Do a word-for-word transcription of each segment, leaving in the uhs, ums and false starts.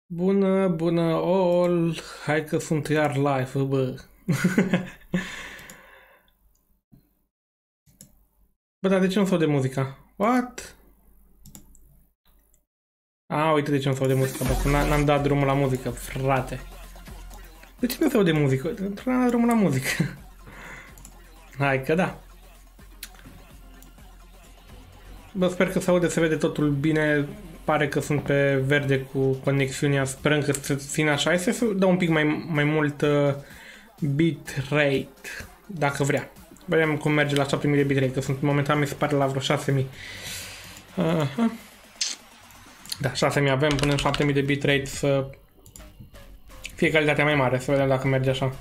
Bună, bună, all! Hai că sunt iar live, bă! Bă, dar de ce nu s-aude muzica? What? A, uite de ce nu s-aude muzica, bă, că n-am dat drumul la muzică, frate. De ce nu s-aude muzică? N-am dat drumul la muzică. Hai că da. Bă, sper că se aude, se vede totul bine. Pare că sunt pe verde cu conexiunea, sperăm că să țină așa. Hai să dau un pic mai, mai mult uh, bitrate, dacă vrea. Vedem cum merge la șapte mii de bitrate, că sunt momentan mi se pare la vreo șase mii. Aha. Da, șase mii avem până în șapte mii de bitrate să fie calitatea mai mare, să vedem dacă merge așa.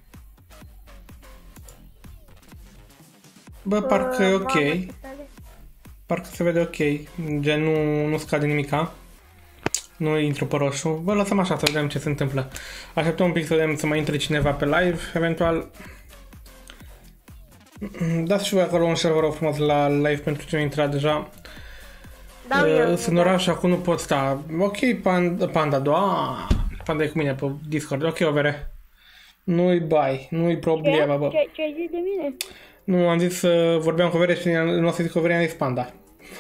Bă, parcă e ok. Parcă se vede ok, gen nu, nu scade nimica. Nu intru pe roșu. Bă, lăsăm așa să vedem ce se întâmplă. Așteptăm un pic să vedem să mai intre cineva pe live, eventual. Dați și voi acolo un share, vă rog frumos, la live pentru cine a intrat deja. Da, uh, Sunt în oraș și acum nu pot sta. Ok, Panda, Panda doa. Panda e cu mine pe Discord. Ok, o vere. Nu-i bai, nu-i problemă, bă. Ce, ce ai zis de mine? Nu, am zis să uh, vorbeam cu o vere și nu o să zic cu o vere, am zis Panda.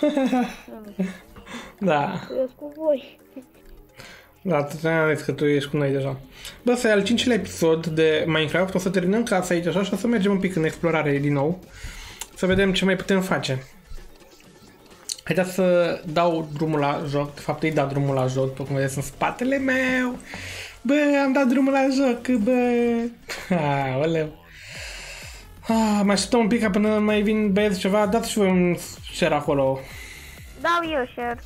Da. Eu cu voi. Da, tu am zis că tu ești cu noi deja. Bă, să e al cincilea episod de Minecraft, o să terminăm casa aici așa și o să mergem un pic în explorare din nou. Să vedem ce mai putem face. Haideți să dau drumul la joc, de fapt îi dau drumul la joc, după cum vedeți în spatele meu. Bă, am dat drumul la joc, bă. Aoleu. Ah, mai așteptăm un pic ca până mai vin băieți ceva, dați și voi un share acolo. Dau eu share.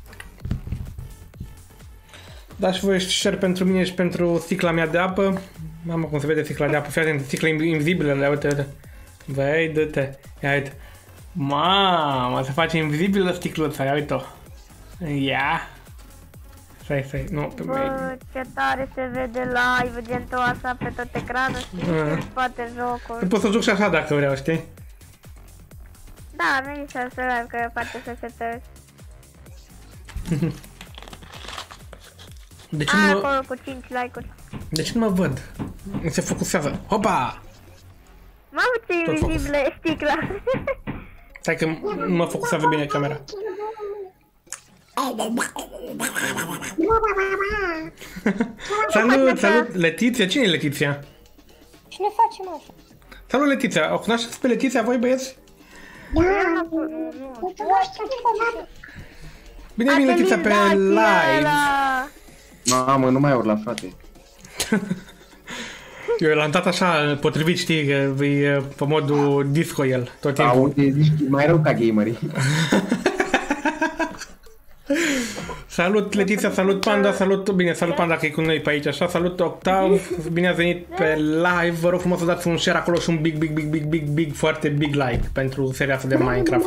Dați și voi share pentru mine și pentru sticla mea de apă. Mamă, cum se vede sticla de apă, fii atent, sticla invizibilă, uite, uite. Băi, dă-te, ia uite. Mamă, se face invizibilă sticluța, ia uite-o. Ia. Stai, stai, nu, pe Bă, mai... ce tare se vede live, gen tu așa pe tot ecranul, știi, în spate jocul. Pot să joc și așa dacă vreau, știi? Da, mi se să live că e parte să se tăi. De ce A, nu mă... acolo cu cinci like-uri. De ce nu mă văd? Mi se focusează. Hopa! Mamă, ce Tot invizibilă e sticla. Stai că nu mă focusează bine camera. Salut, salut, Letiția, cine e Letiția? Cine face așa? Salut, Letiția, o cunoașteți pe Letiția voi, băieți? Da, nu, nu știu ce face. Bine ai venit, Letiția, pe live. Mamă, nu mai urc la frate. Eu l-am dat așa, potrivit, știi, că e pe modul disco el, tot timpul. Auzi, zici mai rău ca gamerii. Salut, Letiția, salut, Panda, salut, bine, salut, Panda, că e cu noi pe aici, așa, salut, Octav, bine ați venit pe live, vă rog frumos să dați un share acolo și un big, big, big, big, big, big, foarte big like pentru seria asta de Minecraft.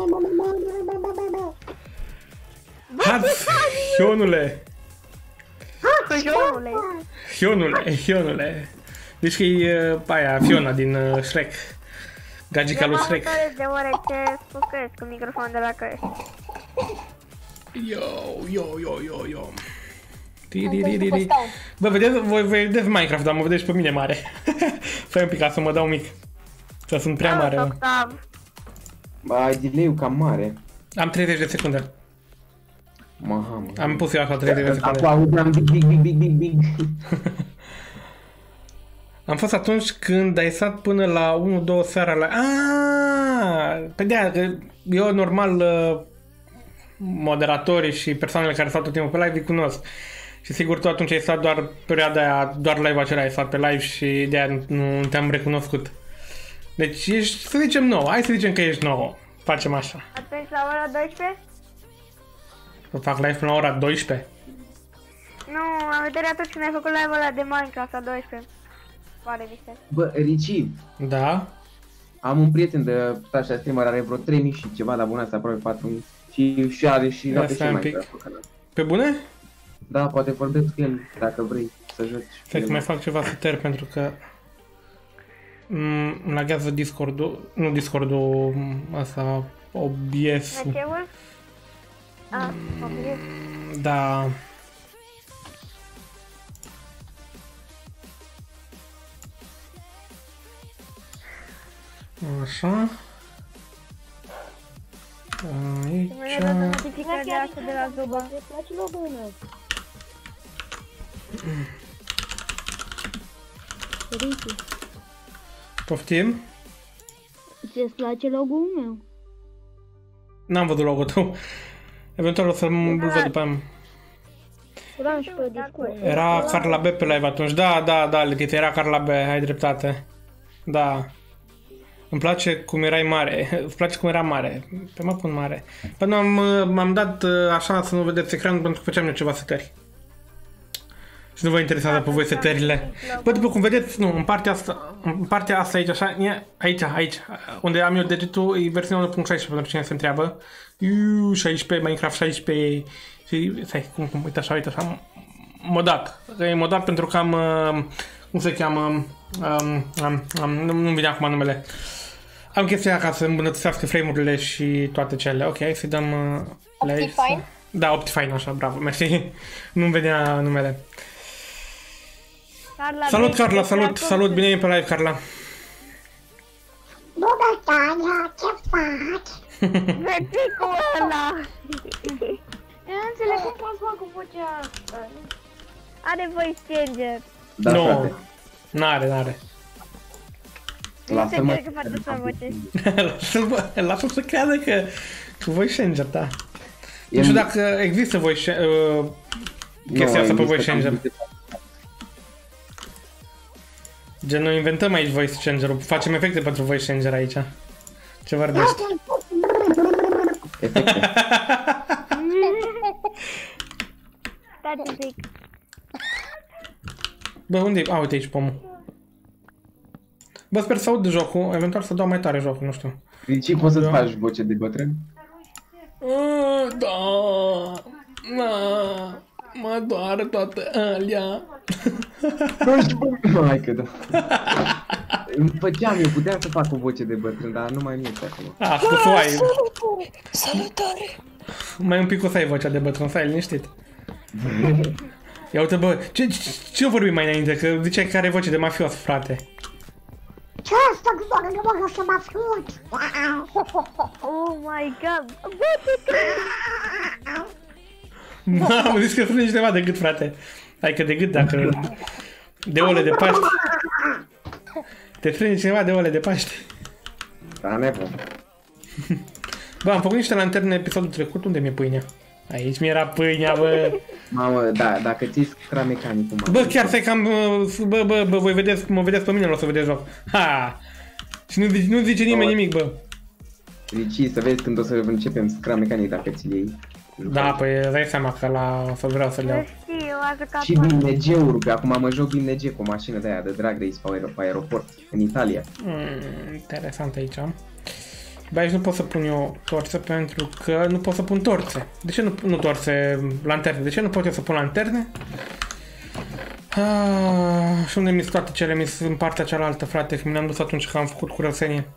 Hați, Hionule! Jocule. Hionule, Hionule! Deci că e aia, Fiona din uh, Shrek, gagica lui Shrek. Eu m-am de deoarece spucăiesc cu microfon de la căști. Yo, yo, yo, yo, yo. Tiririri. Bă, vedeți, voi vedeți Minecraft, dar mă vedeți pe mine mare. Stai un pic ca să mă dau mic. Că sunt prea mare. Mă. Bă, ai delay-ul cam mare. Am treizeci de secunde. Mamă. Am pus eu așa treizeci de secunde. Acum auzeam big, big, big, big, big, big. Am fost atunci când ai stat până la unu două seara la... Aaaa! Pe de-aia, că eu normal moderatorii și persoanele care stau tot timpul pe live îi cunosc. Și sigur tu atunci ai stat doar perioada aia, doar live acela ai stat pe live și de-aia nu te-am recunoscut. Deci ești, să zicem nouă, hai să zicem că ești nouă. Facem așa. Atunci la ora douăsprezece? Să fac live până la ora douăsprezece? Nu, am vedere atunci când ai făcut live-ul ăla de Minecraft la douăsprezece. Pare mister. Bă, Ricci, Da? am un prieten de așa streamer, are vreo trei mii și ceva de abonați, aproape patru mii. Și și are și Ia la și stai un mai pic. pe canal. Pe bune? Da, poate vorbesc cu el dacă vrei să joci. Stai că mai fac ceva setări pentru că îmi laghează Discord-ul, nu Discord-ul ăsta, O B S-ul. Meceul? Ah, O B S. Da. Așa. Aici. Mi-a dat notificare de asta de la Zuba. Îți place logo-ul meu? Ricky, Poftim? ți-ți place logo-ul meu? N-am văzut logo-ul tău. Eventual o să-l văd după aia. L-am și pe Discord. Era Carla B pe live atunci. Da, da, da, Letitia, era Carla B, ai dreptate. Da. Îmi place cum erai mare. Îți place cum era mare. Pe mă pun mare. Păi nu, am, m-am dat așa să nu vedeți ecranul pentru că făceam eu ceva setări. Și nu vă interesează pe voi setările. Bă, după cum vedeți, nu, în partea asta, în partea asta aici, așa, e, aici, aici, unde am eu degetul, e versiunea unu punct șaisprezece pentru cine se întreabă. Iuuu, șaisprezece, Minecraft șaisprezece, și, stai, cum, cum, uite așa, uite așa, modat. E modat pentru că am, cum se cheamă, um, am, am, nu, nu-mi vine acum numele. Am chestia ca să îmbunătățească frame-urile și toate cele. Ok, hai să-i dăm uh, play. Optifine? Da, Optifine, așa, bravo, mersi. Nu-mi venea numele. Carla, Salut, bine, Carla, te salut, plac salut, bine ai pe live, Carla. Bună, Tania, ce faci? Veticul ăla! Eu nu înțeleg cum poți fac cu vocea asta. Are voice changer. Da, Nu. frate. N-are, n-are. Nu se Lasă-mă. cred că face să voce. Lasă-l, bă, lasă-l să creadă că, că voice changer, da. E Nu știu în- dacă există voice uh, chestia asta pe există voice changer. cam- Gen, noi inventăm aici voice changer-ul, facem efecte pentru voice changer aici. Ce vorbești? Efecte. Stați un pic. Bă, unde e? A, uite aici pomul. Bă, sper să aud de jocul, eventual să dau mai tare jocul, nu știu. Deci poți să-ți Da. faci voce de bătrân? Uh, da, da, mă doare toate alea. Nu știu, bă, hai că da. Îmi făceam, eu puteam să fac o voce de bătrân, dar nu mai este acolo. Ah, tu să o ai. Salutare! Mai un pic o să ai vocea de bătrân, să ai liniștit. Ia uite, bă, ce, ce, ce vorbim mai înainte? Că ziceai că are voce de mafios, frate. Ce asta cu doamne, nu mă să mă ascult? Oh my god! Voce Mamă, zici că frânge cineva de gât, frate. Hai că de gât, dacă... De ouăle de Paște. Te frânge cineva de ouăle de Paște. Da, nevo. Bă, am făcut niște lanterne în episodul trecut. Unde mi-e pâinea? Aici mi-era pâinea, bă. Mamă, da, dacă ții scra mecanicul, mamă. Bă, chiar stai că am... Bă, bă, bă, voi vedeți, mă vedeți pe mine, nu o să vedeți joc. Ha! Și nu, zice- nu zice nimeni nimic, bă. Deci să vezi când o să începem scra mecanic dacă ți-l iei. Da, păi îți dai seama că la... o să vreau să-l Nu iau. știu, a jucat Și din N G-uri, că acum mă joc din N G cu o mașină de aia de drag race pe, aer- pe aeroport, în Italia. Mm, interesant aici. Bă, aici nu pot să pun eu torțe pentru că nu pot să pun torțe. De ce nu, nu torțe, lanterne? De ce nu pot eu să pun lanterne? Ah, și unde mi-s toate cele? Mi-s în partea cealaltă, frate, că mi le-am dus atunci că am făcut curățenie.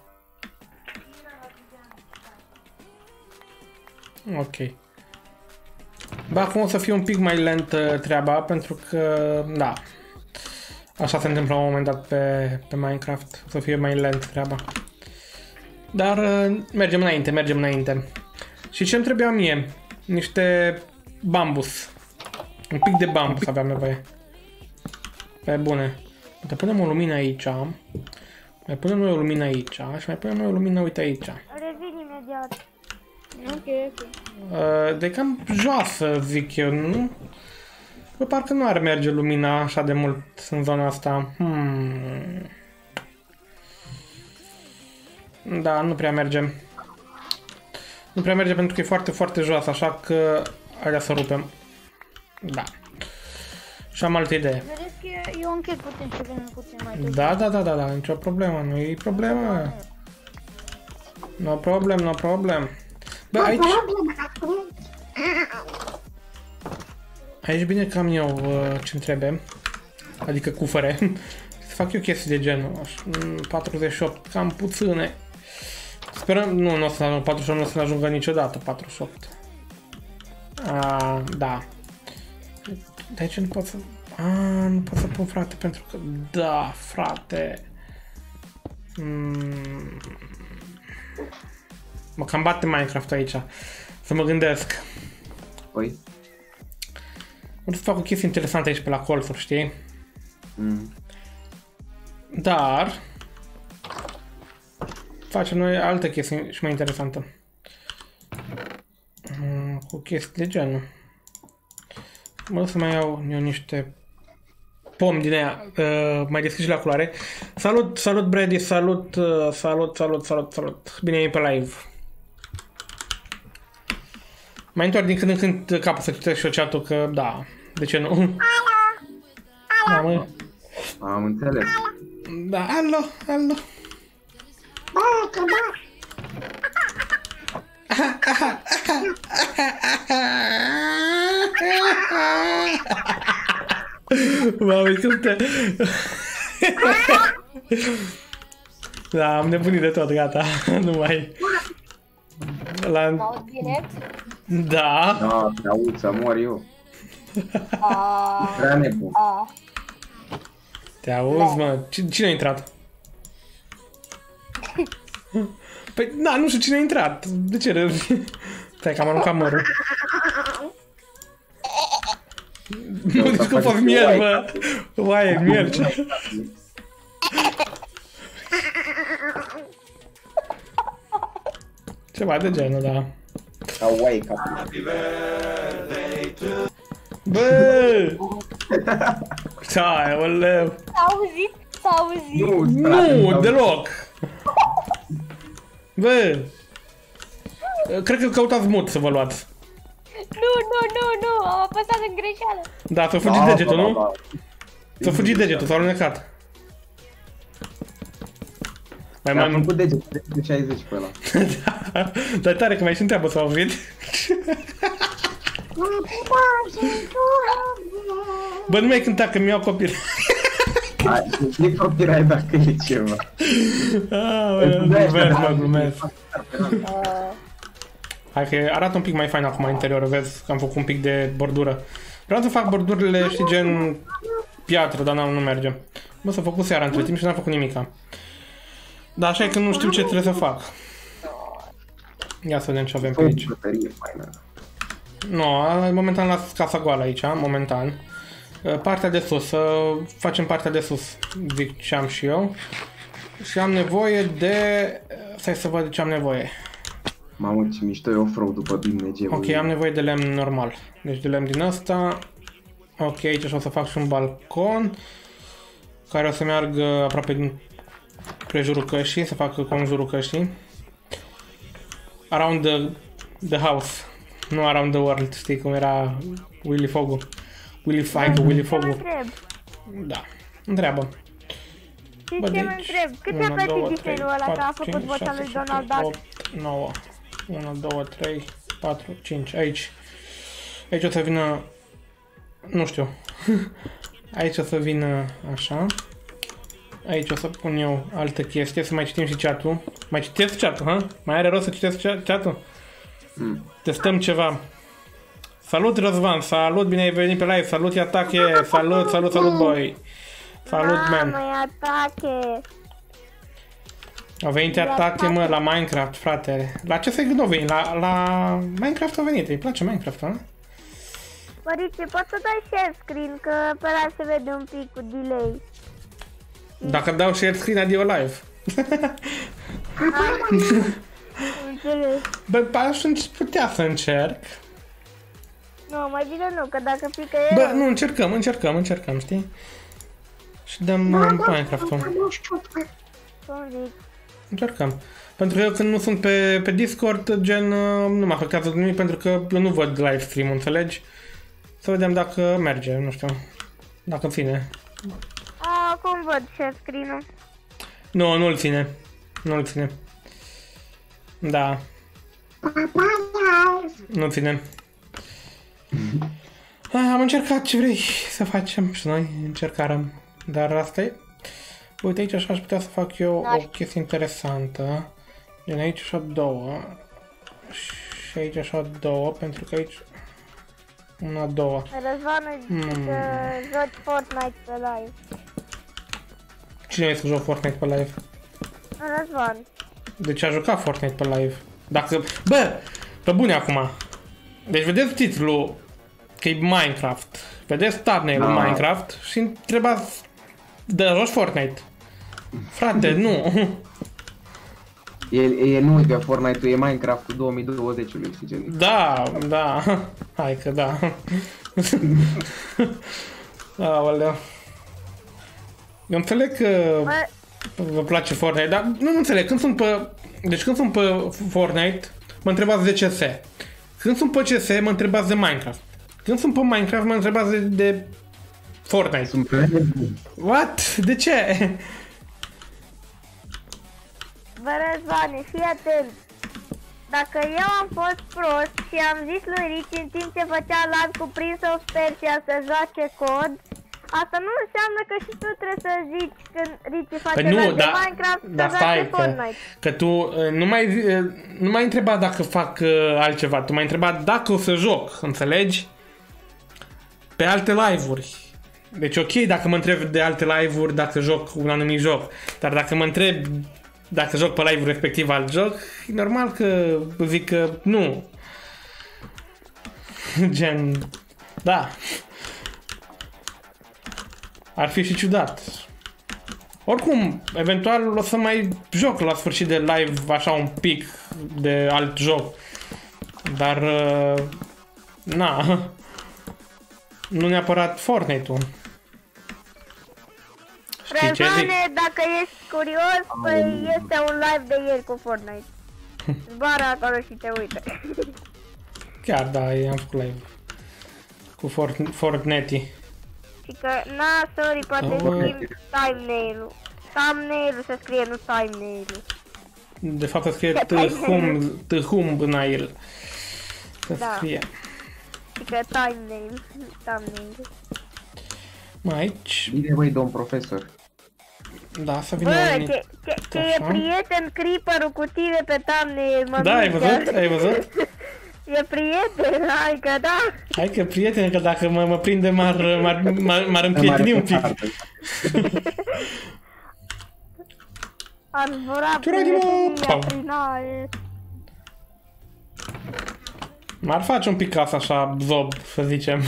Ok. Bă, acum o să fie un pic mai lent uh, treaba, pentru că, da, așa se întâmplă la un moment dat pe, pe Minecraft, o să fie mai lent treaba. Dar uh, mergem înainte, mergem înainte. Și ce-mi trebuia mie? Niște bambus. Un pic de bambus aveam nevoie. Pe bune. Uite, punem o lumină aici. Mai punem noi o lumină aici. Și mai punem noi o lumină, uite aici. Revin imediat. Ok, ok. Uh, de cam joasă, zic eu, nu? Bă, parcă nu ar merge lumina așa de mult în zona asta. Hmm. Da, nu prea merge. Nu prea merge pentru că e foarte, foarte joasă, așa că hai să rupem. Da. Și am altă idee. Vedeți că eu închid puțin și venim puțin mai târziu. Da, da, da, da, da, nicio problemă, nu e problemă. No problem, no problem. Bă, aici... Aici bine că am eu uh, ce-mi trebuie. Adică cufere. Să fac eu chestii de genul. patruzeci și opt, cam puține. Sperăm, nu, nu o să, patruzeci și opt nu o să ne ajungă niciodată, patruzeci și opt. A, da. De aici nu pot să... A, nu pot să pun, frate, pentru că... Da, frate. Mm. Mă cam bate Minecraft aici. Să mă gândesc. Păi? Vreau să fac o chestie interesantă aici pe la colțuri, știi? Mm. Dar... facem noi altă chestie și mai interesantă. Mm, cu chestii de genul. Mă să mai iau eu niște pom din aia, uh, mai deschis la culoare. Salut, salut Brady, salut, uh, salut, salut, salut, salut. Bine ai pe live. Mai întorc din când în când capul să citesc și eu chat-ul, că da, de ce nu? Da, mă. Am înțeles. Da, alo, alo. Da, că da. Mami, cum te... Da, am nebunit de tot, gata, nu mai... La... Mă direct? Da. Da, te aud să mor eu. A, Prea nebun. a. Te auzi, mă, cine a intrat? Păi, da, nu știu cine a intrat, de ce râzi? Stai că am aruncat mărul. Nu zici că a fost miel, bă. Oaie, miel, ce? Ceva de genul, da. Sau oaie capul. Bă! Hai, oleu. S-a auzit? S-a auzit? Nu, frate, Nu, deloc. Bă! Cred că căutați mut să vă luați. Nu, nu, nu, nu, am apăsat în greșeală. Da, s-a fugit Da, degetul, da, nu? da. S-a fugit degetul, s-a alunecat. Mai Mi-am mai... făcut degetul de șaizeci pe ăla. Da, dar tare că mai și întreabă să auzit. Bă, nu mai cânta că mi-au copil. Hai, e copyright dacă e ceva. Ah, glumesc, mă, glumesc. Uh, Hai că arată un pic mai fain acum interiorul, vezi că am făcut un pic de bordură. Vreau să fac bordurile, știi, gen piatră, dar nu merge. Bă, s-a făcut seara între timp și n-am făcut nimica. Dar așa e că nu știu ce trebuie să fac. Ia să vedem ce avem pe aici. Nu, momentan las casa goală aici, momentan. Partea de sus, să facem partea de sus, zic ce am și eu. Și am nevoie de... Stai să văd de ce am nevoie. Mamă, ce mișto e off-road după Bimnege. Ok, am nevoie de lemn normal. Deci de lemn din ăsta. Ok, aici o să fac și un balcon care o să meargă aproape din prejurul căștii, să fac conjurul căștii. Around the, the house. Nu around the world, știi cum era Willy Fogu. Willy Figo, Willy Fogu. Da, întreabă. Și ce mă întreb? Cât ți-a plătit design-ul ăla că a făcut vocea lui Donald Duck? opt, nouă, unu, doi, trei, patru, cinci, aici. Aici o să vină... Nu știu. Aici o să vină așa. Aici o să pun eu altă chestie, să mai citim și chat-ul. Mai citesc chat-ul, ha? Mai are rost să citesc chat-ul? Mm. Testăm ceva. Salut Răzvan, salut, bine ai venit pe live, salut Iatache, salut, salut, salut boy. Salut man. Mamă, e atache. Au venit Iatache, mă, la Minecraft, frate. La ce se gândă veni? La, la Minecraft au venit, îi place Minecraft, nu? Părice, poți să dai share screen, că pe ăla se vede un pic cu delay. Dacă dau share screen, adio live. Înțeles. Bă, atunci putea să încerc. Nu, mai bine nu, că dacă pică e Bă, rău. nu, încercăm, încercăm, încercăm, știi? Și dăm uh, Minecraft-ul. Cum zic? Încercăm. Pentru că eu când nu sunt pe, pe Discord, gen, uh, nu mă afectează nimic, pentru că eu nu văd live stream-ul, înțelegi? Să vedem dacă merge, nu știu. Dacă ține. A, cum văd share screen-ul? Nu, nu-l ține. Nu-l ține. Da. Nu ține. Ah, am încercat ce vrei să facem și noi, încercarăm. Dar asta e. Uite aici așa aș putea să fac eu o chestie interesantă. Din aici așa două. Și aici așa două, pentru că aici... Una, două. Răzvanul zice Hmm. că joci Fortnite pe live. Cine e să joc Fortnite pe live? Răzvan. Deci a jucat Fortnite pe live. Dacă... Bă! Pe bune acum. Deci vedeți titlul că e Minecraft. Vedeți thumbnail-ul Da. Minecraft și întrebați de joci Fortnite. Frate, nu. E, e nu că Fortnite-ul e Minecraft-ul două mii douăzeci-ului, sincer. Da, da. Hai că da. Aoleu. Eu înțeleg că Bă, vă place Fortnite, dar nu, nu înțeleg. Când sunt pe... Deci când sunt pe Fortnite, mă întrebați de C S. Când sunt pe C S, mă întrebați de Minecraft. Când sunt pe Minecraft, mă întrebați de, de Fortnite. Sunt prea nebun. What? De ce? bă, Răzvane, fii atent. Dacă eu am fost prost și am zis lui Ricci în timp ce făcea live cu Prince of Persia să joace cod, asta nu înseamnă că și tu trebuie să zici când Ricci face Păi nu, live de da, Minecraft să da, joace stai, că, Fortnite. că tu uh, nu mai, uh, nu mai întreba dacă fac uh, altceva, tu mai întreba dacă o să joc, înțelegi? Pe alte live-uri. Deci ok dacă mă întreb de alte live-uri dacă joc un anumit joc, dar dacă mă întreb dacă joc pe live-ul respectiv alt joc, e normal că zic că nu. Gen, da. Ar fi și ciudat. Oricum, eventual o să mai joc la sfârșit de live așa un pic de alt joc. Dar, uh, na, nu neapărat Fortnite-ul. Știi ce zic? Răzvane, dacă ești curios, păi este un live de ieri cu Fortnite. Zboară acolo și te uită. Chiar da, am făcut live cu Fort- Fortnite. Și că, na, sorry, poate Oh. schimb thumbnail-ul. Thumbnail-ul se scrie, nu thumbnail-ul. De fapt să scrie T-Hum, T-Hum în el. Să Da. scrie. Și că thumbnail, thumbnail. Mai aici, Bine, băi, domn profesor. da, să vină Bă, unii. ce, ce, ce e Așa. prieten Creeper-ul cu tine pe thumbnail, mă Da, ai minți, văzut? chiar. Ai văzut? E prieten, hai că da. Hai că prietene, că dacă mă, mă prinde m-ar, m-ar, m-ar, m-ar împrieteni un pic. Ar zbura Ciuragi, mă! prietenia Pau. prin aer. M-ar face un pic casa așa, zob, să zicem.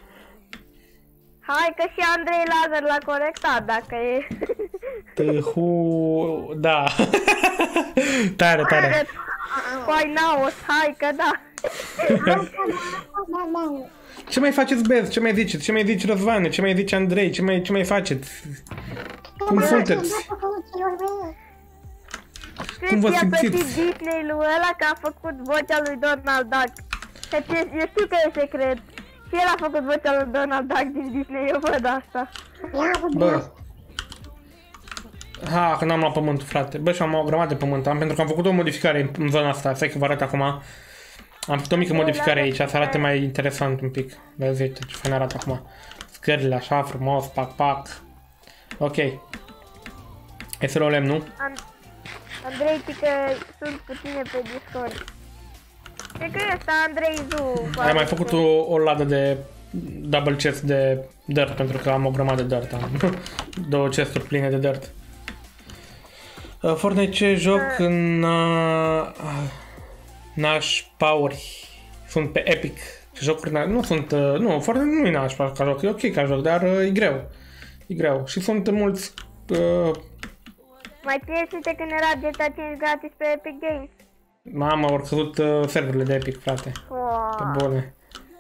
Hai că și Andrei Lazar l-a corectat, dacă e... T-Hu... Da. Tare, tare. Păi naos, hai că da. Ce mai faceți, Bez? Ce mai ziceți? Ce mai zici, Răzvane? Ce mai zici, Andrei? Ce mai, ce mai faceți? Cum sunteți? Cum vă Știți, i-a simțiți? plătit Disney-ul ăla că a făcut vocea lui Donald Duck. Deci eu eu știu că e secret. Și el a făcut vocea lui Donald Duck din Disney, eu văd asta. Bă. Ha, că n-am luat pământul, frate. Bă, și am o grămadă de pământ. Am, pentru că am făcut o modificare în zona asta. Stai că vă arăt acum. Am făcut o mică modificare aici, să arate mai interesant un pic. Vezi, uite ce fain arată acum. Scările așa, frumos, pac, pac. Ok. Hai să luăm lemnul. An Andrei, știi că sunt cu tine pe Discord. Cred că e asta Andrei Zu. Ai mai făcut o, o ladă de double chest de dirt, pentru că am o grămadă de dirt. Am două chesturi pline de dirt. Uh, Fortnite ce joc în uh, Nash Power. Sunt pe Epic. Ce jocuri na- nu sunt, uh, nu, Fortnite nu e Nash ca joc, e ok ca joc, dar uh, e greu. E greu. Și sunt mulți uh, Mai țineți minte când era G T A cinci gratis pe Epic Games? mamă, au căzut uh, serverele de Epic, frate. Pe Wow. bune.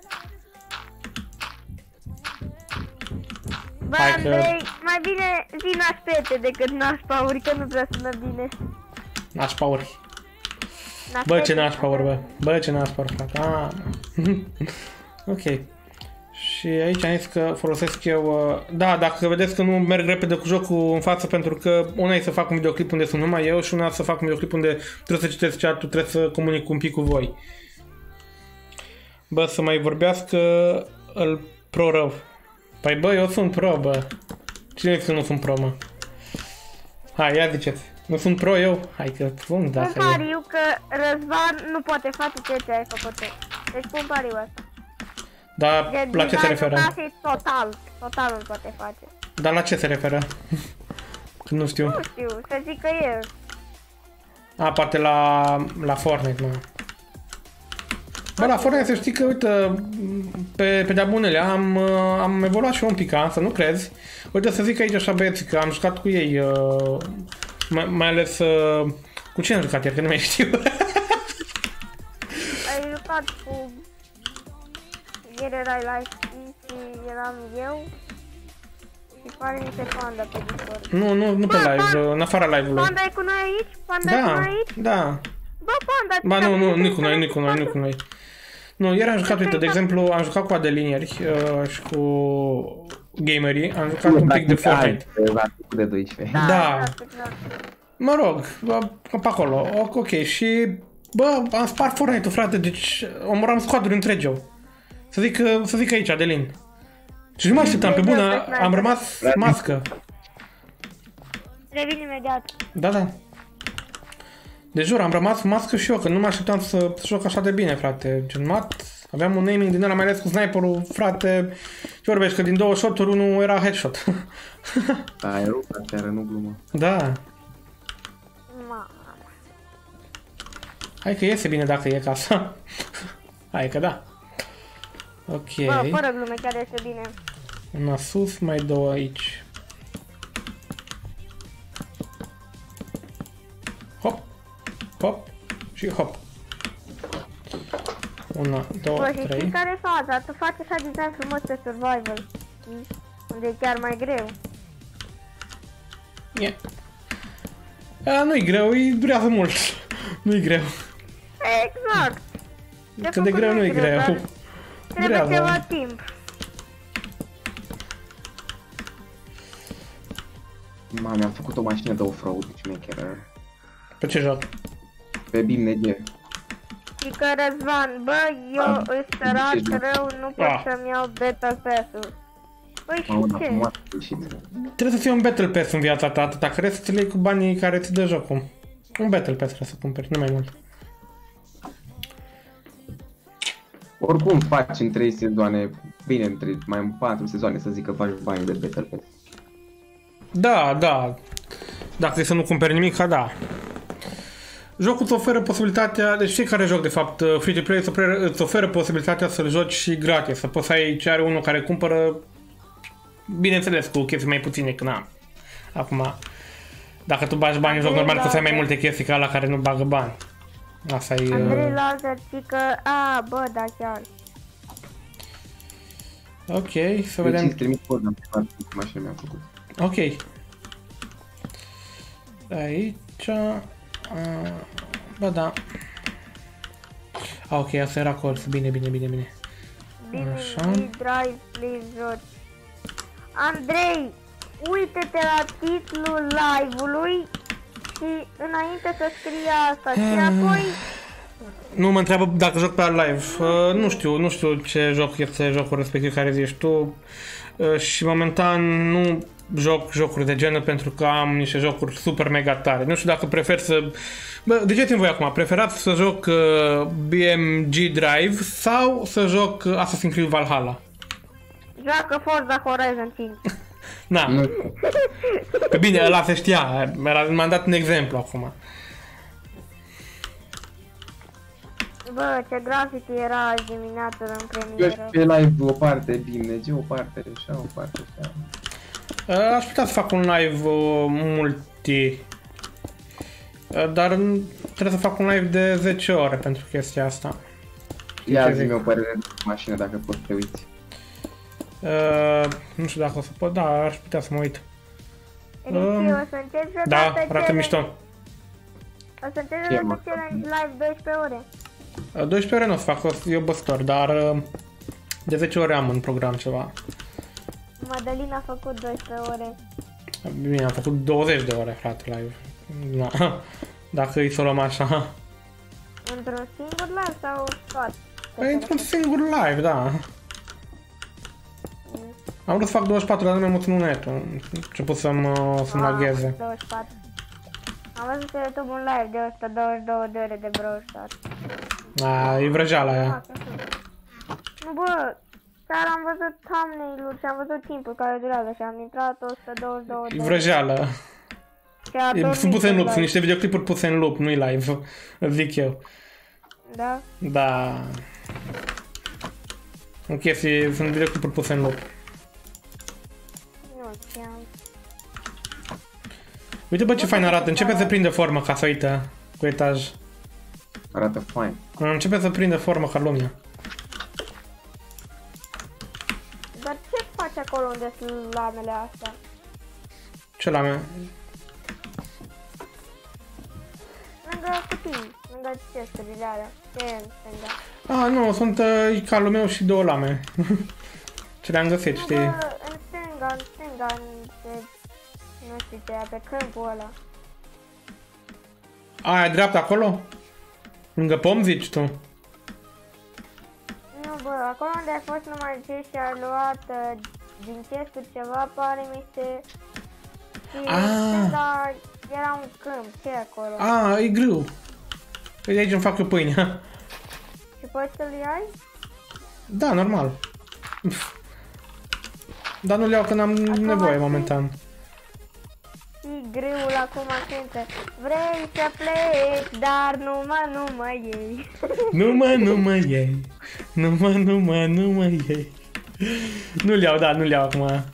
Bă, Hai că- Andrei, mai bine zi Naș Pete decât Naș Pauri, că nu prea sună bine. Nash Power. Naș Bă, ce Pete. Nash Power, bă. Bă, ce Nash Power, frate. Ah. Ok. Și aici am zis că folosesc eu... Uh, da, dacă vedeți că nu merg repede cu jocul în față, pentru că una e să fac un videoclip unde sunt numai eu și una să fac un videoclip unde trebuie să citesc chat-ul, trebuie să comunic un pic cu voi. Bă, să mai vorbească îl pro rău. Păi bă, eu sunt pro, bă. Cine zice că nu sunt pro, mă? Hai, ia ziceți. Nu sunt pro eu? Hai că spun Pun dacă e. pariu că Răzvan nu poate face ceea ce ai făcut tu. Deci pun pariu asta. Dar Deci la ce se referă? casei total, total nu poate face. Dar la ce se referă? Că nu știu. Nu știu, să zic că e. A, poate la, la Fortnite, mă. Bă, la Fortnite să știi că, uite, pe, pe de-a bunele am, am evoluat și eu un pic, să nu crezi. Uite, să zic aici așa băieții, că am jucat cu ei, uh, mai, mai ales, uh, cu cine am jucat ieri, că nu mai știu. Ai jucat cu... Ieri erai la și eram eu. Și pare niște panda pe Discord. Nu, nu, nu pe live, în afara live-ului. Panda e cu noi aici? Panda e cu Da, noi aici? da. Bă, Panda, Ba nu, nu, nu cu noi, nu cu noi, nu cu noi. Nu, ieri am jucat, uite, de exemplu, am jucat cu Adelin ieri uh, și cu gamerii, am jucat un pic de Fortnite. De doisprezece. Da. Mă rog, bă, pe acolo, ok, și bă, am spart Fortnite-ul, frate, deci omoram squaduri întregi eu. Să zic, să zic aici, Adelin. Și nu mă așteptam, pe bună, am rămas mască. Revin imediat. Da, da. De jur, am rămas mască și eu, că nu mă așteptam să, să joc așa de bine, frate. Gen mat, aveam un aiming din ăla, mai ales cu sniperul, frate. Ce vorbești, că din două shot-uri unul era headshot. Da, e rău, frate, nu glumă. Da. Mama. Hai că iese bine dacă e ca asta. Hai că da. Ok. Bă, fără glume, chiar este bine. Una sus, mai două aici. Hop. Hop. Și hop. Una, două, Bă, și știi trei. care e faza? Tu faci așa design frumos pe survival. Unde e chiar mai greu. Yeah. A, nu-i greu, îi durează mult. Nu-i greu. Exact. Că de greu nu-i greu. dar trebuie Durează. ceva timp. Mama, mi-am făcut o mașină de off-road, deci mecheră. Pe ce joc? Pe BIM-N G. Și că Răzvan, bă, eu îs sărac rău, nu pot Ah. să-mi iau Battle Pass-ul. Păi Mamă, și dar ce? cum a ieșit? Trebuie să fie un Battle Pass în viața ta, atâta crezi să ți le iei cu banii care ți dă jocul. Un Battle Pass trebuie să cumperi, nu mai mult. Oricum faci în trei sezoane, bine, între mai în patru sezoane să zic că faci bani de Battle Pass. Da, da. Dacă e să nu cumperi nimic, ha, da. Jocul îți oferă posibilitatea, deci fiecare joc de fapt free-to-play îți oferă, îți oferă posibilitatea să-l joci și gratis, să poți să ai ce are unul care cumpără, bineînțeles cu chestii mai puține, că na. Acum, dacă tu bagi bani în joc normal, că o să ai mai multe chestii ca ala care nu bagă bani. Asta e... Andrei Uh... Lazar zică, a, bă, da, chiar. Ok, să Deci vedem. îți trimit cod, am făcut mașină mi-am făcut. Ok. Aici... Uh, bă, da. Ah, ok, asta era curs. Bine, bine, bine, bine. Bine, Așa. drive, please, joci. Andrei, uite-te la titlul live-ului și înainte să scrie asta și apoi... Nu mă întreabă dacă joc pe live. Uh, nu știu, nu știu ce joc este jocul respectiv care zici tu. Uh, și momentan nu joc jocuri de genul pentru că am niște jocuri super mega tare. Nu știu dacă prefer să... Bă, degeți-mi voi acum, preferați să joc uh, B M G Drive sau să joc uh, Assassin's Creed Valhalla? Joacă Forza Horizon cinci. Na, Nu, că bine, ăla se știa, m-am dat un exemplu acum. Bă, ce grafic era azi dimineață în eu premieră. pe live o parte BIM-N G, o parte așa, o parte așa. Uh, aș putea să fac un live uh, multi. Uh, dar trebuie să fac un live de zece ore pentru chestia asta. Ia Ce zi-mi zic? o părere de mașină dacă poți să te uiți. Uh, nu știu dacă o să pot, da, aș putea să mă uit. Ricky, o să încerci Da, odată arată challenge- mișto. O să încerci Ce, odată mă? challenge live doisprezece ore. Uh, doisprezece ore nu o să fac, o să- e obositor, dar uh, de zece ore am în program ceva. Madalina a făcut doisprezece ore. Bine, am făcut douăzeci de ore, frate, live. Na, dacă îi să o luăm așa. Într-un singur live sau toate? Păi, într-un singur live, da. Am vrut să fac douăzeci și patru, dar nu mi-am mulțumit netul. Început să-mi uh, să-mi Ah, lagheze. douăzeci și patru. Am văzut pe YouTube un live de o sută douăzeci și două de ore de Brawl Stars. A, e vrăjeala aia. Nu, bă, chiar am văzut thumbnail-ul și am văzut timpul care durează și am intrat o sută douăzeci și două de E ore. vrăjeală. Și-a E, dormit sunt puse în loop, live. sunt niște videoclipuri puse în loop, nu-i live, zic eu. Da? Da. În chestii, sunt videoclipuri puse în loop. Nu știam. Uite bă ce fain arată, începe să prindă formă ca să uită cu etaj. Arată fain. Începe să prindă formă ca lumea. Dar ce faci acolo unde sunt lamele astea? Ce la mea? Lângă cutii, lângă chesturile alea. Ce e în stânga? Ah, nu, sunt uh, calul meu și două lame. Ce le-am găsit, știi? Lângă, în stânga, în stânga, în ce... Nu știu ce e, pe câmpul ăla. Aia dreapta acolo? Lângă pom zici tu? Nu, bă, acolo unde ai fost numai ce și-a luat uh, din chesturi ceva, pare niște... Și Ah. în stânga era un câmp, ce e acolo? Ah, e grâu. Păi de aici îmi fac eu pâine. Și poți să-l iai? Da, normal. Uf. Dar nu le iau când am nevoie știi? momentan. Și grâul acum cântă. Vrei să pleci, dar numai, nu mă iei. Nu mă, nu mă iei. Nu mă, nu mă, nu mă iei. Nu le iau, da, nu le iau acum.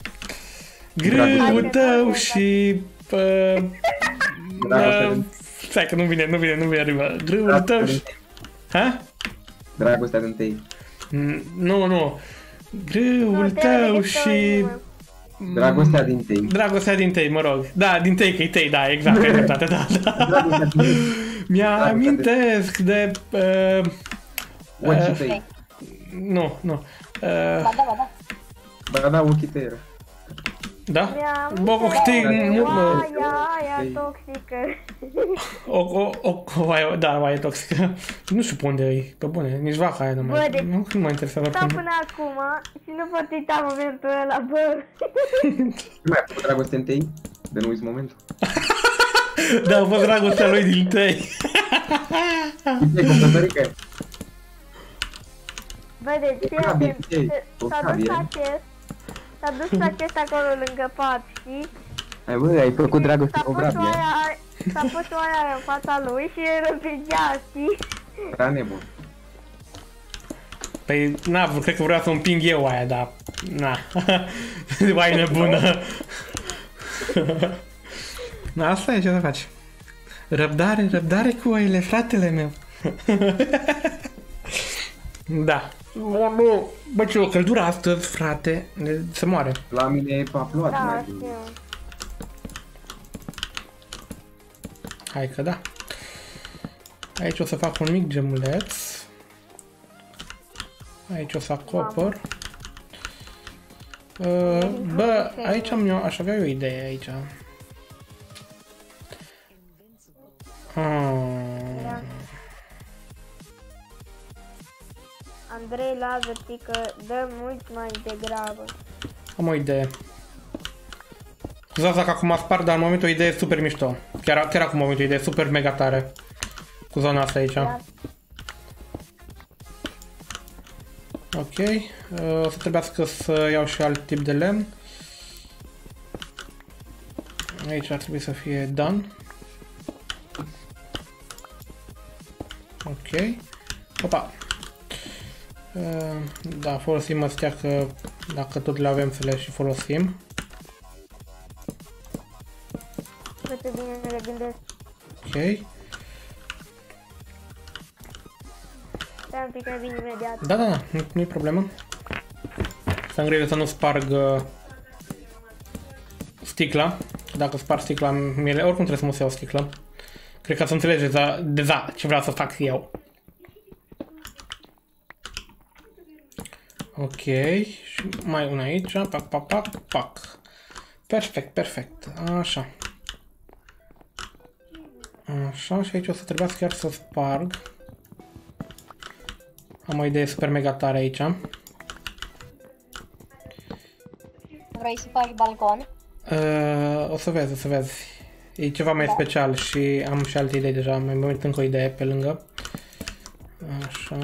Grâul tău și... Uh, uh, stai că nu vine, nu vine, nu vine arriba. Grâul tău și... Ha? Dragostea din tăi. Mm, Nu, nu. Grâul tău și... Dragostea din tăi. Dragostea din tăi, mă rog. Da, din tăi, că e tăi, da, exact, ai dreptate, da, da. Dragostea din tăi. Mi-amintesc de... Uh, Ochii uh, tăi. nu, nu. Uh, Ba da, ba da. Ba da, ochii tăi era. da? Mi-am Bă, cu câte... Oaia aia toxică. O, o, o, o, da, oaia toxică. Nu știu pe unde e, pe bune, nici vaca aia nu Bă, mai... deci- Nu, nu mă interesează Stau pe până acum și nu pot uita momentul ăla, bă. Ce mai ai făcut dragoste în tăi? De nu uiți momentul. Da, a fost dragostea lui din tăi. Uite, copătărică. Bă, deci fii Ocabii, atent. ei, S-a ocabii, dus eh? acest. S-a dus acest acolo lângă pat, știi? Hai bă, ai făcut dragoste S-a cu pus vrabie. oaia, s-a pus oaia aia în fața lui și îl împingea, știi? Era nebun. Păi, na, cred că vreau să împing eu aia, dar... Na. Oaia nebună. Na, asta e, ce să faci? Răbdare, răbdare cu oile, fratele meu. Da. Nu, bă, ce o căldură astăzi, frate, se moare. La mine e papluat Da, mai bine. știu. Hai că da. Aici o să fac un mic gemuleț. Aici o să acopăr. Uh, bă, aici am eu, aș avea o idee aici. Ah. Da. Andrei Lazar că dă mult mai degrabă. Am o idee. Scuzați dacă acum spar, dar în momentul o idee super mișto. Chiar, chiar acum momentul o idee super mega tare. Cu zona asta aici. Da. Ok. Uh, o să trebuiască să iau și alt tip de lemn. Aici ar trebui să fie done. Ok. Opa. Uh, da, folosim astea că dacă tot le avem să le și folosim. Câte bine le gândesc. Ok. Stai un pic, revin imediat. Da, da, da, nu, nu-i problemă. Să îngrijă să nu sparg uh, sticla. Dacă sparg sticla, mie, oricum trebuie să mă iau sticlă. Cred că să înțelegeți da, deja ce vreau să fac eu. Ok, și mai una aici, pac, pac, pac, pac. Perfect, perfect, așa. Așa, și aici o să trebuiască chiar să sparg. Am o idee super mega tare aici. Vrei să faci balcon? Uh, o să vezi, o să vezi. E ceva mai Da. special și am și alte idei deja. Mai mult încă o idee pe lângă. Așa.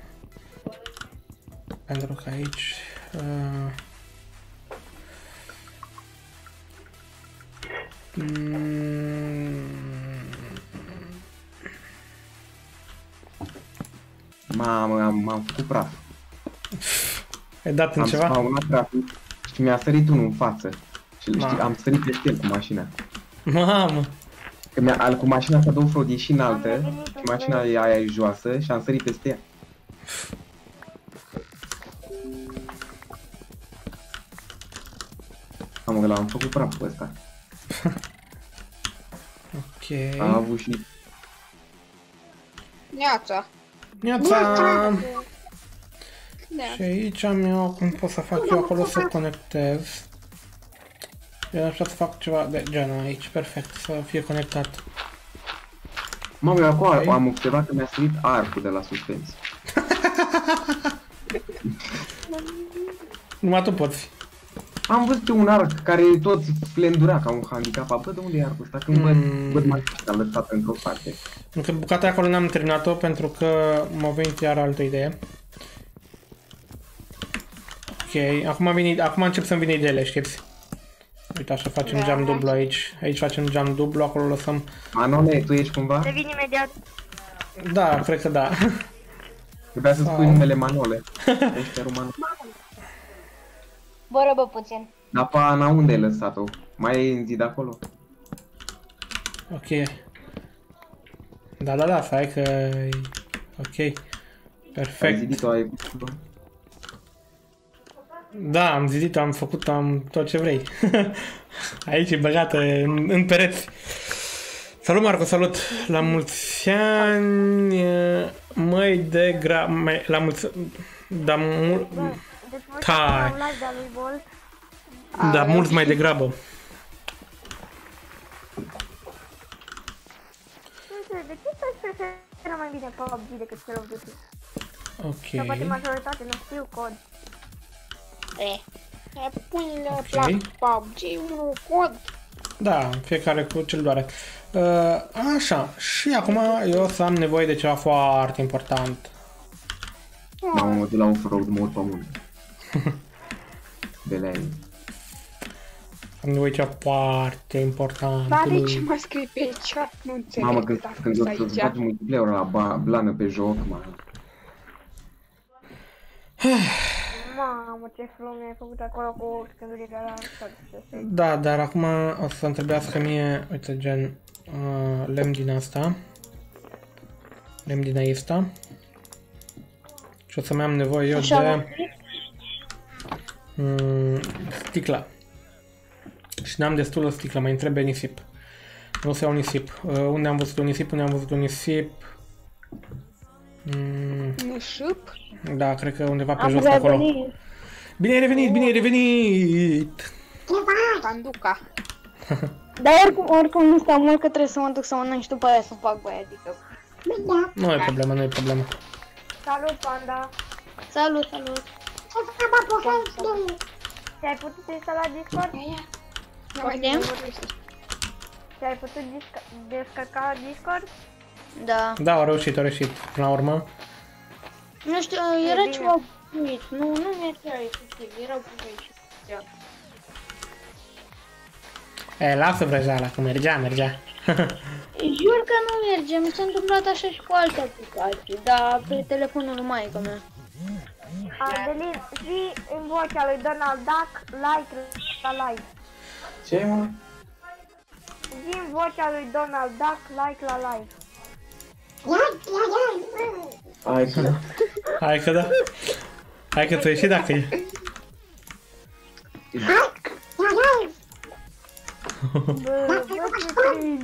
Pentru că aici... Uh, mm, Mamă, am, am făcut praf. Ai dat în Am ceva? spawnat praful și mi-a sărit unul în față. Și Ma. știi, am sărit peste el cu mașina. Mamă! Că mi-a, al- cu mașina asta două frodi și înaltă, și mașina aia e joasă și am sărit peste ea. Am, l-am făcut praful ăsta. Ok. Am avut și... Neața. Neața! Neața. Și aici am eu, cum pot să fac eu acolo să conectez. Eu aș vrea să fac ceva de genul aici, perfect, să fie conectat. Mamă, eu acum Ok. am observat că mi-a sărit arcul de la suspens. Numai tu poți. Am văzut un arc care tot splendura ca un handicapat. Bă, de unde e arcul ăsta? Când văd, Mm. văd mașina lăsată într-o parte. Încă bucata acolo n-am terminat-o pentru că m-a venit iar altă idee. Ok, acum, vine, acum încep să-mi vină ideile, știți? Uite, așa facem Da. geam dublu aici. Aici facem geam dublu, acolo lăsăm... Manole, tu ești cumva? Revin imediat. Da, cred că da. Trebuia să spui Wow. numele Manole. Ești Manole. Bă, răbă puțin. Dar pe Ana unde ai lăsat-o? Mai e în zid acolo? Ok. Da, da, da, stai că... e ok. Ai Perfect. zidit-o, ai... Da, am zidit, am făcut, am tot ce vrei. Aici e băgată în, în pereți. Salut, Marco, salut! La mulți ani, măi de gra... Mai, la mulți... Da, mul... Deci voi Tai. să un live de-a lui Bolt. Da, mulți mai degrabă. Nu știu, de ce să-și preferă mai bine P U B G decât Call of Duty? Sau poate Ok. majoritate nu știu cod. E. E, pui la Ok. plac P U B G, unul cod. Da, fiecare cu ce-l doare. Uh, așa, și acum eu o să am nevoie de ceva foarte important. Mamă, mă duc la off-road, mă urc pe munte. De la el. Am nevoie de ceva foarte important. Dar de ce mă scrii pe chat? Nu înțeleg. Mamă, când, dacă când o stai să-ți aici. faci multiplayer la ba- blană pe joc, mă. Mamă, ce flum mi-ai făcut acolo cu scândurile la tot. Da, dar acum o să-mi trebuiască mie, uite, gen uh, lemn din asta. Lemn din asta. Și o să-mi am nevoie eu de um, sticla. Și n-am destulă sticlă, mai îmi trebuie nisip. Nu să iau nisip. Uh, unde am văzut un nisip? Unde am văzut un nisip? Mm, Nu șup? da, cred că undeva pe jos acolo. Bine ai revenit, bine ai revenit! Canduca. Dar oricum, oricum nu stau mult că trebuie să mă duc să mănânc și după aia să fac băia, adică... Nu e problemă, nu e problemă. Salut, Panda! Salut, salut! Ți-ai putut instala Discord? Ia, ia. Nu mai Putem? vorbește. Ți-ai putut disca- descărca Discord? Da. Da, au reușit, au reușit. Până la urmă. Nu știu, era bine. ceva buit. Nu, nu mergea efectiv, era buit. E, lasă vrăjeala, că mergea, mergea. Jur că nu merge, mi s-a întâmplat așa și cu alte aplicații, dar pe telefonul lui maică mea. Adelin, zi în vocea lui Donald Duck, like la live. Ce, mă? Zi în vocea lui Donald Duck, like la live. Hai că... Hai că da. Hai că ți-ai și dacă e. Bă, bă, ce cringe.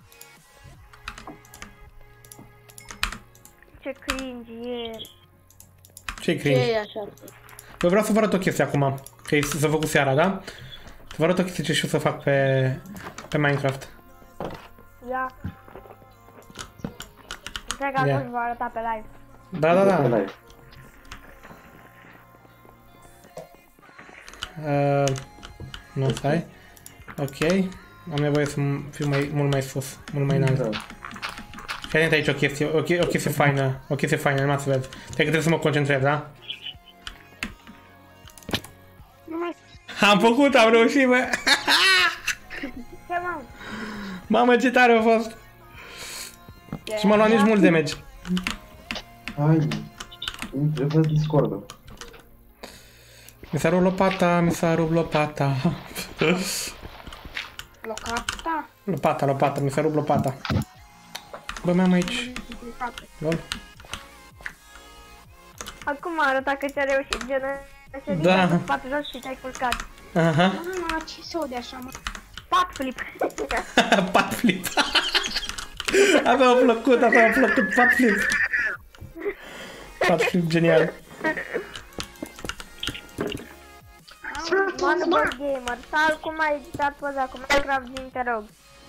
Ce cringe e. Ce-i Ce cringe? e așa? Eu vreau să vă arăt o chestie acum. Că e să făcut seara, da? Să vă arăt o chestie ce știu să fac pe, pe Minecraft. Ia. Cred că Ia. acum vă arăta pe live. Da, da, da. Uh, nu, stai. Ok. Am nevoie să fiu mai, mult mai sus, mult mai înalt. Și atent aici o chestie, o, che- o chestie faină, o chestie faină, numai să vezi. Cred că trebuie să mă concentrez, da? Nu mai Am făcut, am reușit, bă! Ce mă? Mamă, ce tare a fost! Și m-a luat nici mult damage. Hai, Văd Discord-ul. Mi s-a rupt lopata, mi s-a rupt lopata. Locata? Lopata, lopata, mi s-a rupt lopata. Bă, mai am aici. Lol. Acum arăta că ți-a reușit, genul. Da. Da. Pat jos și te-ai culcat. Aha. Mama, ce se aude așa, mă? Pat flip. Pat flip. Avea plăcut, avea plăcut pat flip. Pat flip genial. Manu Boss Gamer, sal, cum ai editat poza cu Minecraft, zi te rog.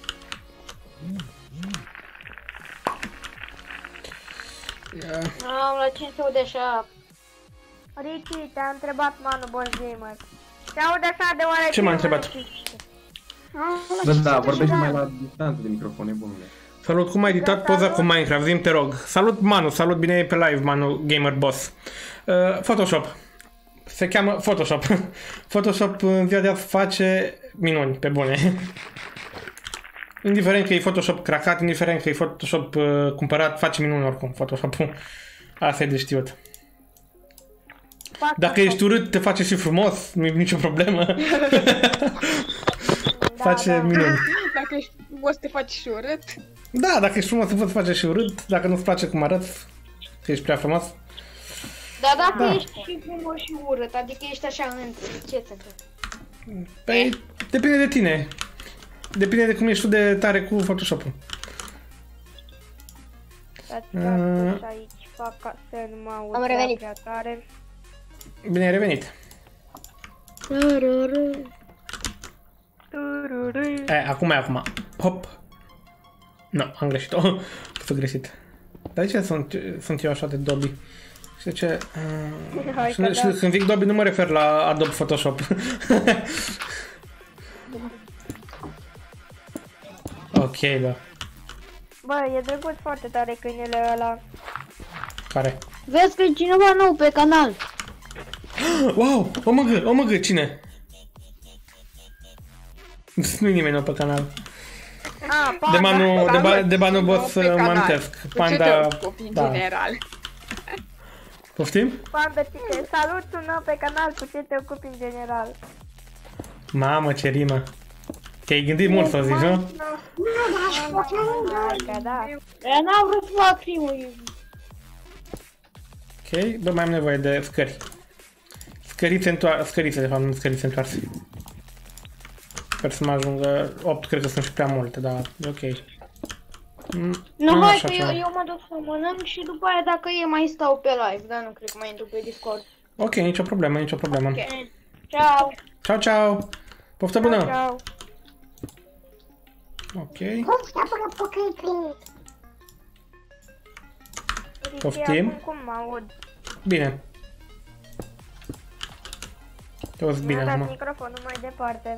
Am la ce se aude așa? Ricci, te-a întrebat Manu Boss Gamer. Se aude așa deoarece... Ce m-a întrebat? Bă, da, vorbește mai la distanță de microfon, e bunule. Salut, cum ai editat poza cu Minecraft? Zi-mi, te rog. Salut, Manu, salut, bine e pe live, Manu Gamer Boss. Uh, Photoshop. Se cheamă Photoshop. Photoshop în ziua de azi face minuni, pe bune. Indiferent că e Photoshop cracat, indiferent că e Photoshop uh, cumpărat, face minuni oricum, Photoshop-ul. Asta e de știut. Dacă ești urât, te face și frumos, nu e nicio problemă. Face da. minuni. Dacă ești frumos, te faci și urât. Da, dacă ești frumos, te poți face și urât. Dacă nu-ți place cum arăți, că ești prea frumos. Dar dacă Da. ești și frumos și urât, adică ești așa între, ce se întâmplă? Păi, depinde de tine. Depinde de cum ești tu de tare cu Photoshop-ul. Stați Uh. că aici fac ca să nu mă aud Am revenit. prea tare. Bine ai revenit. E, acum e acum. Hop. Nu, am greșit-o. Am fost greșit. Dar de ce sunt, sunt eu așa de Dobby? Și de ce... Uh, Hai și, că și da. când zic Dobby nu mă refer la Adobe Photoshop. Ok, da. Bă, e drăguț foarte tare câinele ăla. Care? Vezi că e cineva nou pe canal. Wow! O măgă, o măgă, cine? Nu-i nimeni nou pe canal. A, De panda. Manu, de, ba, de Manu Nou Boss pe mă canal. amintesc. Cu ce Panda... te ocupi în Da. general? Poftim? Panda, cine? Salut, un nou pe canal, cu ce te ocupi în general? Mamă, ce rimă. Te-ai gândit mult să zici, nu? Hai că da. Eu n-am vrut să fac crimă. Ok, bă, mai am nevoie de scări. Scărițe întoarse, scărițe de fapt, nu scărițe întoarse. Sper să mă ajungă opt, cred că sunt și prea multe, dar e ok. Mm, Nu, am hai așa că eu, ceva. eu mă duc să mănânc și după aia dacă e mai stau pe live, dar nu cred că mai intru pe Discord. Ok, nicio problemă, nicio problemă. Ok. Ciao. Ciao, ciao! Poftă bună! Ciao. Ok. Ricci, Poftim? acum cum mă aud? Bine. Te auzi bine Mi-a dat acum. microfonul mai departe.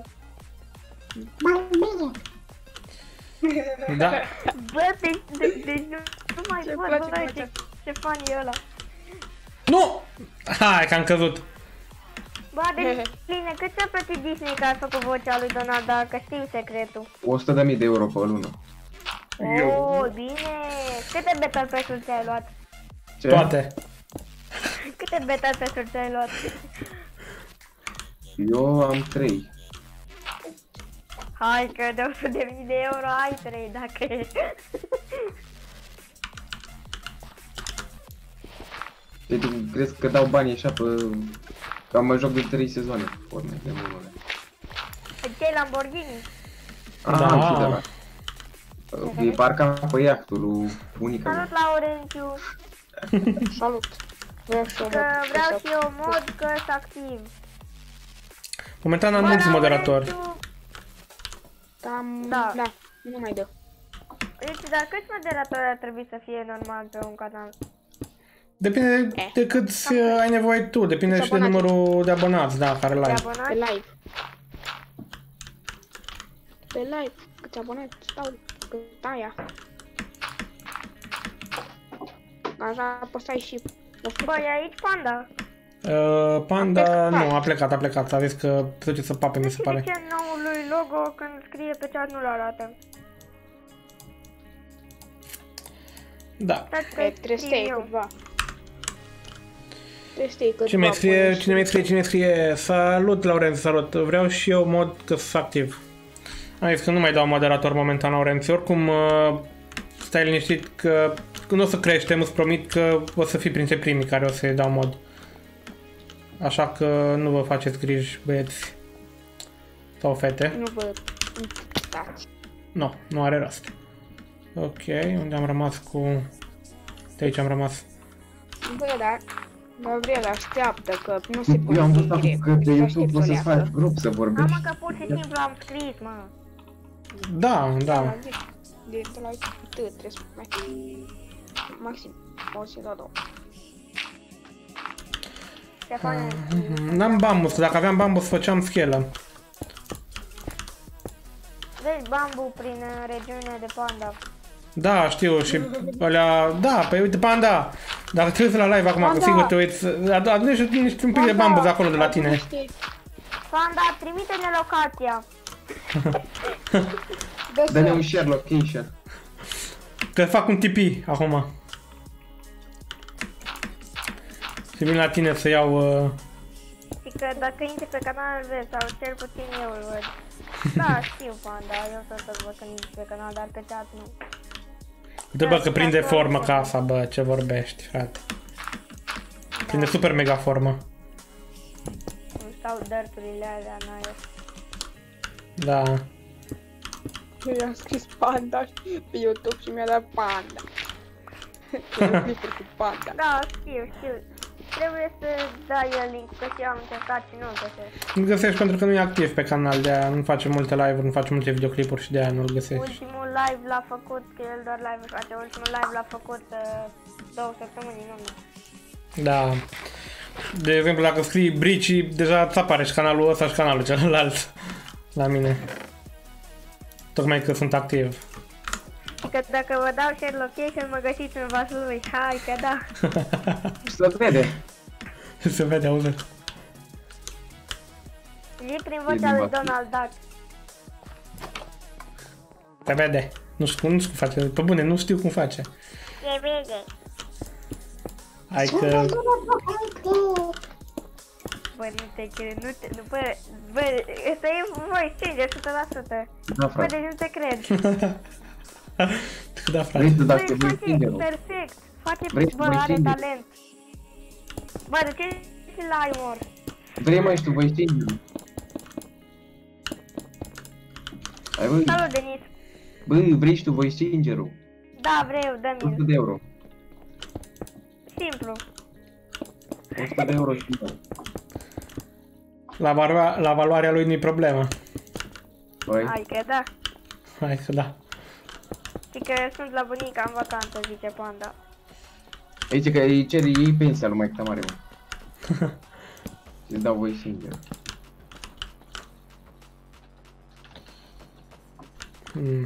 Da. Bă, deci, de, deci nu, nu mai Ce-mi văd, place bă, vocea. ce, ce fan e ăla. Nu! Hai că am căzut. Bă, deci, bine, cât ți-a plătit Disney că a făcut vocea lui Donald, dacă știi secretul? o sută de mii de euro pe lună. Oh, bine! Câte beta pass-uri ți-ai luat? Ce? Toate. Câte beta pass-uri ți-ai luat? Eu am trei. Hai că de o sută de mii de euro ai trei, dacă e. Deci tu crezi că dau bani așa pe... Că am mai joc de trei sezoane. Fortnite, de bunule. Ce-ai Lamborghini? Ah, Da. am și de la. E parca pe iactul lui bunica mea. Salut, Laurențiu! Salut! Vreau și eu Că mod vreau să- și eu mod că sunt activ. Momentan am Bă, mulți moderatori. Laurențiu, Da, Da. da, nu mai dă. Deci, dar câți moderatori ar trebui să fie normal pe un canal? Depinde Eh. de cât uh, ai nevoie tu, depinde Câți și de abonați? numărul de abonați, da, care De l-ai. Pe abonați? live. Pe live, câți abonați stau, cât aia. Așa apăsai și o sută. Bă, e aici Panda. Uh, Panda, A plecat. nu, a plecat, a plecat, a zis că se duce să pape, mi se Și de pare. ce noului logo când scrie pe chat nu-l arată? Da. Stați că E, trebuie să scriu iei eu. cumva. Te știi cât Ce mai va scrie, pune cine mai scrie, cine scrie? Salut, Laurențiu, salut. Vreau și eu mod că sunt activ. Am zis că nu mai dau moderator momentan, Laurențiu. Oricum, uh, stai liniștit că când o să creștem, îți promit că o să fii printre primii care o să-i dau mod. Așa că nu vă faceți griji, băieți. Sau fete. Nu vă uitați. Nu, nu are rost. Ok, unde am rămas cu... De aici am rămas. Bă, dar Gabriel așteaptă că nu se poate Eu am văzut în direct. că pe Aștept YouTube poți să să leacă. faci grup să Da, vorbești. mă, că pur și simplu am scris, mă. Da, da. De de la atât trebuie să mai... Maxim, o să dau două. Ștefane, N-am bambus, dacă aveam bambus făceam schelă. vezi bambu prin uh, regiunea de Panda. Da, știu, și alea... Da, păi uite, Panda! Dacă te uiți la live acum, cu sigur te uiți... Adu- Adu-ne și niște un pic de bambus acolo de la tine. Panda, trimite-ne locația. Dă-ne un share location. Că fac un tipi acum. Și vin la tine să iau... Uh... Și că dacă intri pe canalul vezi, sau cel puțin eu îl văd. Da, știu, Panda, eu tot să văd când intri pe canal, dar pe chat nu. Uite, bă, că prinde formă casa, bă, ce vorbești, frate. Prinde super mega formă. Îmi stau dărturile alea în aer. Da. Eu i-am scris Panda pe YouTube și mi-a dat Panda. Clipuri cu Panda. Da, știu, știu. Trebuie să dai link, că și eu am încercat și nu-l găsesc. Nu găsești pentru că nu e activ pe canal, de aia nu face multe live-uri, nu face multe videoclipuri și de aia nu-l găsești. Ultimul live l-a făcut, că el doar live face, ultimul live l-a făcut uh, două săptămâni în urmă. Da. De exemplu, dacă scrii Brici, deja îți apare și canalul ăsta și canalul celălalt la mine. Tocmai că sunt activ. Și că dacă vă dau share location, mă găsiți în Vaslui. Hai că da. Să vede. Se vede, auzi. Zi prin vocea lui Donald Duck. Se vede. Nu știu, nu știu cum face. Pe bune, nu știu cum face. Se vede. Hai că... Bă, nu te cred, nu te... Nu, bă, bă, ăsta e voi, sincer, o sută la sută. Da, Bă, frate. deci nu te cred. Da, frate. Vrei să Bă, dați voi face singerul? perfect. Face, Vrei să bă, voi are singerul? talent. Bă, de ce și la umor? Vrei mai și tu voi singerul? Hai bă, Salut, Denis. bă, vrei și tu voi singerul? Da, vreau, o sută dă-mi. de euro. Simplu. o sută de euro și eu. La, valoa, la valoarea lui nu-i problemă. Băi, Hai că da. Hai că da. Și că sunt la bunica în vacanță, zice Panda. aici că îi cer ei pensia lui maică mare, mă. Și dau voi singur. Mm.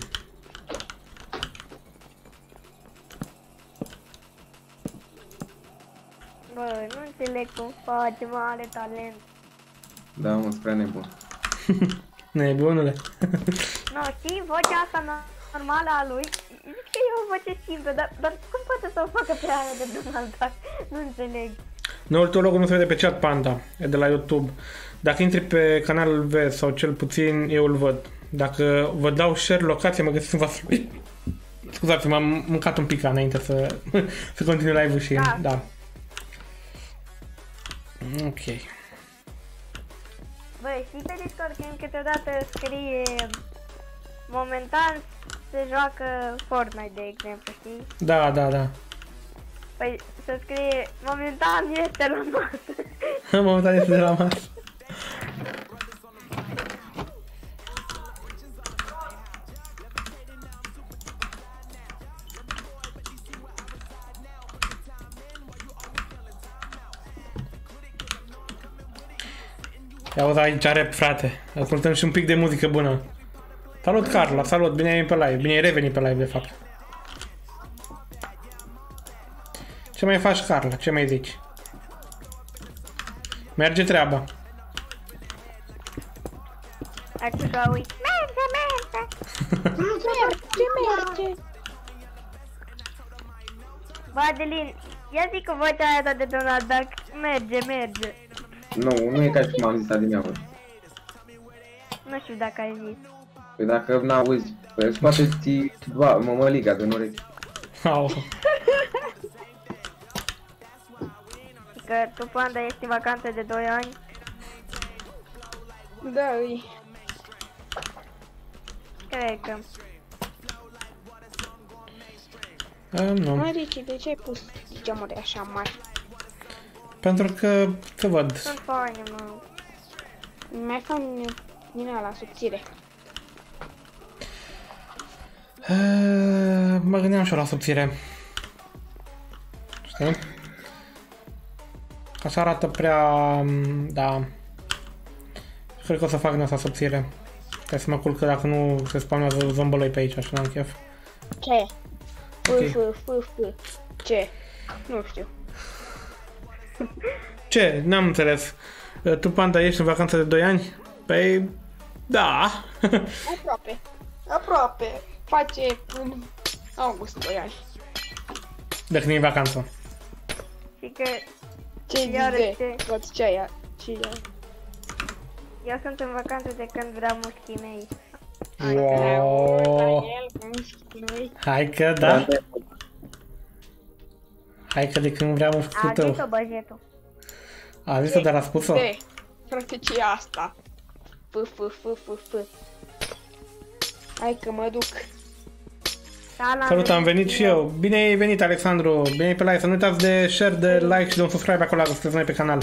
Bă, nu înțeleg cum face, mă, are talent. Da, mă, spre nebun. Nebunule. No, știi, vocea asta no- normală a lui, zic că e o voce simplă, dar, dar cum poate să o facă pe aia de Donald Duck? Nu înțeleg. Noul tău logo nu se vede pe chat, Panda. E de la YouTube. Dacă intri pe canalul vezi sau cel puțin eu îl văd. Dacă vă dau share locație, mă găsiți în Vaslui. Scuzați, m-am mâncat un pic înainte să, să continui live-ul și... Da. Da. Ok. Băi, știi pe Discord când câteodată scrie momentan se joacă Fortnite, de exemplu, știi? Da, da, da. Păi să scrie momentan este la masă. Momentan este de la masă. Ia uite aici rap, frate. Ascultăm și un pic de muzică bună. Salut, Carla, salut, bine ai venit pe live. Bine ai revenit pe live, de fapt. Ce mai faci, Carla? Ce mai zici? Merge treaba. Așa că uite. Merge, merge! Merge, merge. Bă, Adelin, ia zi cu vocea aia ta de Donald Duck. Merge, merge. Nu, nu e ca și cum am zis adineauri. Nu știu dacă ai zis. Păi dacă n-auzi, păi scoate-ți mămăliga din urechi. Au. Și că tu, Panda, ești în vacanță de doi ani. Da, îi. Cred că. A, nu. Mai Ricci, de ce ai pus geamuri așa mari? Pentru că, să văd. Sunt faine, mă. Mai fac din ala subțire. A, mă gândeam și eu la subțire. Știi? Așa arată prea... Da. Cred că o să fac din asta subțire. Ca să mă culc că dacă nu se spawnează zombăloi pe aici, așa n-am chef. Ce? F, Ok. F, F, F. Ce? Nu știu. Ce? N-am înțeles. Tu, Panda, ești în vacanță de doi ani? Păi... Da. Aproape. Aproape. Face în august doi ani. De când e în vacanță. Și că Ce Iarăși zice? ce? Toți ce aia? Ce aia? eu sunt în vacanță de când vreau mușchii mei. Wow. Hai că da. Hai că de când vreau A mușchiul tău. zis-o băjetul. A zis-o, dar a spus-o. De, frate, ce e asta? F, F, F, F, F. Hai că mă duc. Salut, am venit și eu. Bine ai venit, Alexandru. Bine ai pe live. Să nu uitați de share, de like și de un subscribe acolo dacă sunteți noi pe canal.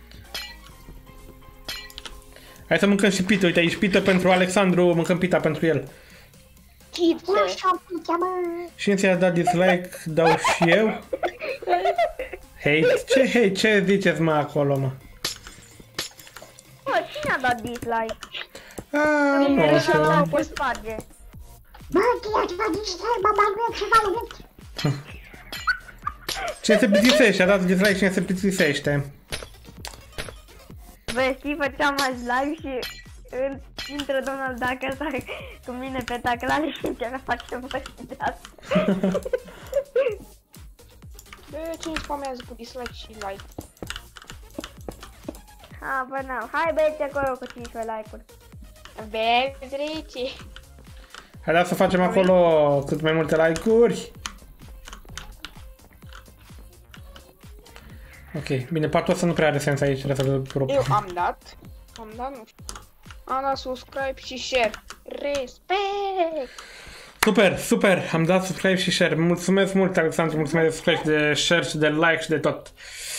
Hai să mâncăm și pită. Uite, aici pită pentru Alexandru. Mâncăm pita pentru el. Chipse. Și în ți-a dat dislike, dau și eu. Hei, ce hei, ce ziceți mă acolo, mă? Bă, cine a dat dislike? Ah, nu Mereu știu. la o sparge. Cine se plictisește? A dat dislike cine se plictisește. Bă, știi, făceam azi live și îl intră Donald Duck ăsta cu mine pe taclare și începe să facem băști de asta. Bă, cine spamează cu dislike și like? A, bă, n-am. Hai băieți acolo cu cincisprezece like-uri. Vezi, Ricci. Hai să facem acolo cât mai multe like-uri. Ok, bine, partea asta nu prea are sens aici, trebuie să-l rup. Eu am dat. Am dat, nu știu. Am dat subscribe și share. Respect! Super, super, am dat subscribe și share. Mulțumesc mult, Alexandru, mulțumesc de subscribe, de share și de like și de tot.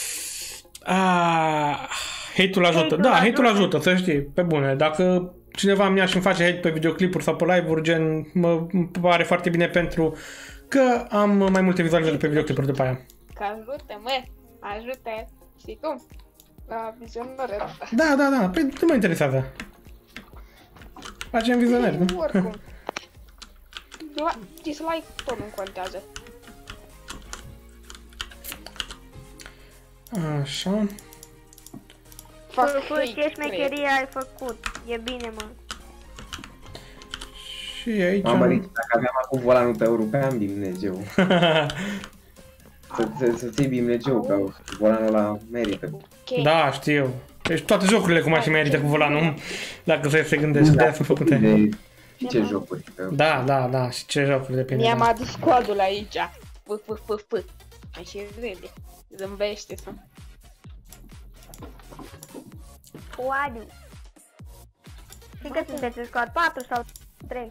Ah, hate-ul ajută. Hate-ul Da, ajută. hate-ul ajută, să știi, pe bune. Dacă cineva mi-a și-mi face hate pe videoclipuri sau pe live-uri, gen, mă îmi pare foarte bine pentru că am mai multe vizualizări pe videoclipuri după aia. Că ajută, mă! Ajută! Știi cum? La vizionare asta. Da, da, da, păi nu mă interesează. Facem vizionări, nu? Oricum. La dislike tot nu contează. Așa. Fac Fă, hate, ce cred. șmecherie ai făcut. E bine, mă. Și aici Mamă, am... Ricci, dacă aveam acum volanul tău, rupeam Dumnezeu. Să, să, să ții Dumnezeu, că volanul ăla merită. Ok. Da, știu. Deci toate jocurile cu mașini merită cu volanul, dacă se se gândește, de aia sunt făcute. De și ce jocuri? Că Da, da, da, și ce jocuri depinde. Mi-am Da. adus codul aici. F, F, F, F. Mai și râde. Zâmbește să. Oadiu. Știi că sunteți în squad patru sau trei?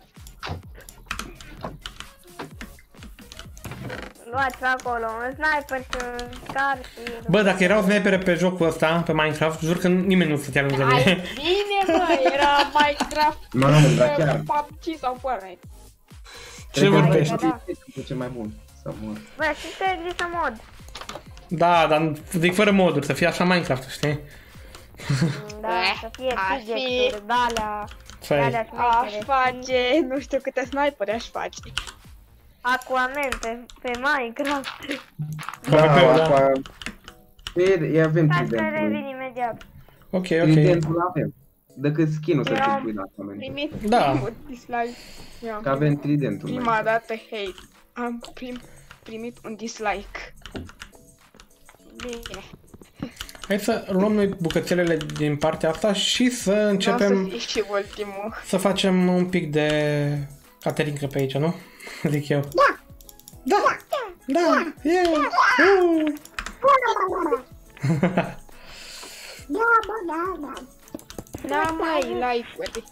Luați pe acolo un sniper și un scar și... Bă, dacă erau snipere pe jocul ăsta, pe Minecraft, jur că nimeni nu stătea lângă Hai, mine. bine, mă, era Minecraft, Mamă, dar chiar. P U B G sau Fortnite. Ce vorbești? Ce cel mai bun. Să mor. Bă, știi că există mod. Da, dar zic fără moduri, să fie așa Minecraft, știi? Da, Eh, să fie ar fi. tigexuri, de-alea, Să ai. de-alea Aș șmechere. face, nu știu câte sniperi aș face. Aquaman pe, pe Minecraft. Da, da. apa. E, e avem Hai să tridentul. revin imediat. Ok, ok. Tridentul avem. Decât skin-ul să Era- te pui la coment. Primit Da. primul dislike. Mi-am Că avem tridentul. prima mai. dată hate. Am prim, primit un dislike. Bine. Hai să luăm noi bucățelele din partea asta și să Vreau începem să fii și ultimul. să facem un pic de caterincă pe aici, nu? Zic eu. Da! Da! Da! Yeah! Uh! Da, mai like-uri.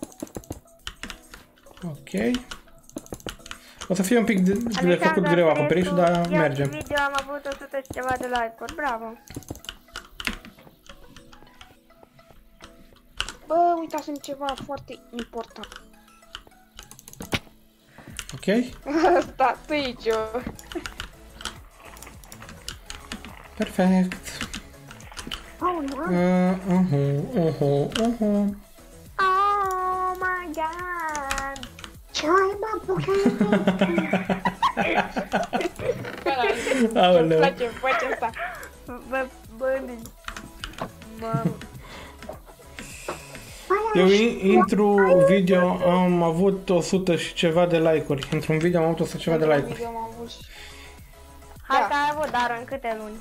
Ok. O să fie un pic de, de făcut greu acoperișul, dar merge. În video am avut o sută și ceva de like-uri, bravo. Bă, uitați-mi ceva foarte important. Ok? Asta, tâiciu. Perfect. Uh, uh-huh, uh-huh, uh-huh. Oh my god! Ce-ai mă bucat? Îmi Aoleu. place vocea asta. Bă, bă, mamă. Eu in- intru video, am avut o sută și ceva de like-uri. Într-un video am avut o sută ceva de like-uri. Eu am avut și Hai Da. că ai avut, dar în câte luni?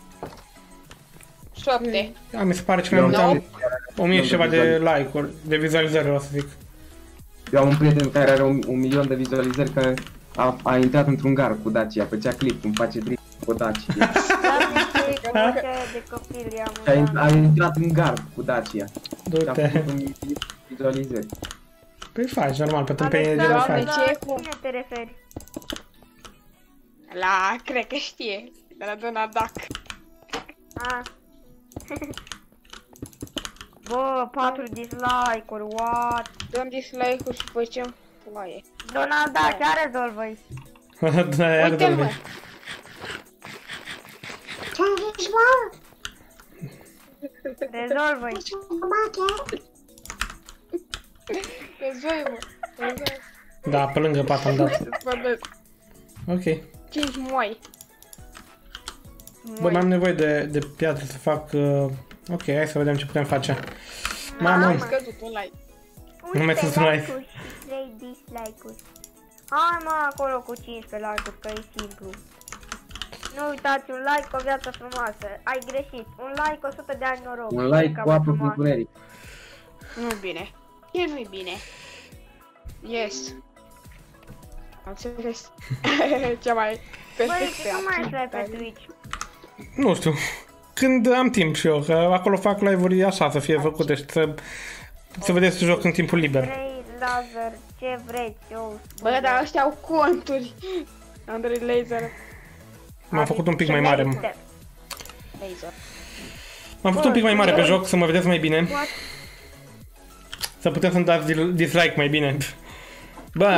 șapte. Da, mi se pare că mai mult am o mie și ceva de like-uri, de vizualizări, o să zic. Eu am un prieten care are un, un milion de vizualizări care a, a intrat într-un gar cu Dacia, făcea clip, îmi face trip cu Dacia. Doamne, ce voce de copil i-am Și a, in- a intrat în gar cu Dacia. Și a Du-te. făcut un milion de vizualizări. Păi faci, normal, pe tâmpenie de Doamne, faci. La ce e cu- cine te referi? La, cred că știe. De la Donald Duck. Ah. Bă, patru dislike-uri, what? Dăm dislike-uri și facem ploaie. Donald, da, chiar rezolvă-i. Da, iar Uite-l, de mă. Ce-ai zis, mă? Rezolvă-i. Mă, chiar? Rezoi, mă. Rezoi. Da, pe lângă pat am dat. Vorbesc. Ok. cinci moi. Bă, mai am nevoie de, de piatră să fac... Uh... Ok, hai să vedem ce putem face. Mamă, Am scăzut un like. Nu mai sunt like. like-uri și trei dislike-uri. Hai mă, acolo cu cincisprezece like-uri, că e simplu. Nu uitați, un like, o viață frumoasă. Ai greșit. Un like, o sută de ani noroc. Un like Cam cu apă frumoasă. cu întuneric. Nu-i bine. E nu-i bine. Yes. Am înțeles. Cea mai Băi, perfectă. tu nu mai ești live pe Twitch. nu știu. Când am timp și eu, că acolo fac live-uri așa, să fie făcute și să, să vedeți ce joc în timpul liber. Vrei laser, ce vreți, eu Bă, dar ăștia au conturi. Andrei Laser. M-am făcut un pic mai mare. m- Laser. M-am făcut un pic mai mare pe joc, să mă vedeți mai bine. What? Să putem să-mi dați dil- dislike mai bine. Bă,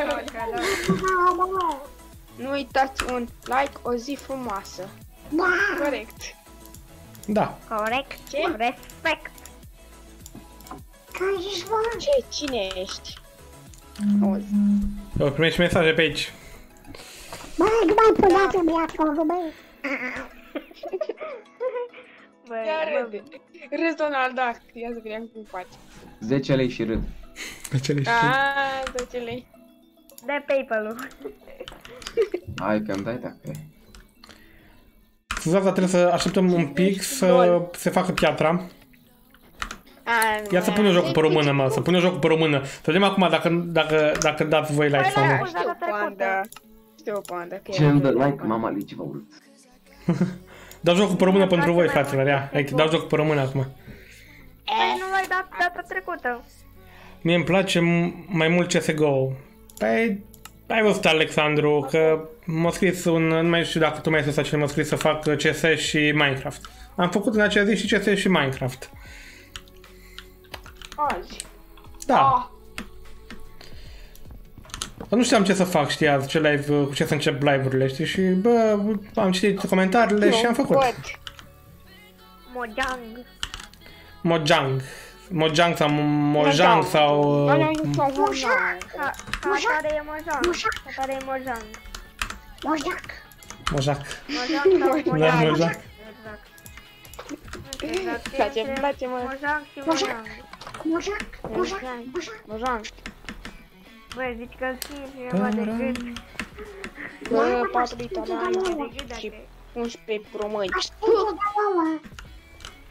Nu uitați un like, o zi frumoasă. Corect. da. Corect. Ce? Respect. Ce-ai zis, mă? Ce? Cine ești? Auzi. Eu primești mesaje pe aici. Bă, nu mai puneți-mi viața, bă. Bă, Ia bă, râde. Râzi Donald Duck. Ia să vedem cum faci. zece lei și râd. Pe cele știu. Aaaa, zece lei. dă PayPal-ul. Hai că îmi dai dacă e. Scuzați, dar trebuie să așteptăm un pic să se facă piatra. Ia să pun eu jocul pe română, mă, să pun eu jocul pe română. Să vedem acum dacă, dacă, dacă dați voi like sau nu. Știu, panda. Știu, panda. că Ce e îmi dă așa. like? Mama lui ce v-a urât. Dau jocul pe română pentru voi, fraților, ia. Hai, dau jocul pe română acum. Păi nu l-ai dat data trecută. Mie îmi place m- mai mult C S G O. Păi, ai văzut, Alexandru, că m-a scris un... Nu mai știu dacă tu mai ai spus cine m-a scris să fac C S și Minecraft. Am făcut în acea zi și C S și Minecraft. Azi. Da. Ah. Dar nu știam ce să fac, știi, azi, ce live, cu ce să încep live-urile, știi, și bă, am citit comentariile și am făcut. Văd. Mojang. Mojang. Mojang sau Mojang sau... Da, uh, da, sau Mojang. Ca, ca tare e Mojang. Ca tare e Mojang. Mojac. Mojang. Mojang sau Da, Mojang. Mojang. Exact. Exact. Îmi place, îmi place, mă. Mojang și Mojang. Mojac. Mojac. Mojac. Mojang. Băi, zici că știi cineva de gât. Bă, patru italiani De gât și dacă... unsprezece români. Aștept de ouă.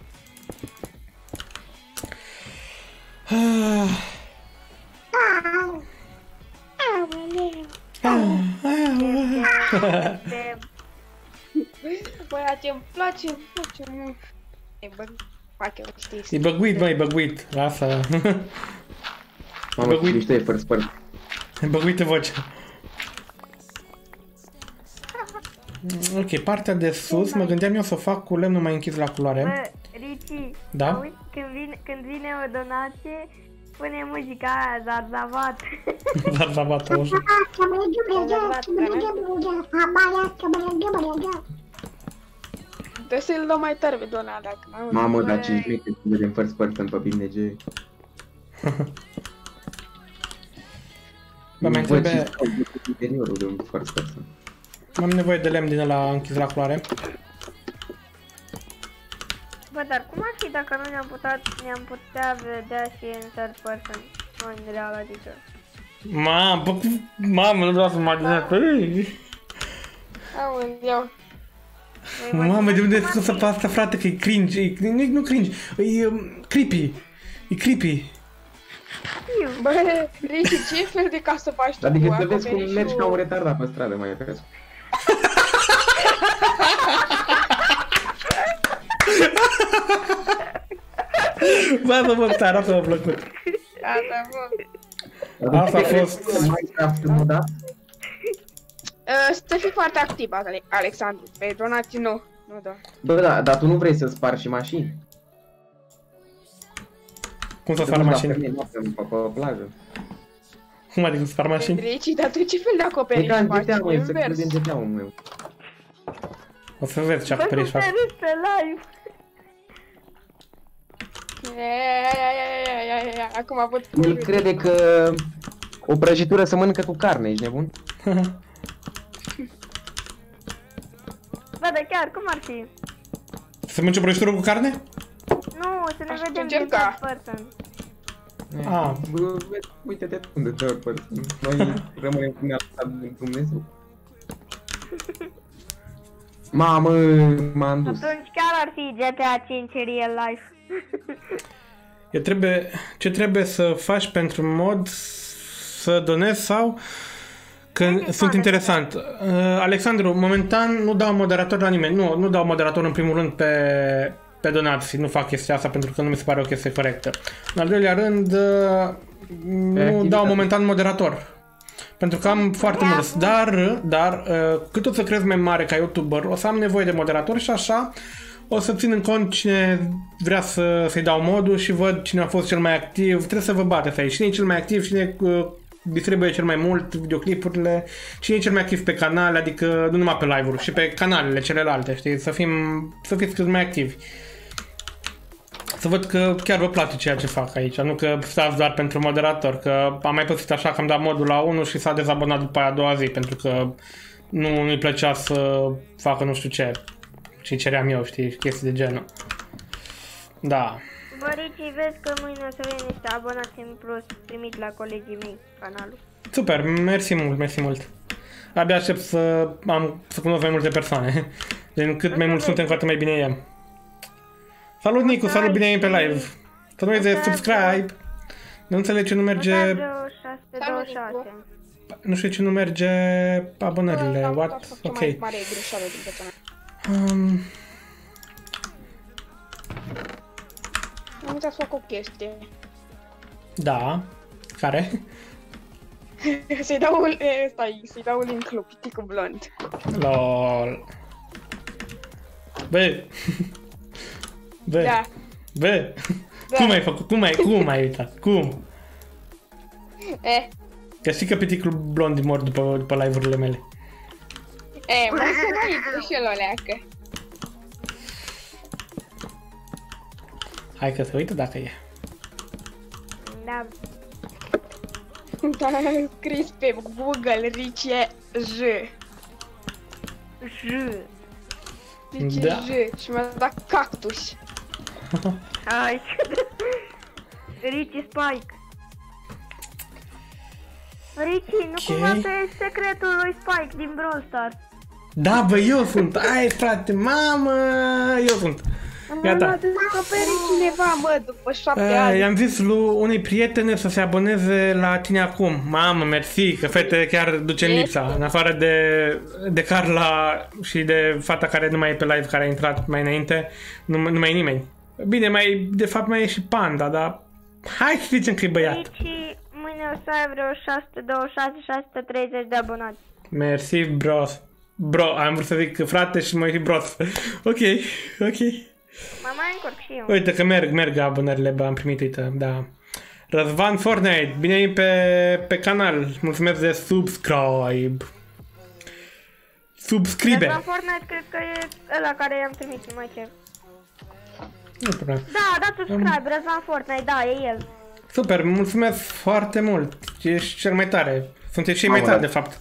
Băia, ce-mi place, îmi place, mă. E bă, fac eu, știi. E băguit, mă, e băguit. Lasă. Mamă, ce mișto e first person. E băguită vocea. Ok, partea de sus, mă gândeam eu să o fac cu lemnul mai închis la culoare. Bă, Ricci, Da? auzi, când vine, când vine o donație, pune muzica aia, zarzavat. Zarzavat, o așa. Trebuie să-l dau mai tare pe Dona, dacă n-auzi. Mamă, dar ce șmecher să vedem first person pe B M G. Bă, mai trebuie... interiorul de un first person. Am nevoie de lemn din ăla închis la culoare. Bă, dar cum ar fi dacă nu ne-am putea, ne-am putea vedea și în third person? Nu, în real, adică. Mamă, bă, cum- mamă, nu vreau să mă imaginez. Aoleu. Mamă, de unde ai scos pe asta, frate, că e cringe, e, nu, nu cringe, e um, creepy, e creepy. Bă, Ricci, ce fel de casă faci tu Adică cu să vezi cum mergi acoperișul? ca un retardat pe stradă, mai crezi. Bă, bă, bă, tare, asta mi-a plăcut. Gata, bă. Asta a fost... Minecraft modat? Uh, Să fii foarte activ, Ale- Alexandru. Pe donații nu. Nu, da. Bă, da, dar tu nu vrei să spargi și mașini? Cum să Te sparg duci la mașini? femeie noaptea Pe pe plajă. Cum adică să sparg mașini? Ricci, dar tu ce fel de E acoperiș ca în faci? G T A, măi, să Invers. crezi în G T A-ul meu. O să vezi ce Bă, acoperiș cum fac. te râzi pe live? Ia, ia, ia, ia, ia, ia, ia. Acum a văd. El crede că o prăjitură se mănâncă cu carne, ești nebun? Bă, dar chiar, cum ar fi? Să mănânci o prăjitură cu carne? Nu, să ne Aș vedem din încerca. third person. Ah. Bă, uite-te tu de third person. Noi rămânem cu neapărat de Dumnezeu. Mamă, m-am dus. Atunci chiar ar fi G T A cinci în real life. Eu trebuie, ce trebuie să faci pentru mod să donezi sau că Hai, sunt hai, interesant. Uh, Alexandru, momentan nu dau moderator la nimeni. Nu, nu dau moderator în primul rând pe, pe donații. Nu fac chestia asta pentru că nu mi se pare o chestie corectă. În al doilea rând, uh, nu activitate. dau momentan moderator. Pentru că am foarte mulți. Dar, dar uh, cât o să cresc mai mare ca YouTuber, o să am nevoie de moderator și așa o să țin în cont cine vrea să, să-i dau modul și văd cine a fost cel mai activ. Trebuie să vă bateți aici. Cine e cel mai activ, cine uh, distribuie cel mai mult videoclipurile, cine e cel mai activ pe canal, adică nu numai pe live-uri, și pe canalele celelalte, știi? Să fim, să fiți cât mai activi. Să văd că chiar vă place ceea ce fac aici, nu că stați doar pentru moderator, că am mai pățit așa că am dat modul la unul și s-a dezabonat după aia a doua zi, pentru că nu îi plăcea să facă nu știu ce, ce ceream eu, știi, chestii de genul. Da. Bă, Ricci, vezi că mâine o să vină niște abonați în plus primit la colegii mei canalul. Super, mersi mult, mersi mult. Abia aștept să am să cunosc mai multe persoane. Din cât mai mult suntem, cu atât mai bine e. Salut Nicu, salut, bine ai pe live. Să nu uiți de subscribe. Nu înțeleg ce nu merge, șase sute douăzeci și șase. nu știu ce nu merge abonările, Am what? făcut cea Ok. mai mare greșeală din viața mea. Um, Am uitat să fac o chestie. da. Care? Să-i dau un... e, Stai, să-i dau un link lui Piticul Blond. Lol. Bă. Bă. Da. Bă. Da. Cum ai făcut? Cum ai, cum ai uitat? Cum? E, Că știi că piticul blond mor după, după live-urile mele. e, mă să mai intru și el o leacă. Hai că se uită dacă e. Da. Da, am scris pe Google Ricci J. J. Ricci Da. J. Și mi-a dat cactus. Hai. Ricci Spike. Ricci, nu Ok. cumva tu ești secretul lui Spike din Brawl Stars. Da, bă, eu sunt. Ai, frate, mamă, eu sunt. Gata. M-a descoperit cineva, mă, după șapte Uh, ani. I-am zis lui unei prietene să se aboneze la tine acum. Mamă, mersi, că fete chiar duce în lipsa. În afară de, de Carla și de fata care nu mai e pe live, care a intrat mai înainte, nu, nu mai e nimeni. Bine, mai, de fapt mai e și Panda, dar hai să zicem că e băiat. Ricci, mâine o să ai vreo șase sute douăzeci și șase șase sute treizeci de abonați. Mersi, bros. Bro, am vrut să zic frate și mai fi bros. Ok, ok. Mă mai încurc și eu. Uite că merg, merg abonările, bă, am primit, uite, da. Răzvan Fortnite, bine ai pe, pe canal, mulțumesc de subscribe. Subscribe. La Fortnite cred că e ăla care i-am trimis, nu mai ce. Nu problem. Da, da, subscribe, Răzvan Fortnite, da, e el. Super, mulțumesc foarte mult, ești cel mai tare. Sunteți cei mai tari, de fapt.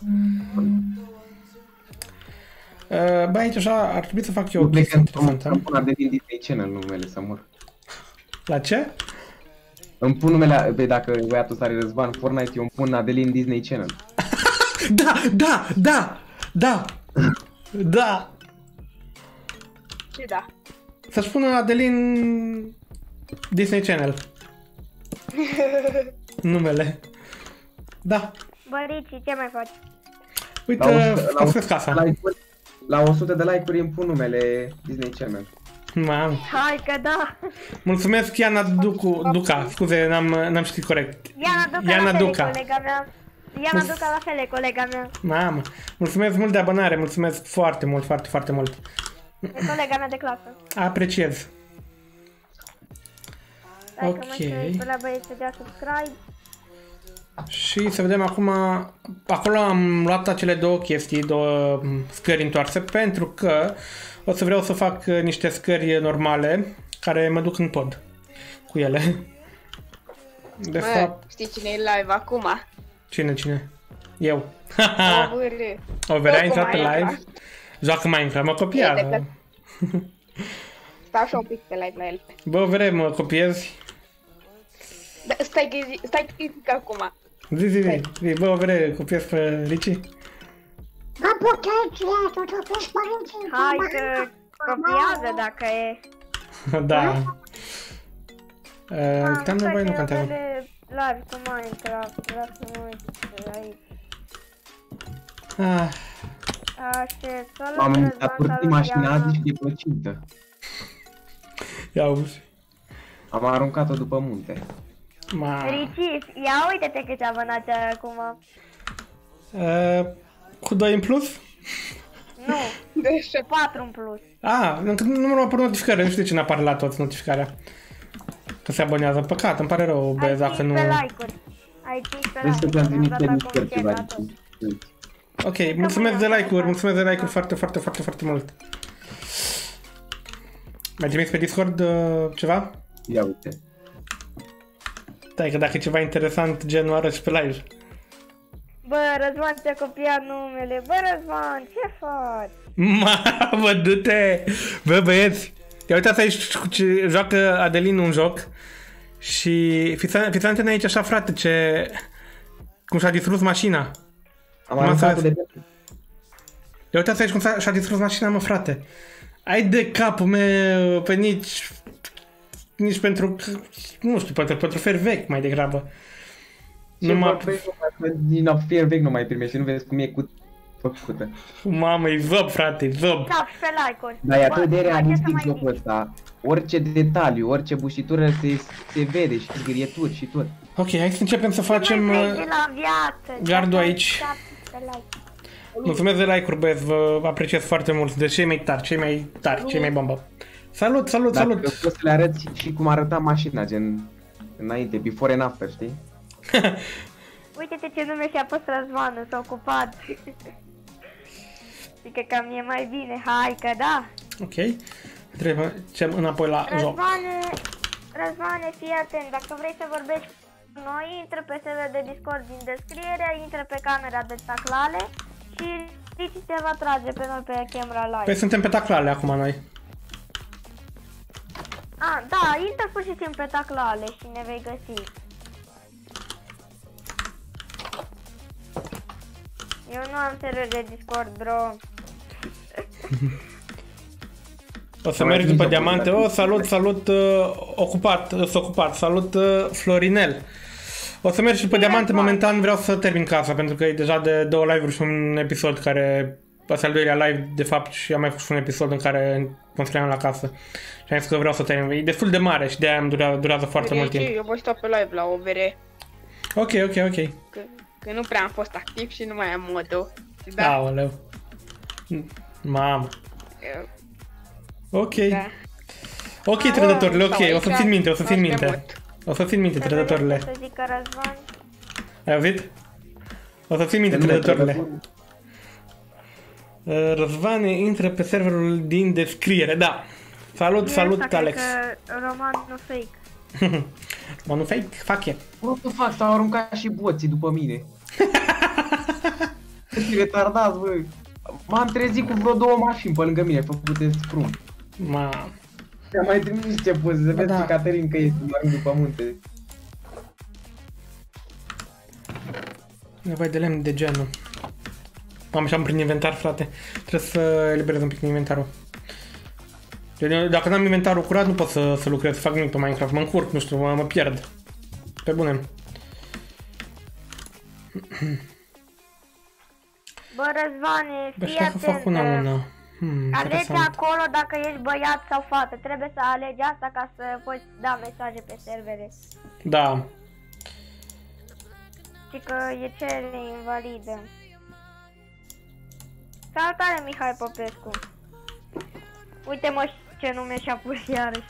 Uh, bă, aici așa ar trebui să fac eu o chestie interesantă. Îmi pun Adelin Disney Channel numele să mor. La ce? Îmi pun numele, băi, dacă băiatul ăsta are Răzvan Fortnite, eu îmi pun Adelin Disney Channel. Da, da, da, da, da. Și da. Să-și pună Adelin Disney Channel. Numele. Da. Bă, Ricci, ce mai faci? Uite, construiesc casa. like-uri, la o sută de like-uri îmi pun numele Disney Channel. Mam. Hai că da! Mulțumesc, Iana Ducu, Duca. Scuze, n-am, n-am știut corect. Iana Duca Iana la fel, Duca. colega mea. Iana Duca la fel, colega mea. Mamă. Mulțumesc mult de abonare, mulțumesc foarte mult, foarte, foarte mult. E colega mea de clasă. Apreciez. Dacă Ok. mă știu pe la băieți să dea subscribe. Și să vedem acum, acolo am luat acele două chestii, două scări întoarse, pentru că o să vreau să fac niște scări normale care mă duc în pod cu ele. De Mă, fapt, știi cine e live acum? cine, cine? Eu. O vârâ. Overea a Joacă intrat pe live, Minecraft. joacă Minecraft, mă E de copiază. plăcut. Stau și un pic pe live la el. Bă, Overea, mă copiezi? Da, stai că zi- stai că zic acum. Zi, zi, zi, zi, bă, Overea, copiezi pe Ricci? Hai că copiază dacă e. Da. Uh, Te-am nevoie, nu că contează. live cu Minecraft, vreau să mă uit aici. Ah, Așa, salut, Am Răzvan, a părțit salut, mașina Iana. azi și e plăcintă. ia auzi. Am aruncat-o după munte. Ma. Ricci, ia uite-te câți abonați ai acum. Uh, cu doi în plus? Nu, Deci, patru în plus. Ah, încă nu m-a apărut notificare, nu știu de ce n-a apare la toți notificarea. Că se abonează, păcat, îmi pare rău, bă, Ai dacă nu... cincisprezece like-uri. Ai cincisprezece Trebuie să like-uri, te-am mi-am trimis dat pe acum mișcări check ceva la de toți. Ok, mulțumesc de like-uri, mulțumesc de like-uri foarte, foarte, foarte, foarte mult. Mai trimis pe Discord uh, ceva? Ia uite. Stai că dacă e ceva interesant, gen arăți pe live. Bă, Răzvan ți-a copiat numele. Bă, Răzvan, ce faci? Mamă, du-te! Bă, băieți, ia uitați aici cu ce joacă Adelin un joc. Și fiți fiți atenți aici așa, frate, ce... Cum și-a distrus mașina. Am M-am aruncat-o înțeles. de pe... Ia uitați aici cum s-a- și-a distrus mașina, mă, frate. Ai de capul meu, pe nici... Nici pentru... Nu știu, pentru, pentru fer vechi mai degrabă. Ce Nu mă... vorbești, mă, din afier vechi nu mai primești, nu vezi cum e cu făcută. Mamă, e zob, frate, e zob. Tap pe like-uri. Dar e atât de Bă, ce să realistic mai jocul zic? ăsta. Orice detaliu, orice bușitură se, se vede și zgârieturi și tot. Ok, hai să începem să facem... Ce mai uh, vrei de la viață? gardul Tap, aici. tap pe like. Mulțumesc de like-uri, băieți, vă apreciez foarte mult. De cei mai tari, cei mai tari, cei mai bombă. Salut, salut, Dacă salut! poți să le arăți și cum arăta mașina, gen înainte, before and after, știi? Uite-te ce nume și-a pus Răzvanul, s-a ocupat. Zică că mie mai bine, hai că da. Ok, trebuie ce înapoi la joc. Răzvane, Răzvane, fii atent, dacă vrei să vorbești cu noi, intră pe serverul de Discord din descriere, intră pe camera de taclale și Ricci te va trage pe noi pe camera live. Păi suntem pe taclale acum noi. Ah, da, intră pur și simplu pe taclale și ne vei găsi. Eu nu am server de Discord, bro. O să mergi după diamante. O, salut, salut, uh, ocupat, uh, ocupat. Salut, uh, Florinel. O să mergi după diamante, momentan vreau să termin casa, pentru că e deja de două live-uri și un episod care... Asta al doilea live, de fapt, și am mai făcut un episod în care construiam la casă. Și am zis că vreau să termin. E destul de mare și de-aia îmi durează, durează foarte Bine, mult timp. Eu voi sta pe live la o bere. Ok, ok, ok. Că, că nu prea am fost activ și nu mai am modul. Da. Aoleu. Mamă. Eu, Ok. da. Ok, trădătorile, ok. Sau O să aici, țin minte, o să țin foarte minte. mult. O să țin minte, trădătorile. Să zică Răzvan. Ai auzit? O să țin minte, trădătorile. Uh, Răzvane intră pe serverul din descriere, da. Salut, salut, Asta Alex. cred că roman nu fake. Mă, nu fake? Fac e. What the fuck, s-au aruncat și boții după mine. Ești retardat, bă. M-am trezit cu vreo două mașini pe lângă mine, făcute scrum. Ma. Mi-am mai trimis niște poze, să vezi Da. pe Caterin că este mai după munte. Nevoie de lemn de genul. Am și am prin inventar, frate. Trebuie să eliberez un pic din inventarul. Eu, dacă n-am inventarul curat, nu pot să, să lucrez, să fac nimic pe Minecraft. Mă încurc, nu știu, mă, mă pierd. Pe bune. Bă, Răzvane, Bă, fii știu că fac atent. una una. Hmm, Alege interesant. acolo dacă ești băiat sau fată. Trebuie să alegi asta ca să poți da mesaje pe servere. Da. Și că e cerere invalidă. Salutare, Mihai Popescu. Uite-mă ce nume și-a pus iarăși.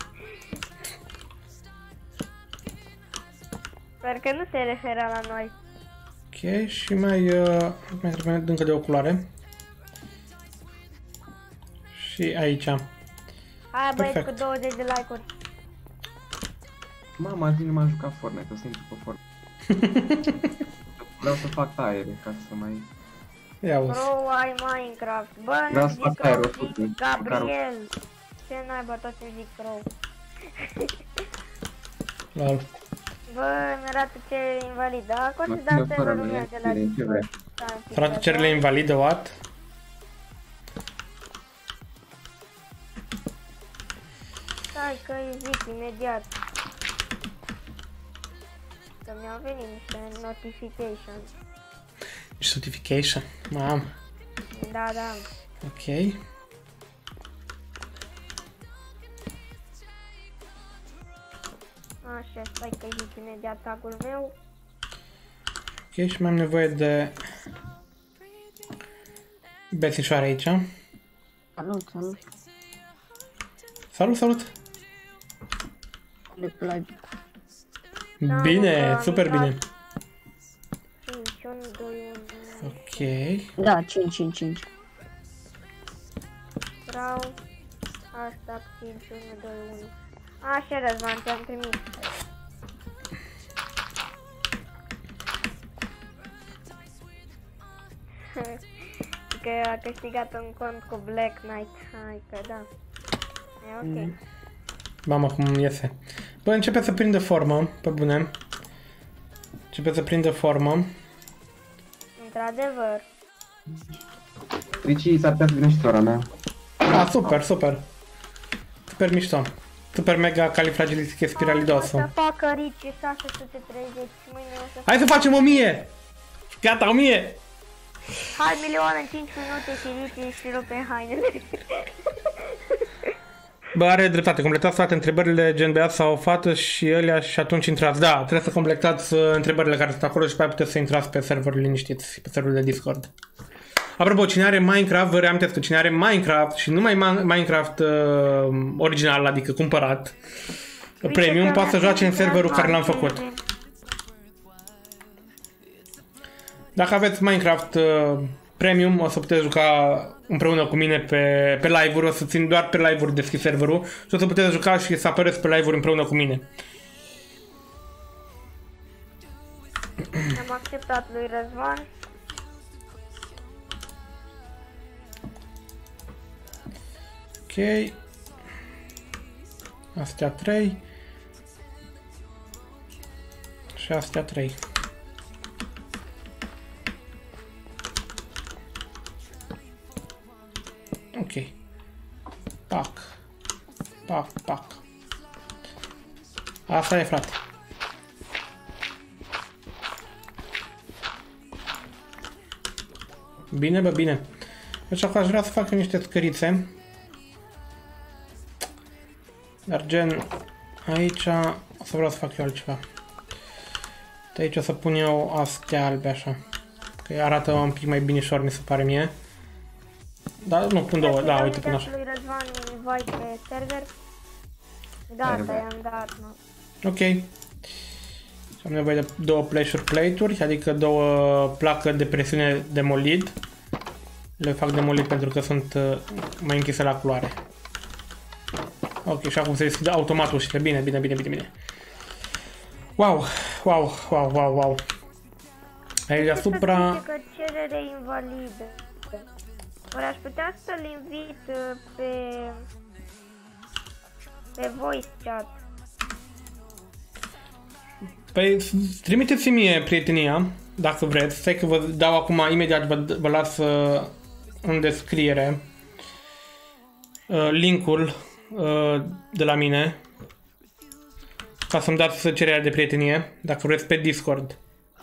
Sper că nu se referă la noi. Ok, și mai, uh, mai trebuie încă de oculare. Și aici. Hai băieți cu Perfect. douăzeci de like-uri. Mama, azi nu m-am jucat Fortnite, o să intru pe Fortnite. Vreau să fac taiere ca să mai... Ia uzi. Bro, ai Minecraft. Bă, Vreau nu să fac zic aer, Bro, o zic făcut, Gabriel. Ce naiba tot să zic Bro. Lol. Bă, mi-arată cerere invalidă. Acum Mă să dau ține fără serverul meu mine, de la ce Discord. vrei? Stai un pic, Frate, da? cererile invalide, what? Stai că îi zic imediat. Că mi-au venit niște notification. Notification. Mam. Da, da. Ok. Așa, stai că îi zic imediat tagul meu. Ok, și mai am nevoie de bețișoare aici. Salut, salut. Salut, salut! Le place. Da, Bine, mă, super am bine. cinci, unu, doi, unu. Ok. Da, cinci, cinci, cinci. Vreau asta cinci, unu, doi, unu. Așa, Răzvan, te-am trimis. Că a câștigat un cont cu Black Knight. Hai că da. E ok. Mm. Mamă, cum iese. Bă, începe să prindă formă, pe bune. Începe să prindă formă. Într-adevăr. Ricci, s-ar putea să vină și sora mea. Ah, super, super. Super mișto. Super mega califragilistic O spiralidosul. să facă Ricci șase sute treizeci. Mâine o să Hai să facem o mie! Gata, o mie! Hai milion în cinci minute și Ricci își rupe hainele. Bă, are dreptate, completați toate întrebările gen băiat sau o fată și ălea și atunci intrați. Da, trebuie să completați uh, întrebările care sunt acolo și pe aia puteți să intrați pe serverul liniștiți, pe serverul de Discord. Apropo, cine are Minecraft, vă reamintesc că cine are Minecraft și numai Minecraft uh, original, adică cumpărat, premium, poate să joace în serverul care l-am făcut. Dacă aveți Minecraft uh, Premium, o să puteți juca împreună cu mine pe, pe live-uri, o să țin doar pe live-uri deschis serverul și o să puteți juca și să apăreți pe live-uri împreună cu mine. Am acceptat lui Răzvan. Ok. Astea trei. Și astea trei. Ok. Pac. pac, pac. Asta e, frate. Bine, bă, bine. Deci acum aș vrea să fac niște scărițe. Dar gen, aici o să vreau să fac eu altceva. De aici o să pun eu astea albe așa. Că arată un pic mai binișor, mi se pare mie. Dar nu, pun două, da, uite, pun așa. Lui Răzvan invite pe server. Gata, i-am dat, mă. Ok. Am nevoie de două pressure plate-uri, adică două placă de presiune de molid. Le fac de molid pentru că sunt uh, mai închise la culoare. Ok, și acum se deschide automat ușile. Bine, bine, bine, bine, bine. Wow, wow, wow, wow, wow. Aici deasupra... Că cerere invalidă. Ori aș putea să-l invit uh, pe... pe voice chat. Păi, trimiteți-mi mie prietenia, dacă vreți. Stai că vă dau acum, imediat vă, vă las uh, în descriere uh, linkul uh, de la mine ca să-mi dați cererea de prietenie, dacă vreți, pe Discord.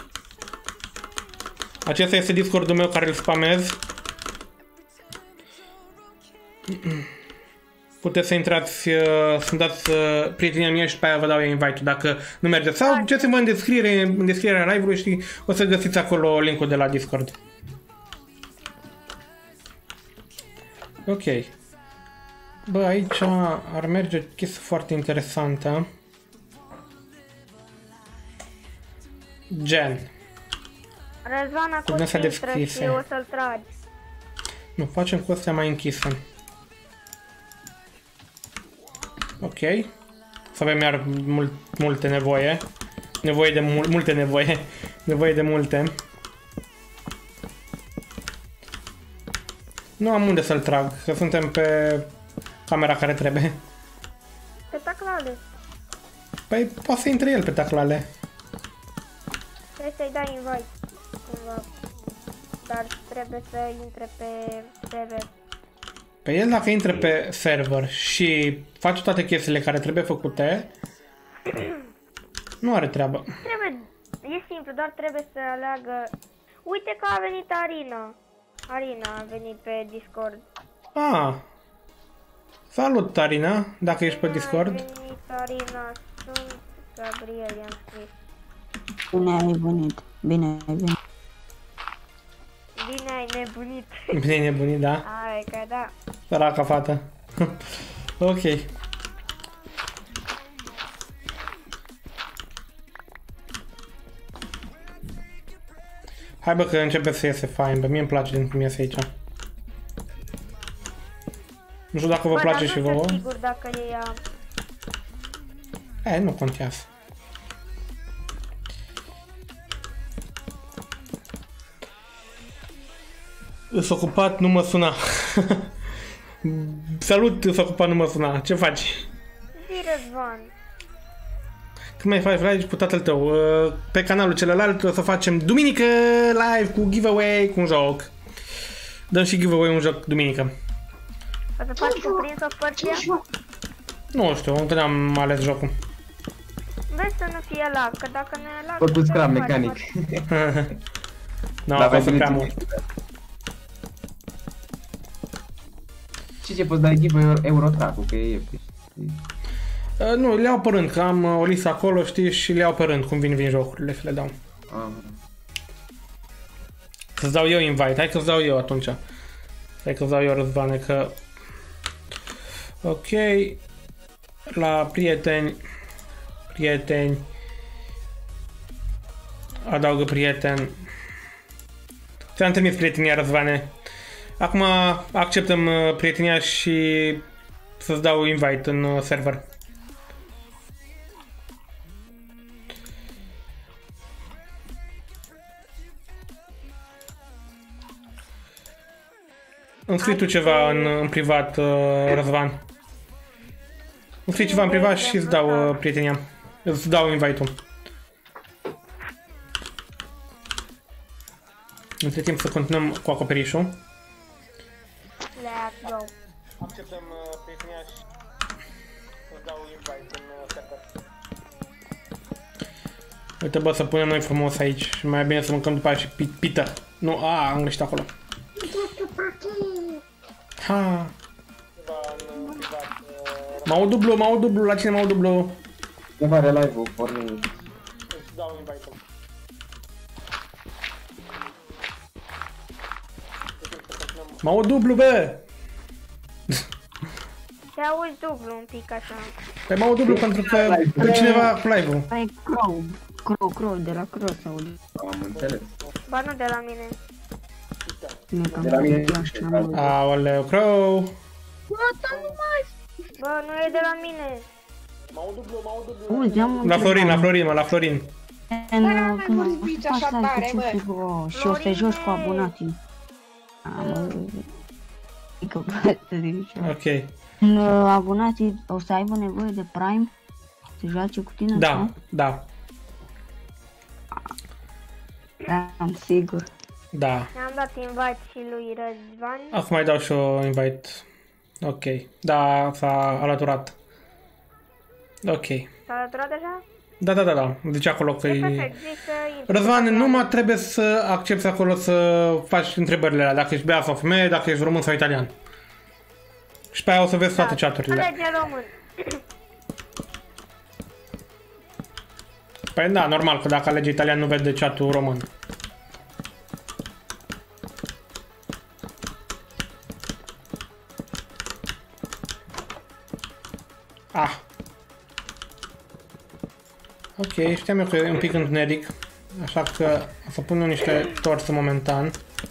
Acesta este Discordul meu care îl spamez. Puteți să intrați, uh, să-mi dați uh, prietenia mea și pe aia vă dau eu invite-ul dacă nu mergeți. Sau duceți-vă în descriere, în descrierea live-ului și o să găsiți acolo linkul de la Discord. Ok. Bă, aici ar merge o chestie foarte interesantă. Gen. Răzvan acum Putem să intră deschise. și o să-l tragi. Nu, facem cu astea mai închise. Ok. Să avem iar mult, multe nevoie. Nevoie de mul multe nevoie. Nevoie de multe. Nu am unde să-l trag, că suntem pe camera care trebuie. Pe taclale. Păi poate să intre el pe taclale. Trebuie să-i dai invite. Cumva. Dar trebuie să intre pe server. Pe el dacă intră pe server și face toate chestiile care trebuie făcute, nu are treabă. Trebuie, e simplu, doar trebuie să aleagă. Uite că a venit Arina. Arina a venit pe Discord. Ah. Salut, Arina, dacă ești pe Discord. A venit Arina, sunt Gabriel, i-am scris. Bine ai venit. Bine ai venit. Bine ai nebunit. Bine ai nebunit, da? Hai că da. Săraca fată. Ok. Hai bă că începe să iese fain, bă, mie îmi place din cum iese aici. Nu știu dacă vă Bă, place dar și nu vouă. sunt sigur dacă e ea. E, nu contează. Îs ocupat, nu mă suna. Salut, îs ocupat, nu mă suna. Ce faci? Zi, Răzvan. Când mai faci live cu tatăl tău? Pe canalul celălalt o să facem duminică live cu giveaway, cu un joc. Dăm și giveaway un joc duminică. O să faci cu Prince of Persia? Nu știu, încă n-am ales jocul. Vezi să nu fie lag, că dacă nu e lag... Făcut să scram nu faci mecanic. Nu, Da, a fost vai, prea bine, mult. Și ce poți da giveaway Eurotrack-ul, că e... Uh, nu, le iau pe rând, că am uh, o listă acolo, știi, și le iau pe rând, cum vin, vin jocurile, și le dau. Ah. Să-ți dau eu invite, hai că-ți dau eu atunci. Hai că-ți dau eu, Răzvane, că... Ok. La prieteni. Prieteni. Adaugă prieten. Ți-am trimis prietenia, Răzvane. Acum acceptăm uh, prietenia și să-ți dau invite în uh, server. Îmi scrii tu ceva în, în privat, uh, Răzvan. Îmi scrii ceva în privat și îți dau uh, prietenia. Îți dau invite-ul. Între timp să continuăm cu acoperișul. Let's go. Acceptăm uh, prietenia și... Uite bă, să punem noi frumos aici și mai bine să mâncăm după aia și pita. Nu, a, am greșit acolo. Ha. M au dublu, m au dublu, la cine m au dublu? Undeva are live-ul, porni. M au dublu, bă! Te auzi dublu un pic așa. Păi m au dublu pentru că pe cineva cu live-ul. Ai Crow, Crow, Crow, de la Crow se aude. Am înțeles. Ba nu de la mine. Nu e cam De la mine așa, așa, mă. Aoleu, Crow! Bă, nu e de la mine. Auzi, am o La Florin, la întrebare. Florin, mă, la Florin. În, Dar când n-ai o vorbit să faci așa live tare, cu bă. C F G O și o să te joci cu abonații. Am mică să zic așa. Ok. Abonații o să aibă nevoie de Prime să joace cu tine? Da, sau? da, Da, am sigur. da. Mi-am dat invite și lui Răzvan. Acum mai dau și o invite. Ok. Da, s-a alăturat. Ok. S-a alăturat deja? Da, da, da, da. Zice acolo că E e... perfect, zic să intri. Răzvan, numai trebuie să accepti acolo să faci întrebările alea, dacă ești băiat sau femeie, dacă ești român sau italian. Și pe aia o să vezi toate chaturile. Alege român. Păi da, normal, că dacă alegi italian nu vede chatul român. Ah. Ok, știam eu că e un pic întuneric, așa că o să pun eu niște torțe momentan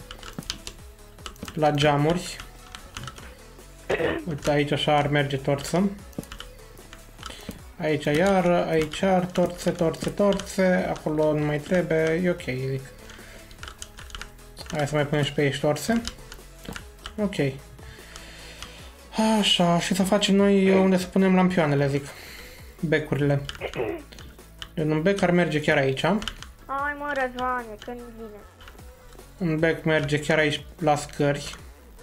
la geamuri. Uite, aici așa ar merge torță. Aici iar, aici iar, torțe, torțe, torțe, acolo nu mai trebuie, e ok, zic. Hai să mai punem și pe aici torțe. Ok. Așa, și să facem noi unde să punem lampioanele, zic. Becurile. Deci un bec ar merge chiar aici. Hai mă, Răzvane, când vine. Un bec merge chiar aici la scări.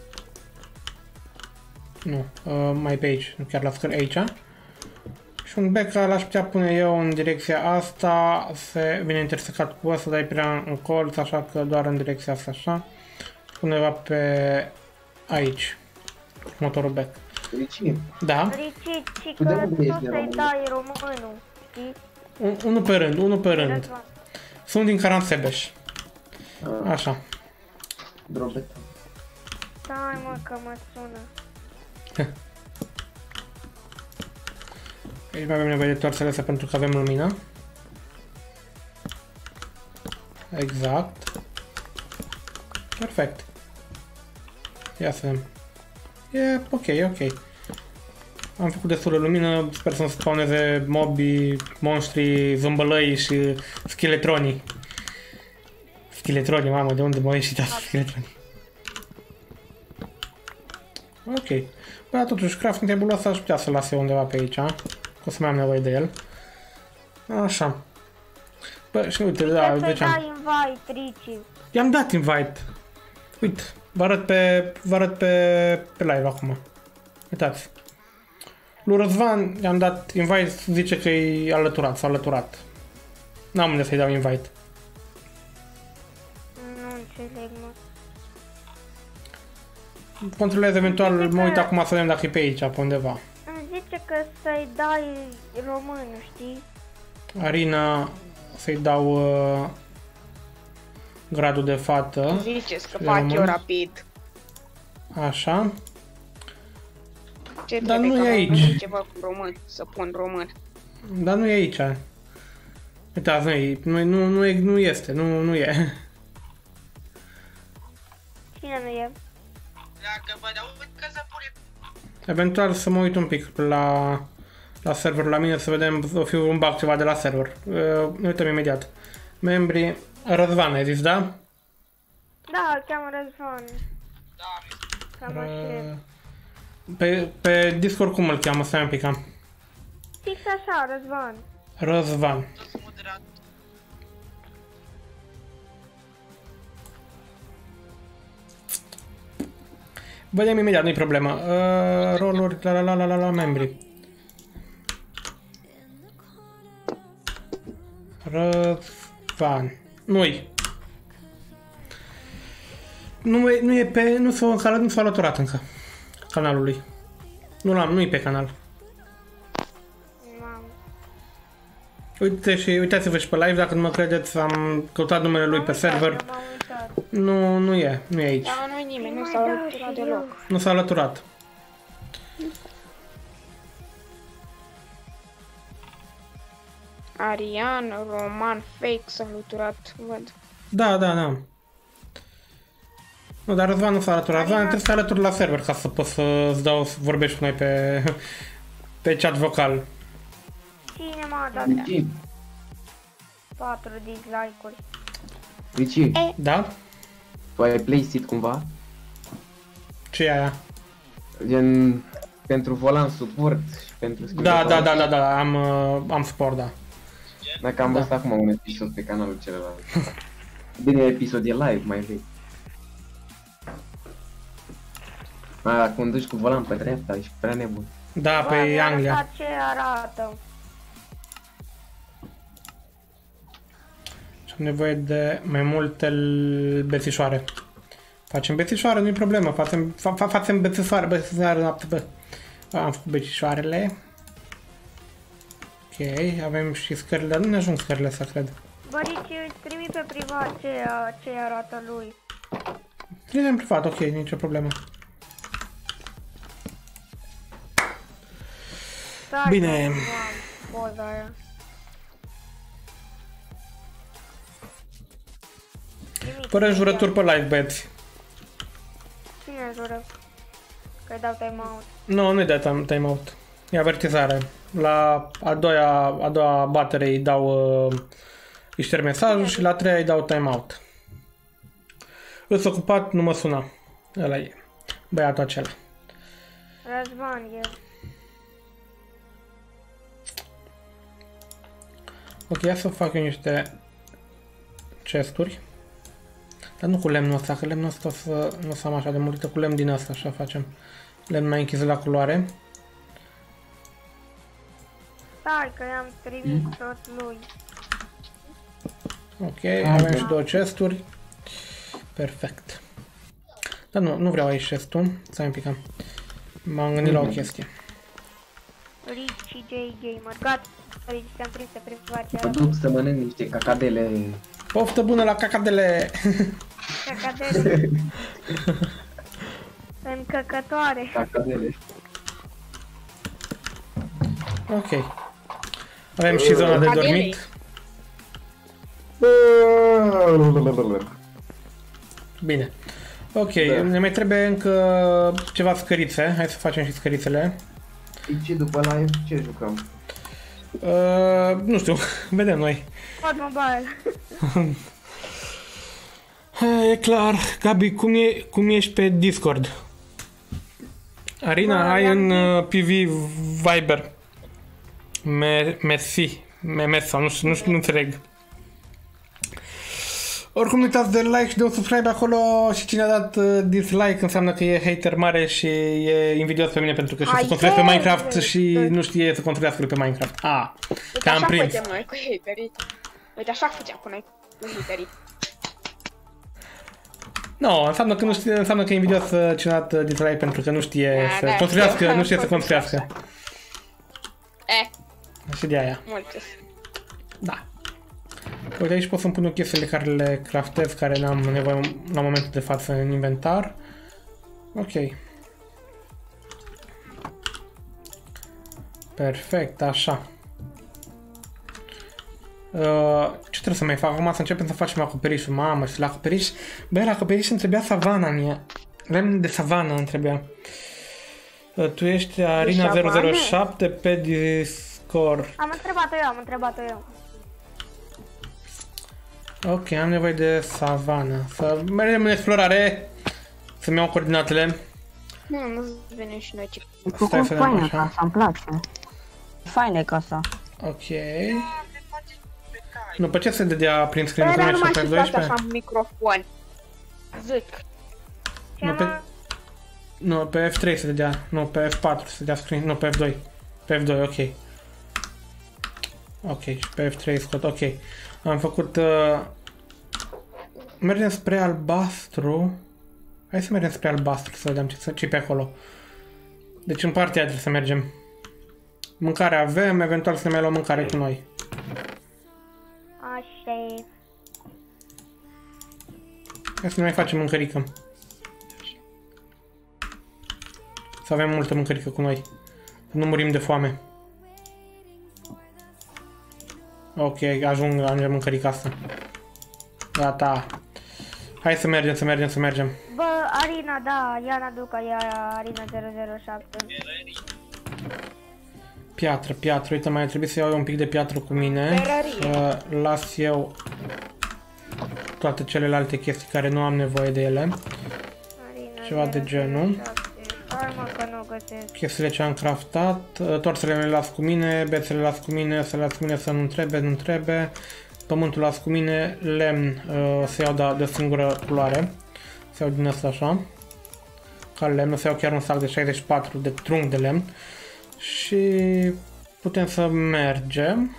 Nu, uh, mai pe aici, nu chiar la scări, aici. Și un bec l-aș putea pune eu în direcția asta, se vine intersecat cu ăsta, dar e prea în colț, așa că doar în direcția asta, așa. Undeva pe aici, motorul bec. Ricin. Da, Ricit, și Tu de că unde ești tu de să-i român? dai românul, știi? un, unul pe rând, unul pe rând. Răzvan. Sunt din Caransebeș. Ah, Așa. drobeta. Stai mă, că mă sună. Aici mai avem nevoie de toarțele astea pentru că avem lumină. Exact. Perfect. Ia să vedem. E ok, ok. Am făcut destul de lumină, sper să-mi spawneze mobii, monștri, zâmbălăi și scheletronii. Scheletronii, mamă, de unde m-au ieșit asta, scheletronii? Ok. Bă, totuși, crafting table-ul ăsta aș putea să-l las eu undeva pe aici, că o să mai am nevoie de el. Așa. Bă, și uite, da, Să-i ziceam. dai invite, Ricci. I-am dat invite. Uite, vă arăt pe, vă arăt pe, pe live acum. Uitați. Lui Răzvan i-am dat invite, zice că e alăturat, s-a alăturat. N-am unde să-i dau invite. Nu înțeleg, mă. Controlez eventual, mă uit acum să vedem dacă e pe aici, pe undeva. Îmi zice că să-i dai românul, știi? Arina, să-i dau uh, gradul de fată. Ziceți că De fac român. eu rapid. Așa. Ce Dar trebuie nu că e am aici. făcut ceva cu român, să pun român. Dar nu e aici. Uitați, nu, e, nu, nu, nu, e, nu este, nu, nu e. Cine nu e? Dacă vă dau că să pune... Eventual să mă uit un pic la, la server la mine să vedem, o fi un bug ceva de la server. Uh, ne uităm imediat. Membri, Răzvan, ai zis, da? Da, îl cheamă Răzvan. Da, Cam așa. Uh, pe, pe Discord cum îl cheamă? Stai un pic, am. Fix așa, Răzvan. Răzvan. moderat. Vedem imediat, nu-i problemă. Uh, roluri, la la la la la la membri. Răzvan. Nu-i. Nu e, nu e pe... Nu s-a încalat, nu s-a alăturat încă. Canalului. Nu l-am, nu-i pe canal. Uite și uitați-vă și pe live, dacă nu mă credeți, am căutat numele lui pe server. Nu, nu e, nu e aici. Da, nu e nimeni, nu s-a alăturat deloc. Nu s-a alăturat. Arian, Roman, Fake s-a alăturat, văd. Da, da, da. Nu, dar Răzvan nu s-a alăturat. Răzvan trebuie să te alături la server ca să poți să-ți dau, să vorbești cu noi pe, pe chat vocal. Cine m-a dat Ricci, patru dislike-uri? Ricci, Da? tu ai playsit cumva? Ce e aia? Gen, pentru volan suport și pentru Da, schimbătoare? da, da, da, da, am, uh, am suport, da. Dacă am văzut acum un episod pe canalul celălalt. Bine, episod e live, mai vechi. A, conduci cu volan pe dreapta, ești prea nebun. Da, Bă, pe mi-a Anglia. arătat ce arată. Și am nevoie de mai multe bețișoare. Facem bețișoare, nu-i problemă. Facem, fa, fa, facem bețișoare, bețișoare noapte, bă. Am făcut bețișoarele. Ok, avem și scările, dar nu ne ajung scările să cred. Bă, Ricci, îți trimit pe privat ce, ce arată lui. Trimite în privat, ok, nicio problemă. Stai, Bine. că nu am poza aia. Trimite, Fără înjurături pe live, băieți. Cine înjură? Că-i dau timeout. Nu, nu-i dai time- timeout. E avertizare. La a doua, a doua batere îi dau... Uh, îi șterg mesajul și la a treia îi dau timeout. Îs ocupat, nu mă suna. Ăla e. Băiatul acela. Răzvan e. Ok, ia să fac eu niște chesturi. Dar nu cu lemnul ăsta, că lemnul ăsta o să, nu o să am așa de multe, cu lemn din asta, așa facem. Lemn mai închis la culoare. Stai, că i-am trimis tot lui. Ok, avem și două chesturi. Perfect. Dar nu, nu vreau aici chestul. Stai un pic. M-am gândit la o chestie. Ricci J Gamer. Gata, Ricci, te-am prins pe privat ce Mă arată. duc să mănânc niște cacadele. Poftă bună la cacadele! Căcădele. Încăcătoare. Cacadele. Ok. Avem și zona de dormit. Bine. Ok, Da. ne mai trebuie încă ceva scărițe. Hai să facem și scărițele. Și după live ce jucăm? Uh, nu știu, vedem noi. Cod Mobile. E clar. Gabi, cum, e, cum ești pe Discord? Arina, Bă, ai i-am în uh, P V Viber. Me Messi. Memes sau nu știu, nu știu, nu înțeleg. Oricum, nu uitați de like și de un subscribe acolo și cine a dat uh, dislike înseamnă că e hater mare și e invidios pe mine pentru că știe să construiesc pe Minecraft și nu știe să construiască pe Minecraft. A, Uite, că am așa prins. facem noi cu haterii. Uite, așa făceam cu noi cu haterii. Nu, înseamnă că nu știe, înseamnă că e invidios uh, cine a dat uh, dislike pentru că nu știe Da, să da, construiască, știu. nu știe să construiască. Eh, Și de aia. multe. Da. Uite, aici pot să-mi pun eu chestiile care le craftez, care n-am nevoie la momentul de față în inventar. Ok. Perfect, așa. Uh, ce trebuie să mai fac? Acum să începem să facem acoperișul. Mamă, și la acoperiș... Băi, la acoperiș îmi trebuia savana în ea. Lemn de savană îmi trebuia. Uh, tu ești Arina zero zero șapte pe Discord. Am întrebat-o eu, am întrebat-o eu. Ok, am nevoie de savană. Să mergem în explorare. Să-mi iau coordinatele. Nu, nu venim și noi ce. E Stai făcut să vedem faină așa. casa, îmi place. E faină casa. Ok. Nu, pe ce se dădea prin screen? Păi, Să dar nu mergi mai pe știu asta doisprezece? așa în microfon. Zic. Ce Nu, pe... mă? Nu, pe F trei se dădea. Nu, pe F patru se dădea screen. Nu, pe F doi. Pe F doi, ok. Ok, și pe F trei scot, ok. Am făcut... Uh... Mergem spre albastru. Hai să mergem spre albastru să vedem ce, ce pe acolo. Deci în partea aia trebuie să mergem. Mâncare avem, eventual să ne mai luăm mâncare cu noi. Așa e. Hai să ne mai facem mâncărică. Să avem multă mâncărică cu noi. Să nu murim de foame. Ok, ajung, ajungem mâncărica asta. Gata. Hai să mergem, să mergem, să mergem. Bă, Arina, da, Iana Duca, e Arina zero zero șapte. Piatră, piatră, uite, mai trebuie să iau un pic de piatră cu mine. Să las eu toate celelalte chestii care nu am nevoie de ele. Arina Ceva de genul. Hai mă că nu găsesc. Chestiile ce am craftat, toarțele le las cu mine, bețele le las cu mine, să le las cu mine să nu trebuie, nu trebuie. Pământul las cu mine, lemn uh, să iau de, de singură culoare. Să iau din asta așa. Ca lemn, să iau chiar un sac de șaizeci și patru de trunchi de lemn. Și putem să mergem.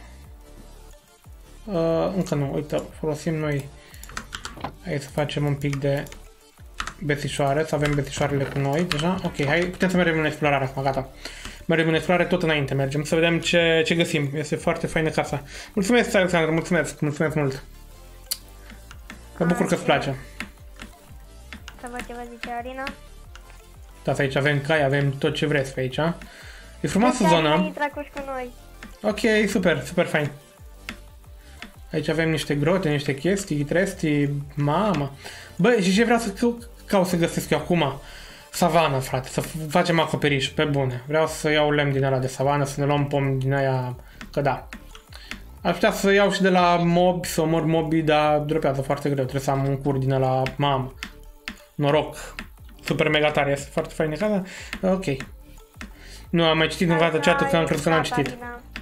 Uh, încă nu, uite, folosim noi. Hai să facem un pic de bețișoare, să avem bețișoarele cu noi deja. Ok, hai, putem să mergem în explorare acum, gata. Mergem în explorare tot înainte, mergem să vedem ce, ce găsim. Este foarte faină casa. Mulțumesc, Alexandru, mulțumesc, mulțumesc mult. Mă bucur că îți place. Să văd ce vă zice Arina. Da, aici avem cai, avem tot ce vreți pe aici. E frumoasă Deci zona. Arina intră cu noi. Ok, super, super fain. Aici avem niște grote, niște chestii, trestii, mamă. Bă, și ce vreau să caut să găsesc eu acum? Savana, frate, să facem acoperiș, pe bune. Vreau să iau lemn din ăla de savană, să ne luăm pom din aia, că da. Aș putea să iau și de la mobi, să omor mobii, dar dropează foarte greu, trebuie să am un cur din ăla, mamă. Noroc. Super mega tare, este foarte faină casa. Ok. Nu am mai citit încă dată chat-ul, că am crezut că n-am citit.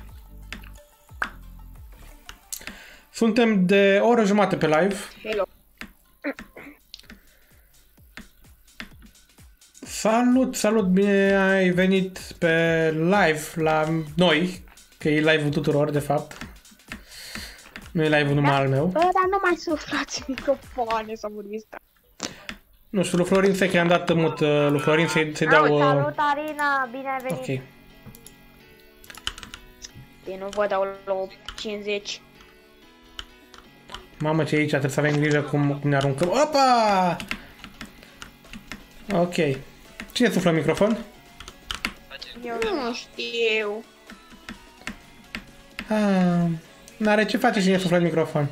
Suntem de o oră jumate pe live. Hello. Salut, salut, bine ai venit pe live la noi, că e live-ul tuturor, de fapt. Nu e live-ul numai al meu. Bă, dar nu mai suflați microfoane să vorbiți. Nu știu, lui Florin să că i-am dat mut, lui Florin să-i să dau... Uh... Salut, Arina, bine ai venit. Ok. Bine, nu vă dau la cincizeci. Mamă, ce aici, trebuie să avem grijă cum, cum ne aruncăm. Opa! Ok. Cine suflă microfon? Eu nu știu. Ah, n-are ce face cine suflă microfon.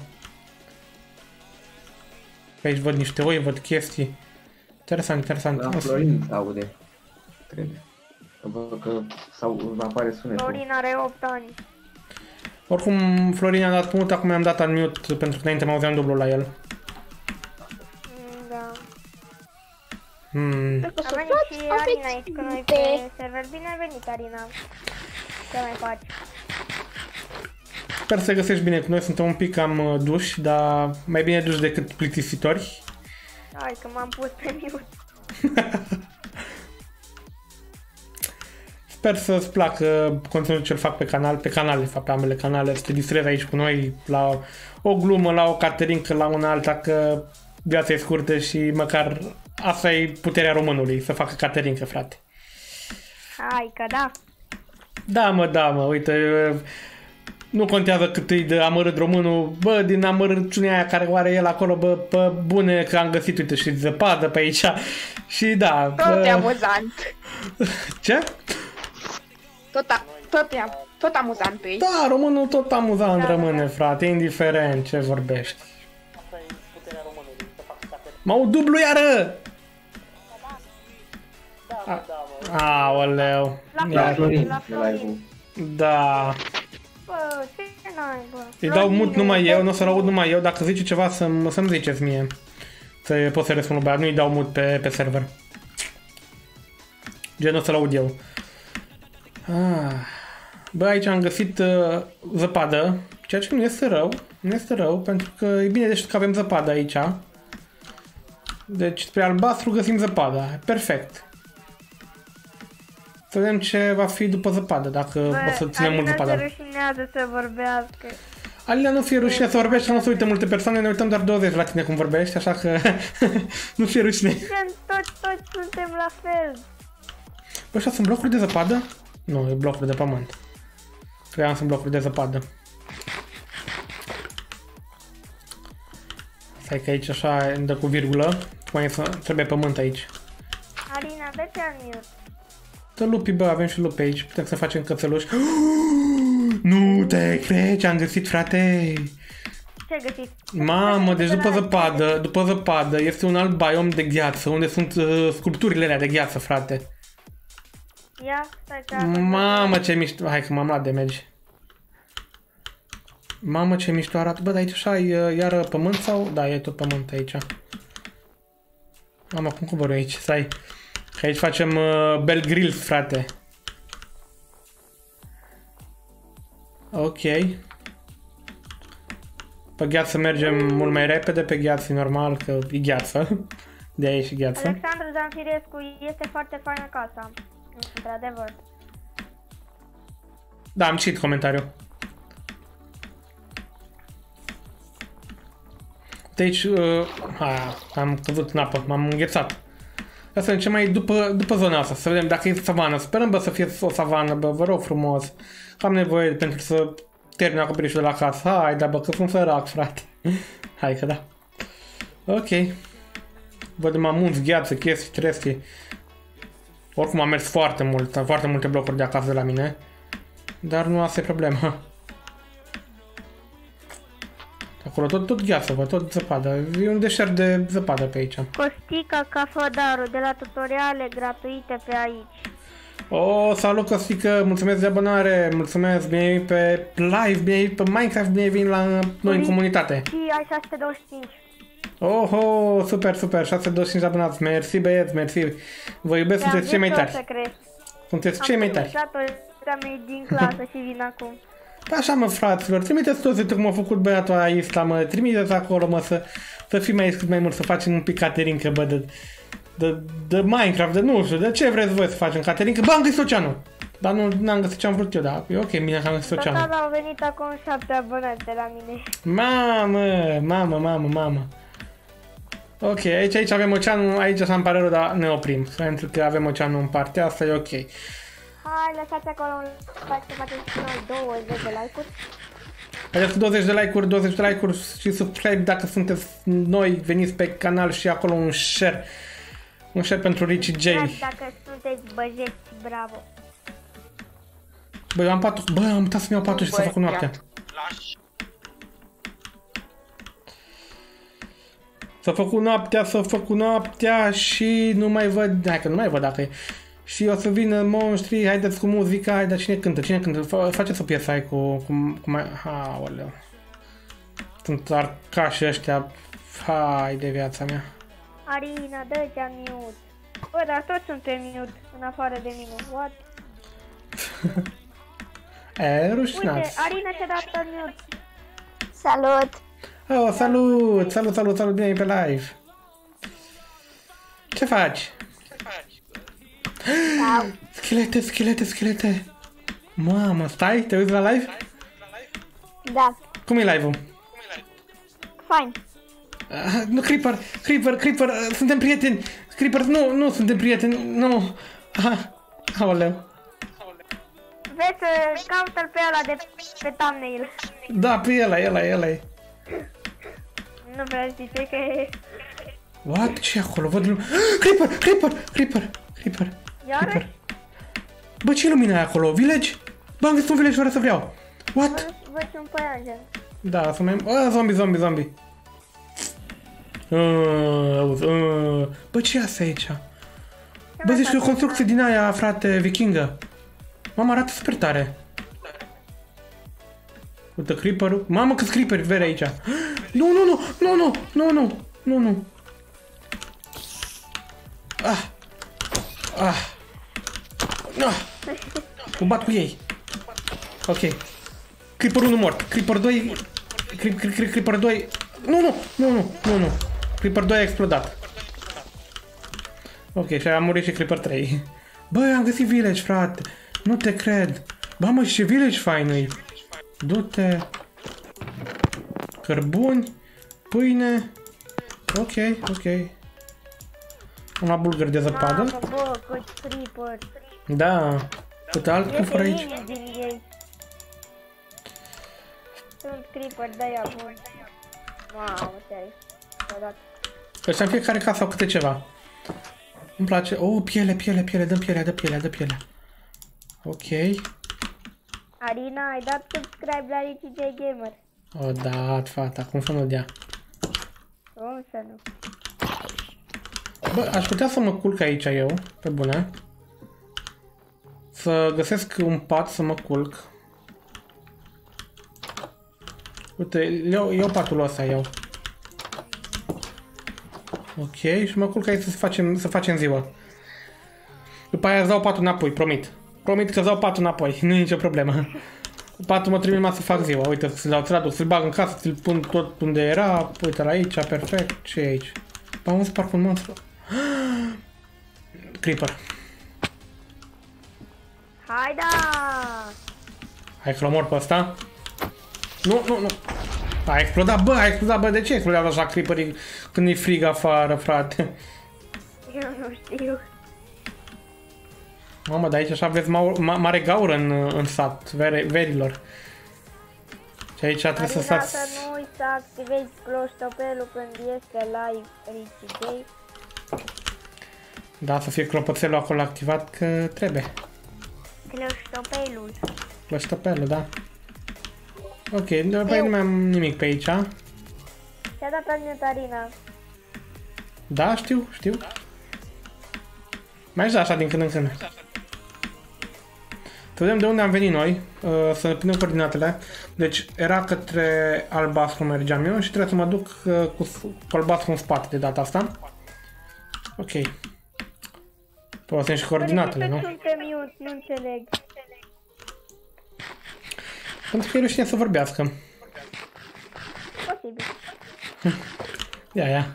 Pe aici văd niște oi, văd chestii. Interesant, interesant. La Florin se aude, cred. Că văd că sau apare sunetul. Florin are opt ani. Oricum, Florin a dat mult, acum i-am dat unmute pentru că înainte mă auzeam dublu la el. Mm, da. Hmm. A venit și Arina aici cu noi pe server. Bine ai venit, Arina. Ce mai faci? Sper să găsești bine cu noi, suntem un pic cam duși, dar mai bine duși decât plictisitori. Hai că m-am pus pe mute. Sper să-ți placă conținutul ce-l fac pe canal, pe canal, de fapt, pe ambele canale, să te distrezi aici cu noi la o glumă, la o caterincă, la una alta, că viața e scurtă și măcar asta e puterea românului, să facă caterincă, frate. Hai că da. Da, mă, da, mă, uite, nu contează cât e de amărât românul, bă, din amărâciunea aia care o are el acolo, bă, pe bune că am găsit, uite, și zăpadă pe aici și da. Tot bă... e amuzant. Ce? Tot, a, tot, e, tot amuzant pe ei. Da, românul tot amuzant da, rămâne, da. Frate, indiferent ce vorbești. M-au dublu iară! Da, da, aoleu. La Florin, la Florin. Da. Bă, ce n-ai, bă? Îi dau mut numai eu, nu o să-l aud numai eu, dacă zice ceva să-mi să ziceți mie. Să pot să răspund lui băiat, nu-i dau mut pe, pe server. Gen, o să-l aud eu. Ah. Bă, aici am găsit uh, zăpadă, ceea ce nu este rău, nu este rău, pentru că e bine de știut că avem zăpadă aici. Deci spre albastru găsim zăpada, perfect. Să vedem ce va fi după zăpadă, dacă Bă, o să ținem mult Alina zăpada. se rușinează să vorbească. Alina, nu fie rușine să vorbești, că nu se uită multe persoane, ne uităm doar douăzeci la tine cum vorbești, așa că nu fie rușine. Gen, toți, toți suntem la fel. Bă, ăștia sunt blocuri de zăpadă? Nu, e blocuri de pământ. Cream sunt blocuri de zăpadă. Stai că aici așa îmi dă cu virgulă, mai să trebuie pământ aici. Alina, dă-te al mute. Dă lupi, bă, avem și lupi aici, putem să facem cățeluși. Nu te crezi ce am găsit, frate! Ce găsiți? Mamă, deci după zăpadă, după zăpadă, este un alt biom de gheață, unde sunt uh, sculpturile alea de gheață, frate. Ia, stai că... Mamă, ce mișto... Hai că m-am luat damage. Mamă, ce mișto arată. Bă, dar aici așa e iară pământ sau... Da, e tot pământ aici. Mamă, cum coboră aici? Stai. Că aici facem uh, Bear Grylls, frate. Ok. Pe gheață mergem mult mai repede, pe gheață e normal, că e gheață. De aia e și gheață. Alexandru Zanfirescu, este foarte faină casa. Într-adevăr. Da, am citit comentariul. De aici, uh, a, am căzut în apă, m-am înghețat. Asta e ce mai după, după zona asta, să vedem dacă e savană. Sperăm, bă, să fie o savană, bă, vă rog frumos. Am nevoie pentru să termin acoperișul de la casă. Hai, da, bă, că sunt sărac, frate. Hai că da. Ok. Văd m-am mulți gheață, chestii, trestii. Oricum am mers foarte mult, foarte multe blocuri de acasă de la mine. Dar nu asta e problema. Acolo tot, tot gheață, bă, tot zăpadă. E un deșert de zăpadă pe aici. Costica Cafodaru, de la tutoriale gratuite pe aici. Oh, salut Costică, mulțumesc de abonare, mulțumesc, bine ai venit pe live, bine ai venit pe Minecraft, bine ai venit la noi în comunitate. Și ai șase sute douăzeci și cinci. Oh, oh, super, super, șase sute douăzeci și cinci abonați, mersi băieți, mersi. Vă iubesc, sunteți cei mai tari. Sunteți cei mai tari. Am trimis mei din clasă și vin acum. Așa mă, fraților, trimiteți toți uite cum a făcut băiatul Aista, mă, trimiteți acolo, mă, să, să fii mai scris mai mult, să facem un pic caterincă, bă, de, de, de Minecraft, de nu știu, de ce vreți voi să facem caterincă? Bă, am găsit oceanul! Dar nu n-am găsit ce am vrut eu, dar e ok, bine că am găsit oceanul. Total au venit acum șapte abonați de la mine. Mamă, mamă, mamă, mamă. Ok, aici, aici avem oceanul, aici așa îmi pare rău, dar ne oprim, pentru că avem oceanul în partea asta, e ok. Hai, lăsați acolo un like să facem și noi douăzeci de like-uri. Haideți douăzeci de like-uri, douăzeci de like-uri și subscribe dacă sunteți noi, veniți pe canal și acolo un share. Un share pentru Richie J. Dacă sunteți băjeți, bravo. Bă, eu am patul, bă, am uitat să-mi iau patul și să fac noaptea. S-a făcut noaptea, s-a făcut noaptea și nu mai văd, hai că nu mai văd dacă e. Și o să vină monștri, haideți cu muzica, haide, cine cântă, cine cântă, faceți o piesă ai cu, cu, cu mai, aoleu. Sunt arcași ăștia, hai de viața mea. Arina, dă-te mute. Bă, dar toți suntem mute, în afară de mine, what? E, rușinați. Uite, Arina și-a dat mute. Salut! Oh, salut, salut, salut, salut, bine pe live. Ce faci? Sau. Schelete, schelete, schelete. Mamă, stai, te uiți la live? Da, Cum e live-ul? fain. Uh, nu, Creeper, Creeper, Creeper, uh, suntem prieteni. Creeper, nu, nu suntem prieteni, nu. Ah, aoleu. Vezi să caută-l pe ăla de pe thumbnail. Da, pe ăla, ăla, ăla e. Nu vreau să zice că e... What? Ce e acolo? Văd lume. Creeper, Creeper, Creeper, Creeper. Iarăși? Creeper. Bă, ce lumină e acolo? Village? Bă, am găsit un village fără să vreau. What? Văd și un păianjen. Da, să mai... Ah, zombie, zombie, zombie. Uh, auzi, uh. Bă, ce e asta aici? Bă, zici că e o construcție din aia, frate, vikingă. Mamă, arată super tare. Uite, creeper-ul. Mamă, câți creeperi veri aici. Nu, nu, nu, nu, nu, nu, nu, nu, nu. Ah. Ah. Ah. Mă bat cu ei. Ok. Creeper unu mort. Creeper doi. Creeper doi. Nu, nu, nu, nu, nu, nu. Creeper doi a explodat. Ok, și a murit și Creeper trei. Bă, am găsit village, frate. Nu te cred. Bă, mă, și ce village fain e. Du-te. Cărbuni. Pâine. Ok, ok. Am la bulgări de zăpadă. Mamă, bă, cât creeper. Da. Câte alt creeper aici? Iese din ei. Sunt creeper de-aia bun. Mamă, serios. Odată. Ăștia în fiecare casă au câte ceva. Îmi place. Oh, piele, piele, piele. Dă pielea, dă pielea, dă pielea. Ok. Arina, ai dat subscribe la Richie J Gamer. O, da, fata, cum să nu dea. Cum să nu? Bă, aș putea să mă culc aici eu, pe bune. Să găsesc un pat să mă culc. Uite, iau, iau patul ăsta, iau. Ok, și mă culc aici să facem, să facem ziua. După aia îți dau patul înapoi, promit. Promit că îți dau patul înapoi, nu e nicio problemă. Patul mă trebuie numai să fac ziua. Uite, să-l dau, să-l aduc, să-l bag în casă, să-l pun tot unde era. Uite la aici, perfect. Ce e aici? Bă, am văzut parcă un monstru. Creeper. Hai da! Hai că-l omor pe ăsta. Nu, nu, nu. A explodat, bă, a explodat, bă, de ce explodează așa creeperii când e frig afară, frate? Eu nu știu. Mamă, dar aici așa aveți ma ma mare gaură în, în sat, vere, verilor. Și aici trebuie să Marina, stați... să nu uiți să activezi cloștopelul când este live Richie J. Da, să fie clopoțelul acolo activat, că trebuie. Cloștopelul. Cloștopelul, da. Ok, păi nu mai am nimic pe aici. Ți-a dat pe mute, Arina. Da, știu, știu. Mai da așa din când în când. Să vedem de unde am venit noi, uh, să ne punem coordinatele. Deci era către albastru mergeam eu și trebuie să mă duc uh, cu, cu albastru în spate de data asta. Ok. Păi sunt și coordinatele, nu? Sunt pe mute, nu înțeleg. Pentru că e rușine să vorbească. Posibil. Ia, ia.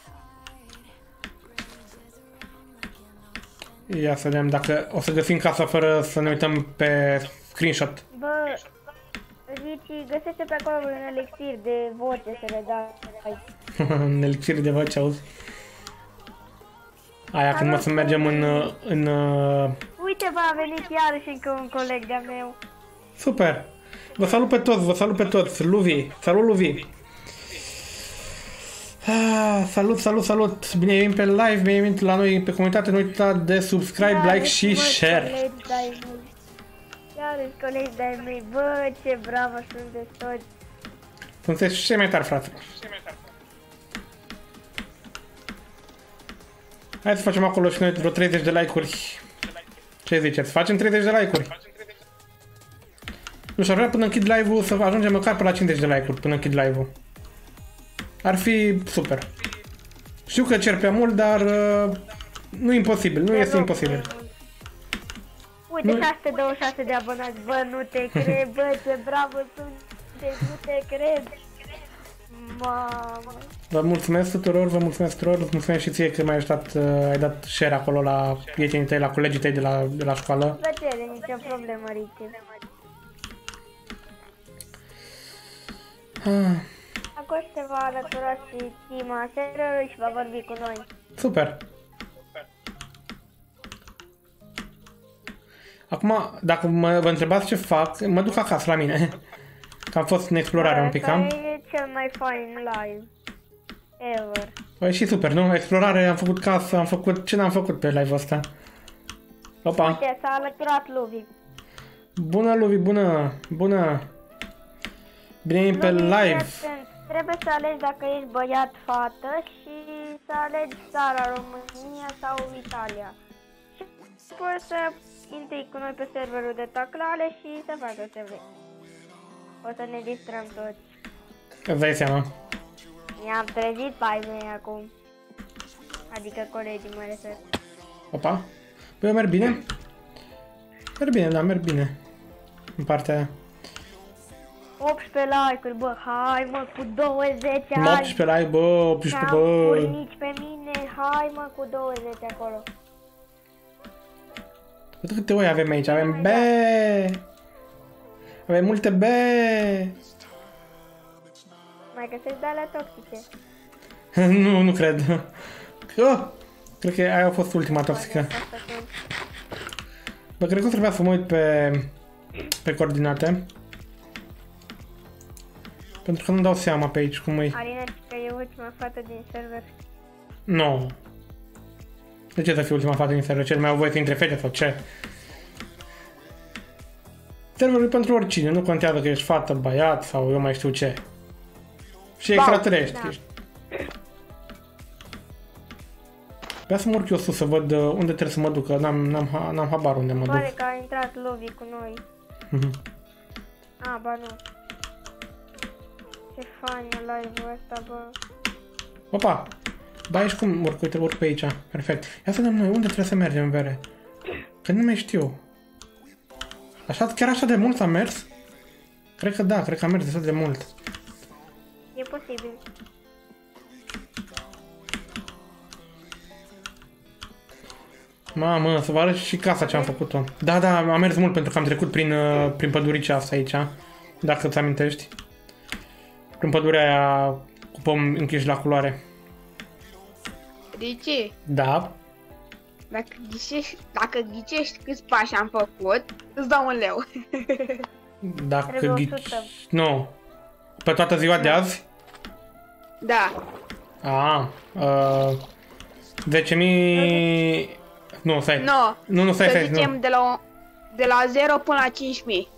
Ia să vedem dacă o să găsim casa fără să ne uităm pe screenshot. Bă, Richie, găsește pe acolo un elixir de voce să le dai. În elixir de voce, auzi. Aia când mă să mergem în... în uh... Uite, bă, a venit iarăși încă un coleg de-a meu. Super! Vă salut pe toți, vă salut pe toți. Luvi, salut Luvi. Ah, salut, salut, salut. Bine ai venit pe live, bine ai venit la noi pe comunitate. Nu uita de subscribe, like și share. Iarăși colegi de-ai mei, bă, ce bravo sunteți toți. Sunteți cei mai tari, frate. Hai să facem acolo și noi vreo treizeci de like-uri. Ce ziceți? Facem treizeci de like-uri. Nu știu, ar vrea până închid live-ul să ajungem măcar pe la cincizeci de like-uri până închid live-ul. Ar fi super. Știu că cer prea mult, dar uh, nu e imposibil, nu este imposibil. Uite, șase sute douăzeci și șase de abonați, bă, nu te cred, bă, ce bravo sunteți, nu te cred. Mamă. Vă mulțumesc tuturor, vă mulțumesc tuturor, îți mulțumesc și ție că m-ai ajutat, uh, ai dat share acolo la prietenii tăi, la colegii tăi de la, de la școală. Plăcere, nicio problemă, Richie. Ah. Acum se va alătura și Tima serverului și va vorbi cu noi. Super. Acum, dacă mă, vă întrebați ce fac, mă duc acasă la mine. Că am fost în explorare un pic, am. E cel mai fain live ever. Păi și super, nu? Explorare, am făcut casă, am făcut... Ce n-am făcut pe live-ul ăsta? Opa! Uite, s-a alăturat Luvi. Bună, Luvi, bună! Bună! Bine pe live! Trebuie să alegi dacă ești băiat, fată și să alegi țara, România sau Italia. Și poți să intri cu noi pe serverul de taclale și să facă ce vrei. O să ne distrăm toți. Îți dai seama. Mi-am trezit pe ai mei acum. Adică colegii mă refer. Opa! Păi eu merg bine? Merg bine, da, merg bine. În partea aia. optsprezece like-uri, bă, hai mă, cu douăzeci ani. optsprezece like, bă, optsprezece, bă. Nici pe mine, hai mă, cu douăzeci acolo. Uite câte oi avem aici, avem B. Avem multe B. Mai găsești de alea toxice. Nu, nu cred. Oh, cred că aia a fost ultima toxică. Bă, cred că trebuia să mă uit pe, pe coordinate. Pentru că nu dau seama pe aici cum e. Alina, că e ultima fată din server. Nu. De ce să fie ultima fată din server? Cel mai au voie să intre fete sau ce? Serverul e pentru oricine, nu contează că ești fată, băiat sau eu mai știu ce. Și extraterestri da. ești. Vreau să mă urc eu sus să văd unde trebuie să mă duc, că n-am, n-am, n-am habar unde mă duc. Pare că a intrat Lovi cu noi. Mhm. A, ba nu. Ce fain e live-ul ăsta, bă. Opa! Da, ești cum urc, uite, urc pe aici. Perfect. Ia să vedem noi, unde trebuie să mergem, Vere? Că nu mai știu. Așa, chiar așa de mult a mers? Cred că da, cred că a mers destul de mult. E posibil. Mamă, să vă arăt și casa ce am făcut-o. Da, da, am mers mult pentru că am trecut prin, uh, prin păduricea asta aici. Dacă îți amintești. Prin pădurea aia cu pom închiși la culoare. De ce? Da. Dacă ghicești, dacă ghicești câți pași am făcut, îți dau un leu. Dacă Trebuie ghici... o sută. Nu. Pe toată ziua de azi? Da. A, uh, zece mii... Nu, stai. No. Nu, nu, stai, Să stai, zicem nu. de la, de la zero până la cinci mii.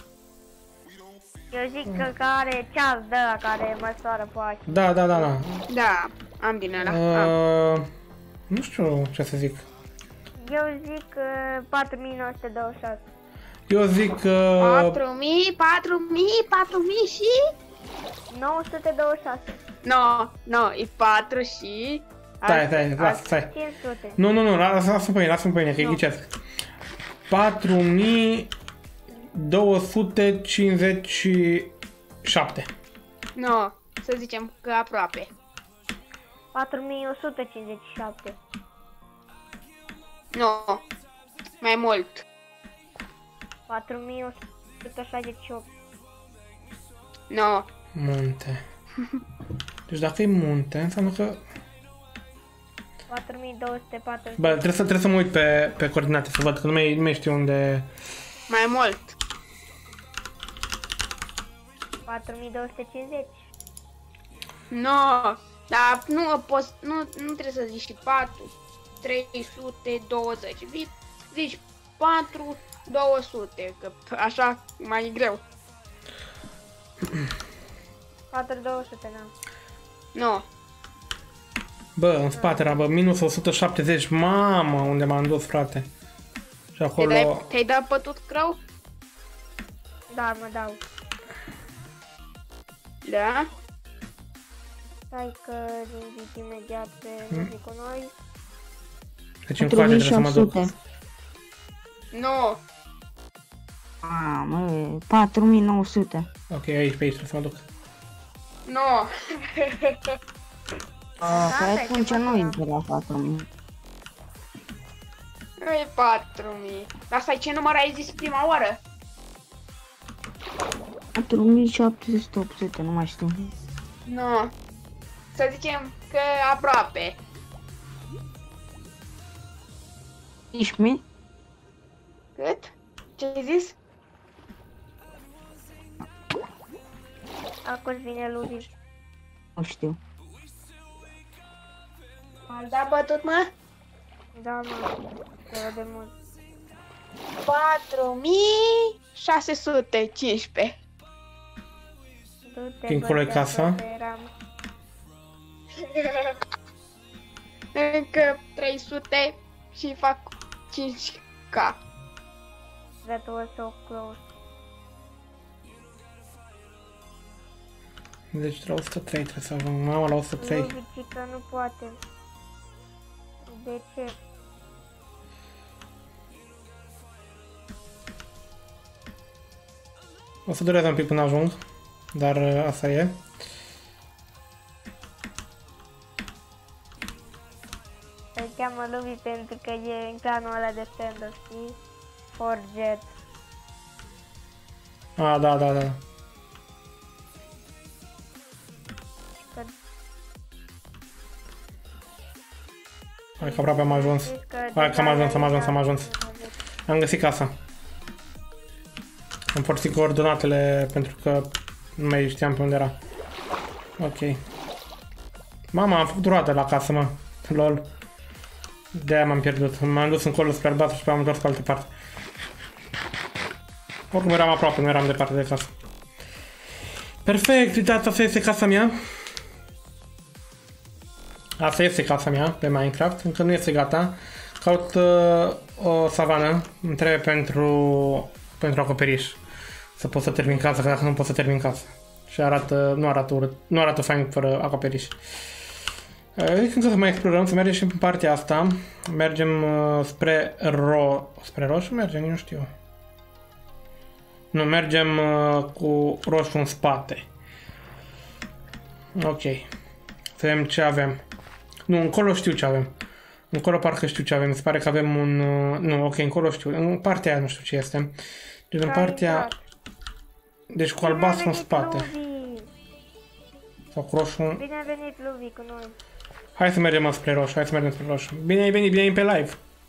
Eu zic că care ceas de ăla care măsoară pași. Da, da, da, da. Da, am din ăla. am. Uh, nu știu ce să zic. Eu zic uh, patru mii nouă sute douăzeci și șase. Eu zic că... patru mii, patru mii, patru mii și... nouă sute douăzeci și șase. No, no, e patru și... Stai, stai, lasă, stai. cinci sute. Nu, nu, nu, lasă-mă pe mine, lasă-mă pe mine, că-i ghicesc. patru mii două sute cincizeci și șapte. No, să zicem că aproape. patru mii o sută cincizeci și șapte. No, mai mult. patru mii o sută șaizeci și opt. No, Munte. Deci dacă e munte, înseamnă că... patru mii două sute patruzeci. Bă, trebuie să, trebuie să mă uit pe, pe coordinate să văd, că nu mai, nu mai știu unde... mai mult. patru mii două sute cincizeci. No, dar nu poți, nu, nu trebuie să zici și patru, trei sute douăzeci. Zici, zici patru, două sute, că așa mai e greu. patru mii două sute, n-am. No, Bă, în spate era, bă, minus o sută șaptezeci, mamă, unde m-am dus, frate. Și te-ai acolo... dai, te-ai dat pătut crău? Da, mă dau. Da? Stai că zic imediat pe Lovi cu noi. Deci încoace trebuie să mă duc. No, Mamă, patru mii nouă sute. Ok, aici, pe aici trebuie să mă duc. no. Că asta e atunci ce nu mă intră la patru mii. Nu e patru mii. Dar stai, ce număr ai zis prima oară? patru mii șapte sute opt sute, nu mai știu. No. Să zicem că aproape. cinci mii? Cât? Ce ai zis? Acum vine Lovi. Nu știu. Am dat bătut, mă? Da, mă. Se vede mult. patru mii șase sute cincisprezece. Du-te, Dincolo e bă, casa. de-acolo eram. Încă trei sute și fac cinci K. That was so close. Deci la o sută trei trebuie să ajung, mamă, la o sută trei. Lovi, că nu poate. De ce? O să dureze un pic până ajung, dar uh, asta e. Îl cheamă Lovi pentru că e în clanul ăla de stand-up, știi? Forget. A, da, da, da. Hai că aproape am ajuns. Hai că am ajuns, am ajuns, am ajuns. Am găsit casa. Am folosit coordonatele pentru că nu mai știam pe unde era. Ok. Mama, am făcut roată la casă, mă. Lol. De-aia m-am pierdut. M-am dus încolo spre albastru și pe am întors pe altă parte. Oricum eram aproape, nu eram departe de casă. Perfect, uitați, asta este casa mea. Asta este casa mea pe Minecraft, încă nu este gata. Caut uh, o savană, îmi trebuie pentru, pentru acoperiș. Să pot să termin casa, că dacă nu pot să termin casa. Și arată, nu arată urât, nu arată fain fără acoperiș. Uh, când să mai explorăm, să mergem și în partea asta. Mergem uh, spre ro... Spre roșu mergem, nu știu. Nu, mergem uh, cu roșu în spate. Ok. Să vedem ce avem. Nu, încolo știu ce avem. Încolo parcă știu ce avem. Mi se pare că avem un... Uh, nu, ok, încolo știu. În partea aia nu știu ce este. Deci în partea... Deci cu albastru în spate. Sau cu roșu... Bine a venit Luvi cu noi. Hai să mergem spre roșu, hai să mergem spre roșu. Bine ai venit, bine ai pe live.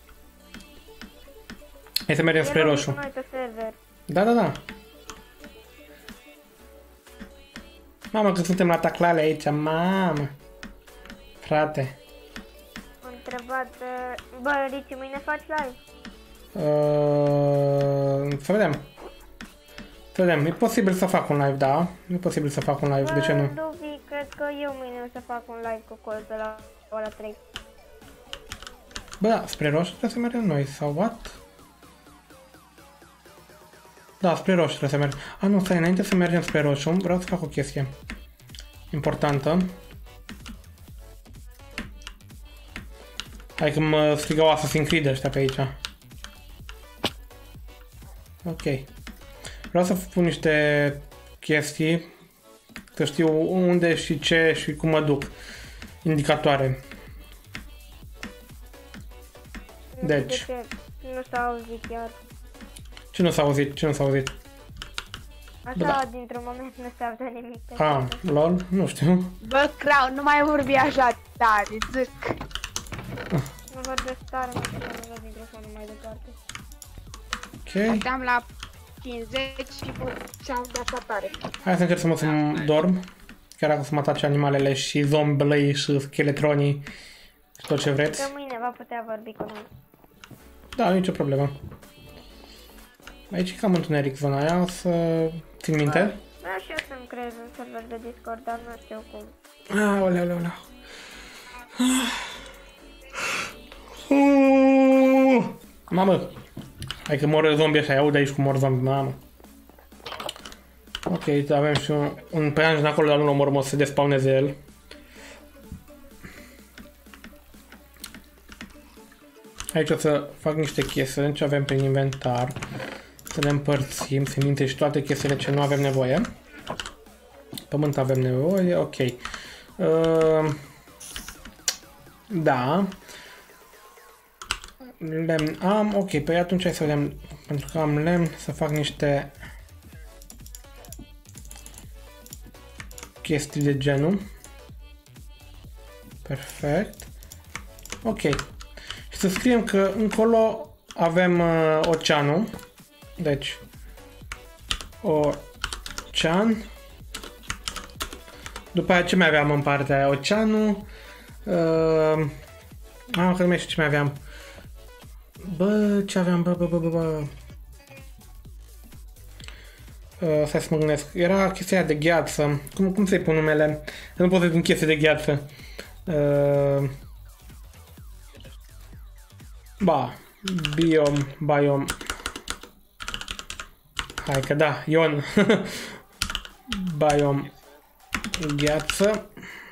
Hai să mergem spre E roșu. cu noi pe server. Da, da, da. Mamă, că suntem la taclale aici, mamă. Frate. M-a întrebat, uh, bă, Ricci, mâine faci live? Uh, să vedem. Să vedem, e posibil să fac un live, da. E posibil să fac un live, de ce nu? Bă, Luvi, cred că eu mâine o să fac un live cu Colt de la ora trei. Bă, da, spre roșu trebuie să mergem noi, sau what? Da, spre roșu trebuie să mergem. A, nu, stai, înainte să mergem spre roșu, vreau să fac o chestie importantă. Hai că mă strigau Assassin's Creed ăștia pe aici. Ok. Vreau să pun niște chestii, să știu unde și ce și cum mă duc. Indicatoare. Deci. De nu s-a auzit chiar. Ce nu s-a auzit? Ce nu s-a auzit? Așa, da. dintr-un moment nu se auzea nimic. Ah, lol, nu știu. Bă, Crown, nu mai vorbi așa tare, zic. Nu vorbesc tare, nu știu că nu văd microfonul mai departe. Ok. Stăm la cincizeci și și-am de așa tare. Hai să încerc să mă să dorm. Chiar dacă să mă atace animalele și zomblei și scheletronii și tot ce vreți. Că mâine va putea vorbi cu noi. Da, nicio problemă. Aici e cam întuneric zona aia, să țin minte. Vreau și eu să-mi creez un server de Discord, dar nu știu cum. Aoleu, aoleu, aoleu. Mamă! Hai că mor zombie așa, aud aici cum mor zombie, mamă. Ok, avem și un, un păianjen acolo, dar nu-l omorâm, o să se despawneze el. Aici o să fac niște chestii, ce avem prin inventar. Să le împărțim, seminte și toate chestiile ce nu avem nevoie. Pământ avem nevoie, ok. Uh, da. Lemn am, ok, păi atunci hai să vedem, pentru că am lemn, să fac niște chestii de genul. Perfect. Ok. Și să scriem că încolo avem uh, oceanul. Deci, ocean. După aia ce mai aveam în partea aia? Oceanul. Uh, ah, că nu mai știu ce mai aveam. Bă, ce aveam? Bă, bă, bă, bă, bă. Uh, stai să mă gândesc. Era chestia aia de gheață. Cum, cum să-i pun numele? Nu pot să pun chestii de gheață. Uh, ba. Biom, biom. Hai că da, Ion. Biom. Gheață.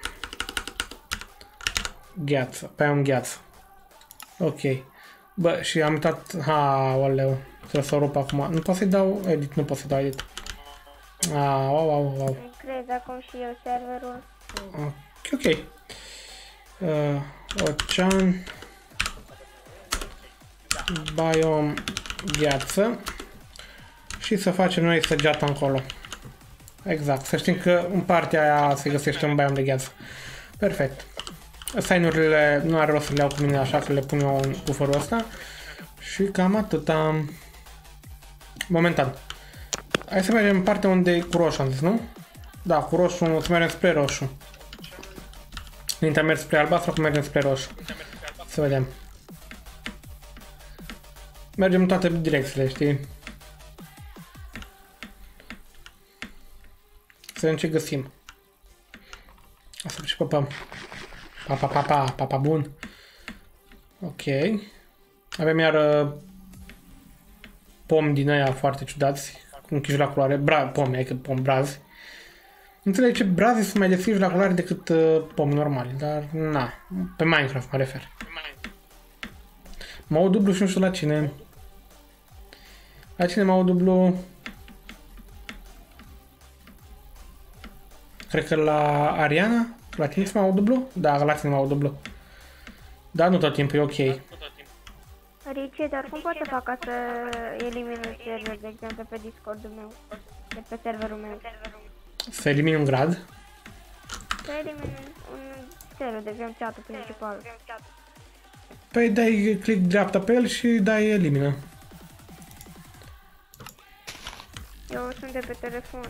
Gheață. Biom gheață. Ok. Bă, și am uitat... Ha, oleu. Trebuie să o rup acum. Nu pot să-i dau edit, nu pot să dau edit. Ah, wow, wow, wow. Îmi creez acum și eu serverul. Ok, ok. Uh, ocean. Biom gheață și să facem noi săgeata încolo. Exact, să știm că în partea aia se găsește un biom de gheață. Perfect. Sign-urile nu are rost să le iau cu mine, așa că le pun eu în cufărul ăsta. Și cam atâta. Momentan. Hai să mergem în partea unde e cu roșu, am zis, nu? Da, cu roșu, să mergem spre roșu. Înainte am mers spre albastru, acum mergem spre roșu. Să vedem. Mergem în toate direcțiile, știi? Să vedem ce găsim. Asta și papa. Papa, papa, papa bun. Ok. Avem iar uh, pom din aia foarte ciudați. Cu închiși la culoare. Bra pomi, adică pom brazi. Nu înțeleg ce brazi sunt mai deschiși la culoare decât uh, pomi normali. Dar, na. Pe Minecraft mă refer. Mă au dublu și nu știu la cine. La cine mă au dublu? Cred că la Ariana? La tine să mă au dublu? Da, la tine mă au dublu. Da, nu tot timpul, e ok. Ricci, dar cum pot să fac ca să elimin un server, de exemplu, pe Discord-ul meu? De pe serverul meu? Să elimini un grad? Să elimin un server, de exemplu, chat-ul principal. Păi dai click dreapta pe el și dai elimină. Eu sunt de pe telefon.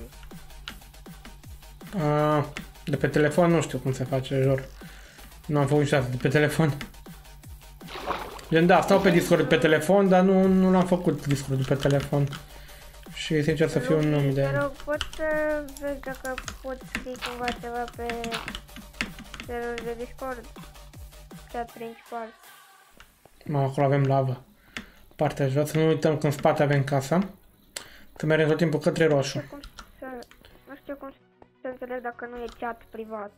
A, de pe telefon nu știu cum se face, jur. Nu am făcut niciodată de pe telefon. Gen, da, stau pe Discord pe telefon, dar nu, nu l-am făcut Discord pe telefon. Și sincer să fiu un om de... Te rog, poți să vezi dacă poți scrie cumva ceva pe serverul de Discord? Chat principal. Mă, acolo avem lavă. Partea jos, să nu uităm că în spate avem casa. Să mergem tot timpul către roșu. Nu știu cum să, nu știu cum să înțeleg dacă nu e chat privat.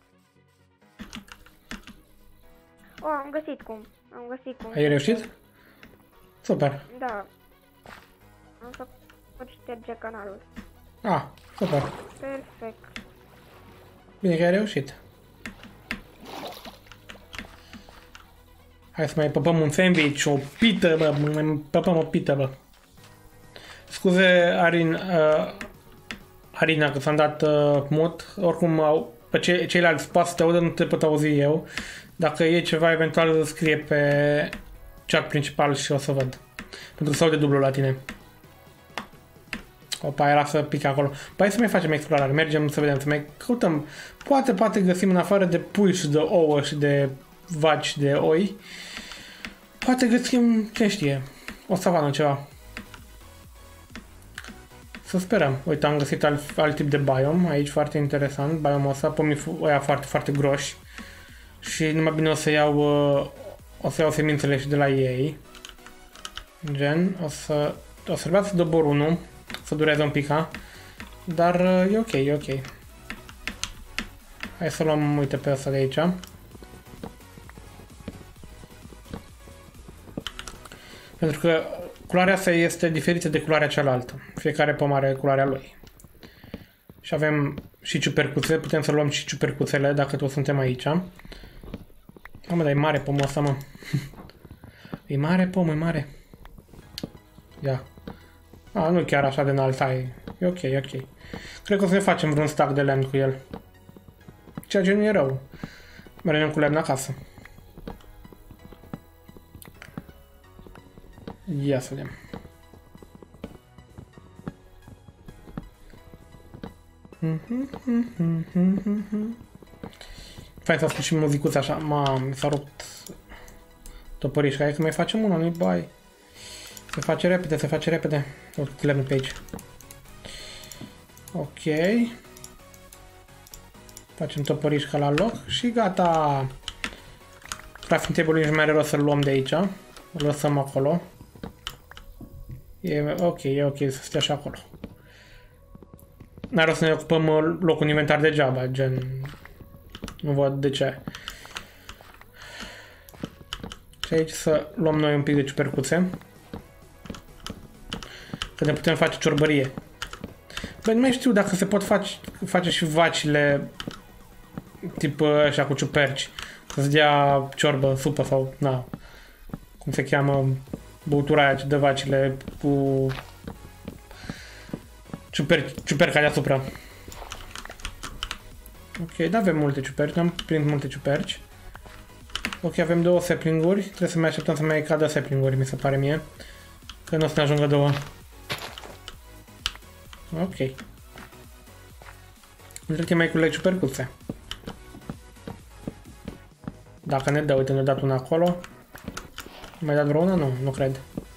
O, am găsit cum. Am găsit cum. Ai reușit? Super. Da. Am făcut șterge canalul. Ah, super. Perfect. Bine că ai reușit. Hai să mai păpăm un sandwich, o pită, bă, mai păpăm o pită, bă. Scuze, Arin, uh, Arina, că s-am dat uh, mut. Oricum, au, pe ce, ceilalți poate să te audă, nu te pot auzi eu. Dacă e ceva, eventual scrie pe chat principal și o să văd. Pentru că s-au de dublu la tine. Opa, era să pic acolo. Păi să mai facem explorare, mergem să vedem, să mai căutăm. Poate, poate găsim în afară de pui și de ouă și de vaci și de oi. Poate găsim, ce știe, o savană, ceva. Să sperăm. Uite, am găsit alt, alt tip de biom aici, foarte interesant. Biomul ăsta, pomii ăia foarte, foarte groși. Și numai bine o să iau, o să iau semințele și de la ei. Gen, o să, o să trebuia să dobor unul, să dureze un pic, ha? Dar e ok, e ok. Hai să luăm, uite, pe ăsta de aici. Pentru că culoarea asta este diferită de culoarea cealaltă. Fiecare pom are culoarea lui. Și avem și ciupercuțe, putem să luăm și ciupercuțele dacă toți suntem aici. Mamă, dar e mare pomul ăsta, mă. E mare pom, e mare. Ia. A, nu chiar așa de înalt, ai. E ok, e ok. Cred că o să ne facem vreun stack de lemn cu el. Ceea ce nu e rău. Mergem cu lemn acasă. Ia să vedem. Fain să ascult și muzicuța așa. Mam, mi s-a rupt toporișca. Hai că mai facem una, nu-i bai. Se face repede, se face repede. Uite, lemnul pe aici. Ok. Facem toporișca la loc și gata. Crafting table-ul nici mai are rost să-l luăm de aici. Îl lăsăm acolo. E ok, e ok să stea și acolo. N-are rost să ne ocupăm locul în inventar degeaba, gen... Nu văd de ce. Și aici să luăm noi un pic de ciupercuțe. Că ne putem face ciorbărie. Băi, nu mai știu dacă se pot face, face și vacile tip așa cu ciuperci. Să-ți dea ciorbă, supă sau, na, cum se cheamă, băutura aia ce dă vacile cu ciuperci, ciuperca deasupra. Ok, da, avem multe ciuperci, am prins multe ciuperci. Ok, avem două saplinguri, trebuie să mai așteptăm să mai cadă saplinguri, mi se pare mie. Că nu o să ne ajungă două. Ok. Între timp mai culeg ciupercuțe. Dacă ne dă, uite, ne-a dat una acolo. Mai dat vreo una? Nu, nu cred.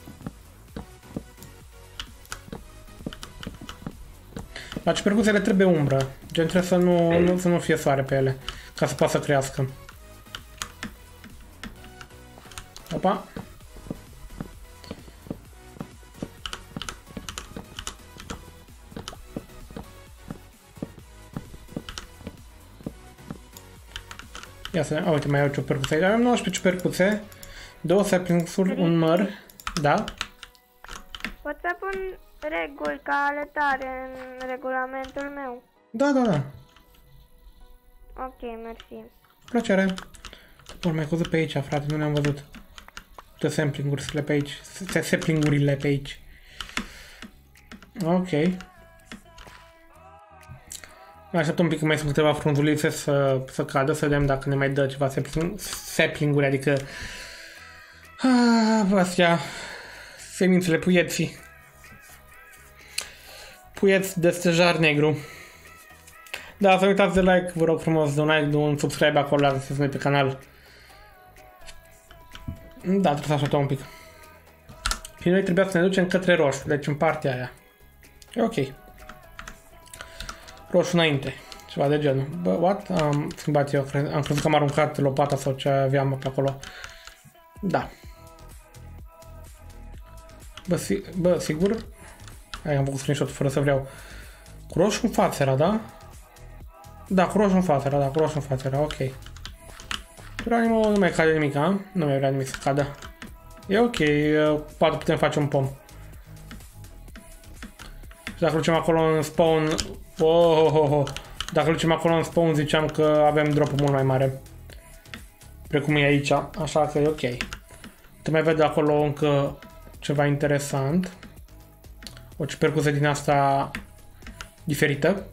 La ciupercuțele trebuie umbră. Gen trebuie să nu, nu, să nu fie soare pe ele. Ca să poată să crească. Opa. Ia să vedem. Uite, mai au ciupercuțe aici. Avem nouăsprezece ciupercuțe. Două saplings-uri, un măr. Da? Pot să pun reguli ca ale tale în regulamentul meu? Da, da, da. Ok, mersi. Plăcere. Ori mai căzut pe aici, frate, nu le-am văzut. Dă sampling-urile pe aici. Sapling-urile pe aici. Ok. Mai aștept un pic că mai sunt câteva frunzulițe să, să cadă, să vedem dacă ne mai dă ceva sapling-uri, adică ah, astea, semințele puieții. Puieți de stejar negru. Da, să nu uitați de like, vă rog frumos, de un like, de un subscribe acolo, dacă sunteți noi pe canal. Da, trebuie să așteptăm un pic. Și noi trebuia să ne ducem către roșu, deci în partea aia. E ok. Roșu înainte, ceva de genul. Bă, what? Am schimbat eu, cred, am crezut că am aruncat lopata sau ce aveam pe acolo. Da. Bă, si bă sigur? Hai, am făcut screenshot fără să vreau. Cu roșu în față era, da? Da, cu roșu în față era, da, cu roșu în față era, ok. Geronimo, nu mai cade nimic, a? Nu mai vrea nimic să cadă. E ok, poate putem face un pom. Și dacă lucem acolo în spawn... Oh, oh, oh, oh. Dacă lucem acolo în spawn, ziceam că avem drop-ul mult mai mare. Precum e aici, așa că e ok. Te mai vede acolo încă ceva interesant. O ciupercuță din asta diferită.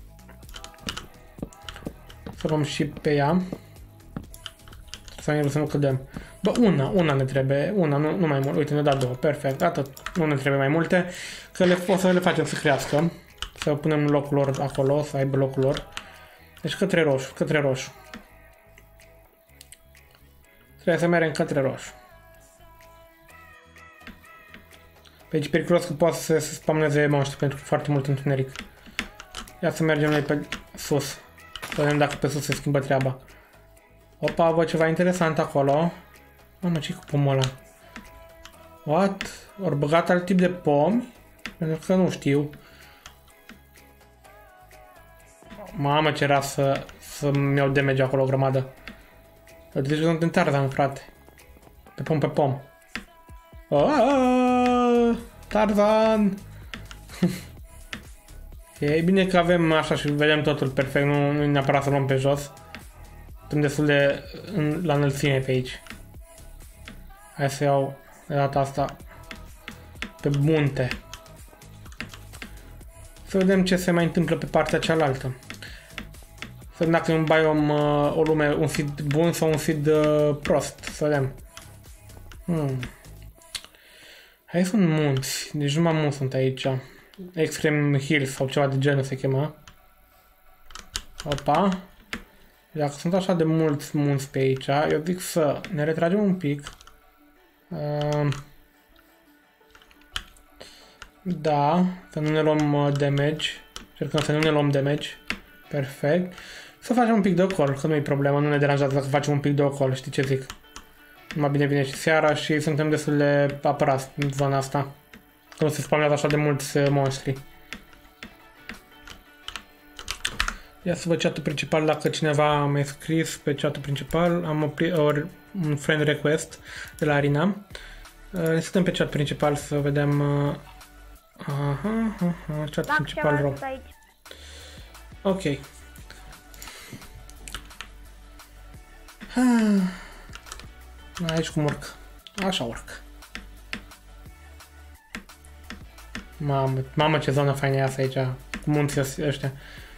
Să luăm și pe ea. Să ne să nu cădem. Bă, una, una ne trebuie, una, nu, nu mai mult. Uite, ne-a dat două, perfect, atât. Nu ne trebuie mai multe, că le, o să le facem să crească. Să punem locul lor acolo, să aibă locul lor. Deci către roșu, către roșu. Trebuie să mergem către roșu. Pe aici e periculos că poate să se spamneze monștri pentru că e foarte mult întuneric. Ia să mergem noi pe sus. Să vedem dacă pe sus se schimbă treaba. Opa, văd ceva interesant acolo. Mamă, ce-i cu pomul ăla? What? Ori băgat alt tip de pomi? Pentru că nu știu. Mamă, ce era să, să-mi iau damage acolo o grămadă. Deci sunt în Tarzan, frate. Pe pom, pe pom. Aaaa, Tarzan! E bine că avem așa și vedem totul perfect, nu, nu e neapărat să luăm pe jos. Suntem destul de în, la înălțime pe aici. Hai să iau de data asta pe munte. Să vedem ce se mai întâmplă pe partea cealaltă. Să vedem dacă e un biom, uh, o lume, un seed bun sau un seed uh, prost. Să vedem. Hmm. Hai sunt munți, deci numai munți sunt aici. Extreme Hills sau ceva de genul se chema. Opa. Dacă sunt așa de mulți munți pe aici, eu zic să ne retragem un pic. Uh, da, să nu ne luăm uh, damage. Cercăm să nu ne luăm damage. Perfect. Să facem un pic de ocol, că nu e problemă, nu ne deranjează dacă facem un pic de ocol, știi ce zic? Mai bine vine și seara și suntem destul de apărați în zona asta. Că nu se spawnează așa de mulți uh, monștri. Ia să văd chat-ul principal dacă cineva mi-a scris pe chat-ul principal. Am or, un friend request de la Arina. Uh, suntem pe chat principal să vedem uh, aha, aha, chat Dacă principal rău. Ok. Ah. Aici cum urc. Așa urc. Mamă, mamă ce zonă faină e asta aici, cu munții ăștia.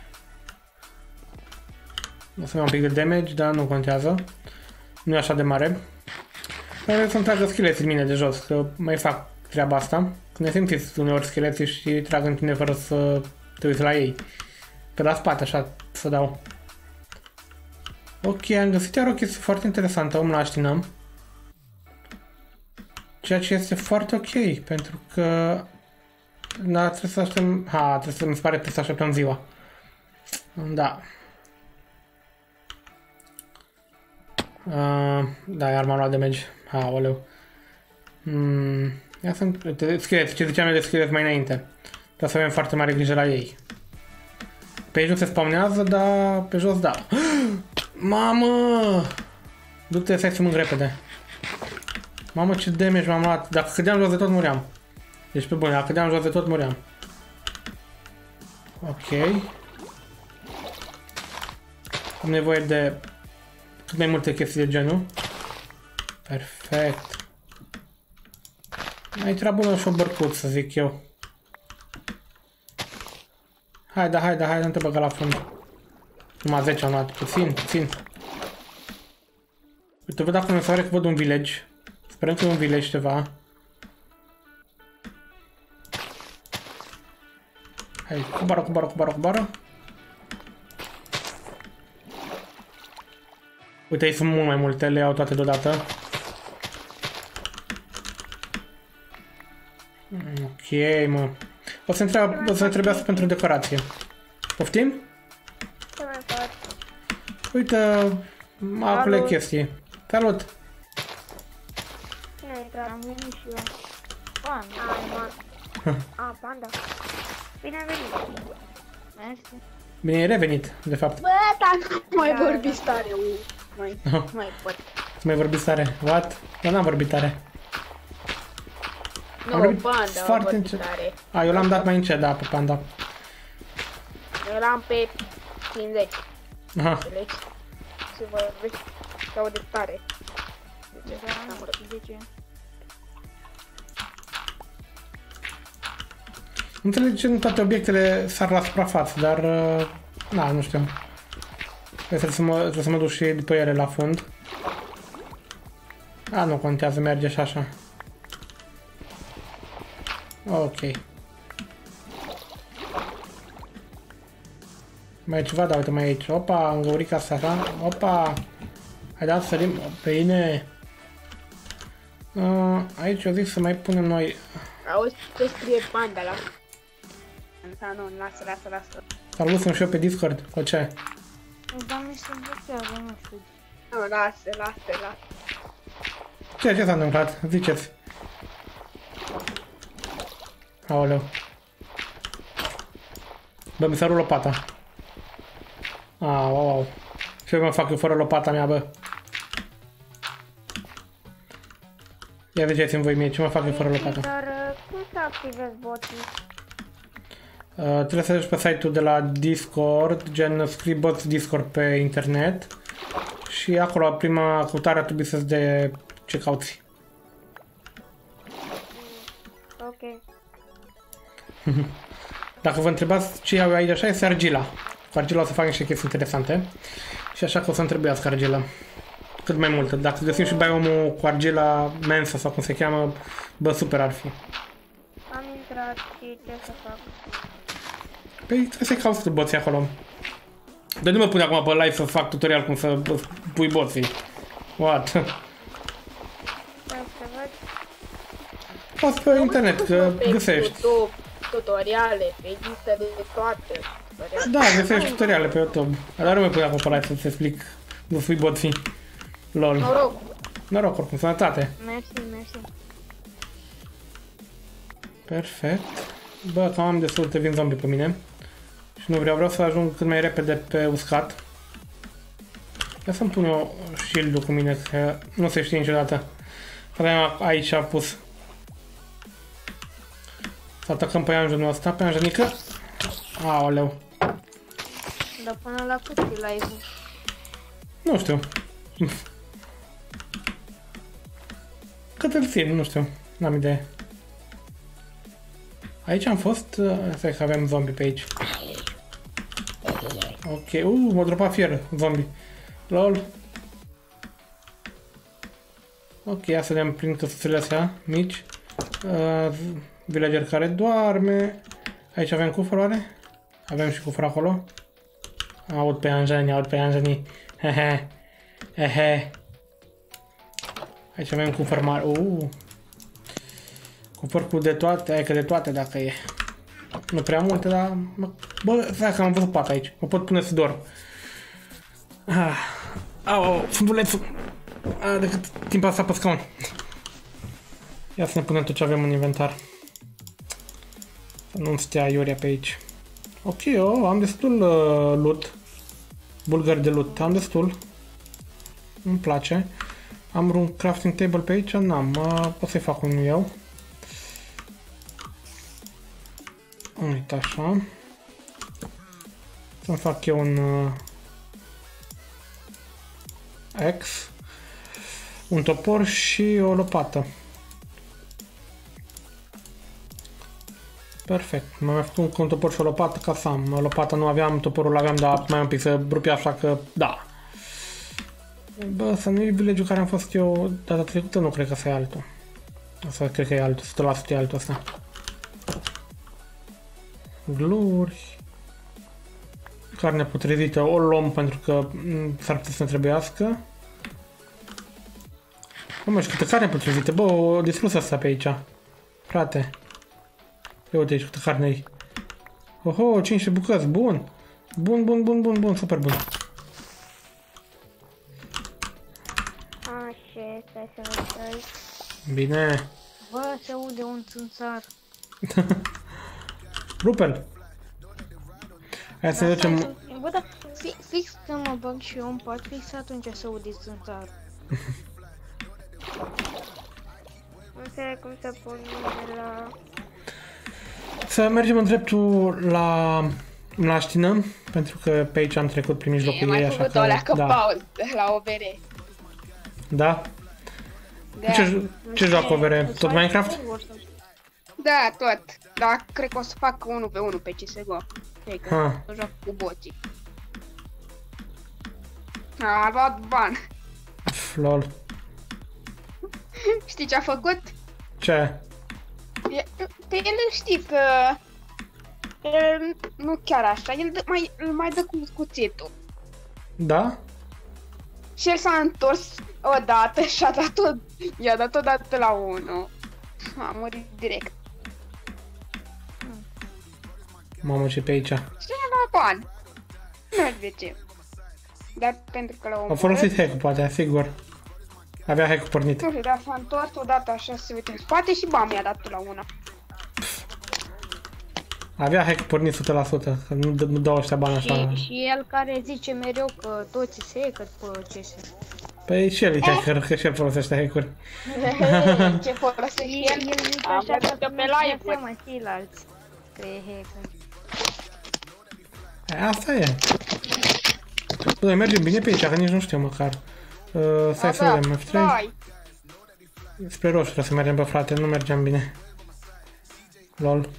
O să mai un pic de damage, dar nu contează. Nu e așa de mare. Mai să-mi tragă scheleții în mine de jos, că mai fac treaba asta. Când ne simțiți uneori scheleții și trag în tine fără să te uiți la ei. Pe la spate, așa, să dau. Ok, am găsit iar o chestie foarte interesantă, om la aștinăm. Ceea ce este foarte ok, pentru că... Da, trebuie să așteptăm... Ha, trebuie să mi se pare trebuie să așteptăm ziua. Da. Uh, da, iar m-am luat damage. Aoleu. Mm, ia sunt... Scheleți, ce ziceam eu de scheleți mai înainte. Trebuie să avem foarte mare grijă la ei. Pe aici nu se spawnează, dar pe jos da. Mamă! Du-te, stai să mânc repede. Mamă, ce damage m-am luat. Dacă cădeam jos de tot, muream. Deci pe bune, dacă cădeam jos de tot, muream. Ok. Am nevoie de cât mai multe chestii de genul. Perfect. Mai trebuie bună și o bărcuță, zic eu. Haide, haide, haide, nu te băga la fund. Numai zece am luat, puțin, puțin. Uite, văd acum, mi se pare că văd un village. Sperăm că e un village ceva. Hai, coboară, coboară, coboară, coboară. Uite, aici sunt mult mai multe, le iau toate deodată. Ok, mă. O să întreb, o să trebuiască pentru decorație. Poftim? Ce mai faci? Uite, acolo chestii. Salut! Cine a intrat? Am venit și eu. Panda. Ah, a, panda. Bine venit. Mersi. Bine, ai revenit, de fapt. Bă, dar nu mai vorbi tare, ui. Mai, mai pot. Mai vorbit tare. What? Eu n-am vorbit tare. Nu, Am vorbit panda, foarte am vorbit încet. tare. A, eu l-am dat mai încet, da, pe panda. Eu l-am pe cincizeci. Aha. Înțelegi? Se vorbește sau de tare. De ce? Am vorbit. De ce? Nu înțeleg de ce nu toate obiectele sar la suprafață, dar... Uh, na, nu știu. Trebuie să, mă, trebuie să mă duc și după ele la fund. A, nu contează, merge și așa. Ok. Mai e ceva, da, uite, mai e aici. Opa, am găurit asta așa. Opa! Hai da, sărim. Bine. Uh, aici eu zic să mai punem noi... Auzi ce scrie panda la... Sau nu, lasă, lasă, lasă. Salut, sunt și eu pe Discord. Cu ce? Dar mi se blochează, nu știu. Nu, lasă, lasă, lasă. Ce, ce s-a întâmplat? Ziceți. Aoleu. Bă, mi s-a rupt lopata. Au, au, au. Ce mă fac eu fără lopata mea, bă? Ia ziceți-mi voi mie, ce mă fac eu fără lopata? Dar uh, cum să activezi boții? Uh, trebuie să duci pe site-ul de la Discord, gen scrii bots Discord pe internet. Și acolo, prima căutare ar trebui să-ți de ce cauți. Ok. Dacă vă întrebați ce iau eu aici așa, este argila. Cu argila o să fac niște chestii interesante. Și așa că o să-mi trebuiască argila. Cât mai multă. Dacă găsim și biomul cu argila mensă sau cum se cheamă, bă, super ar fi. Am intrat și ce să fac? Păi trebuie să-i cauți tu boții acolo. Dar nu mă pune acum pe live să fac tutorial cum să pui boții. What? Stai să văd. Poți pe internet, că găsești. YouTube, tutoriale, există de toate. Tutoriale. Da, găsești tutoriale pe YouTube. Dar nu mă pune acum pe live să-ți explic cum să pui boții. Lol. Noroc. Noroc, oricum, sănătate. Mersi, mersi. Perfect. Bă, cam am destul de vin zombie pe mine. Și nu vreau, vreau să ajung cât mai repede pe uscat. Ia să-mi pun eu shield-ul cu mine, că nu se știe niciodată. Că aici am pus. Să atacăm pe Ianjenul ăsta, pe Ianjenică. Aoleu. Dar până la cât e live-ul? Nu știu. Cât îl țin, nu știu. N-am idee. Aici am fost... Stai că avem zombie pe aici. Ok, uh, m-a dropat fier, zombie. Lol. Ok, ia să vedem prin căsuțele astea mici. Uh, villager care doarme. Aici avem cufăr, oare? Avem și cufăr acolo. Aud pe anjani, aud pe anjani. Hehe. Hehe. Aici avem cufăr mare. Uh. Cufăr cu de toate, hai că de toate dacă e. Nu prea multe, dar... Bă, stai că am văzut pat aici. Mă pot pune să dorm. Ah. Au, fundulețul. Ah, de cât timp asta pe scaun. Ia să ne punem tot ce avem în inventar. Să nu-mi stea iurea pe aici. Ok, oh, am destul uh, loot. Bulgări de loot, am destul. Îmi place. Am un crafting table pe aici? N-am, uh, pot să-i fac unul eu. Uite așa. Să-mi fac eu un uh, X. Un topor și o lopată. Perfect. M-am mai făcut un topor și o lopată ca să am. Lopata nu aveam, toporul aveam, dar mai un pic să rupea, așa că da. Bă, să nu-i village-ul care am fost eu data trecută, nu cred că să e altul. Asta cred că e altul, o sută la sută e altul ăsta. Gluri. Carne putrezită o luăm pentru că s-ar putea să ne trebuiască. Bă, mă, și câtă carne putrezită, bă, o distrus asta pe aici. Frate. Ia uite aici câtă carne e. Oho, cincisprezece bucăți, bun. Bun, bun, bun, bun, bun, super bun. Așa, stai să văd aici. Bine. Bă, se aude un țânțar. Rupe-l. Hai să ne ducem... Bă, dar fi, fix când mă bag și eu în pat, fix atunci se aude țânțar. Nu știu cum să pun de la... Să mergem în dreptul la mlaștină, pentru că pe aici am trecut prin mijlocul ei, așa că... alea că Da. pauză la o bere. Da? Da. Ce, ce joacă o bere? Tot Minecraft? Da, tot. Dar cred că o să fac unul pe unul pe C S G O. Cred că Ah. o joc cu boții. A luat ban. Pf, lol. Știi ce a făcut? Ce? E, pe el știi că... El, nu chiar așa, el dă, mai, îl mai dă cu cuțitul. Da? Și el s-a întors odată și a dat tot, i-a dat odată la unul. A murit direct. Mamă, ce pe aici? Și a luat bani. Nu știu de ce. Dar pentru că l-au A folosit hack-ul, poate, sigur. Avea hack-ul pornit. Nu știu, dar s-a întors odată așa să se uite în spate și bam, i-a dat la una. Avea hack pornit o sută la sută, că nu, nu dau ăștia bani așa. Și, și el care zice mereu că toți se hacker pe C S. Păi și el e hacker, că și el folosește hack-uri. Ce folosește El, el? el zice Am așa văzut că că pe nu live-uri. seama ceilalți că e hacker. E, asta e. Bă, noi mergem bine pe aici, că nici nu știu măcar. Uh, stai să vedem, F trei. Stai. Spre roșu trebuie să mergem, bă, frate, nu mergem bine. Lol.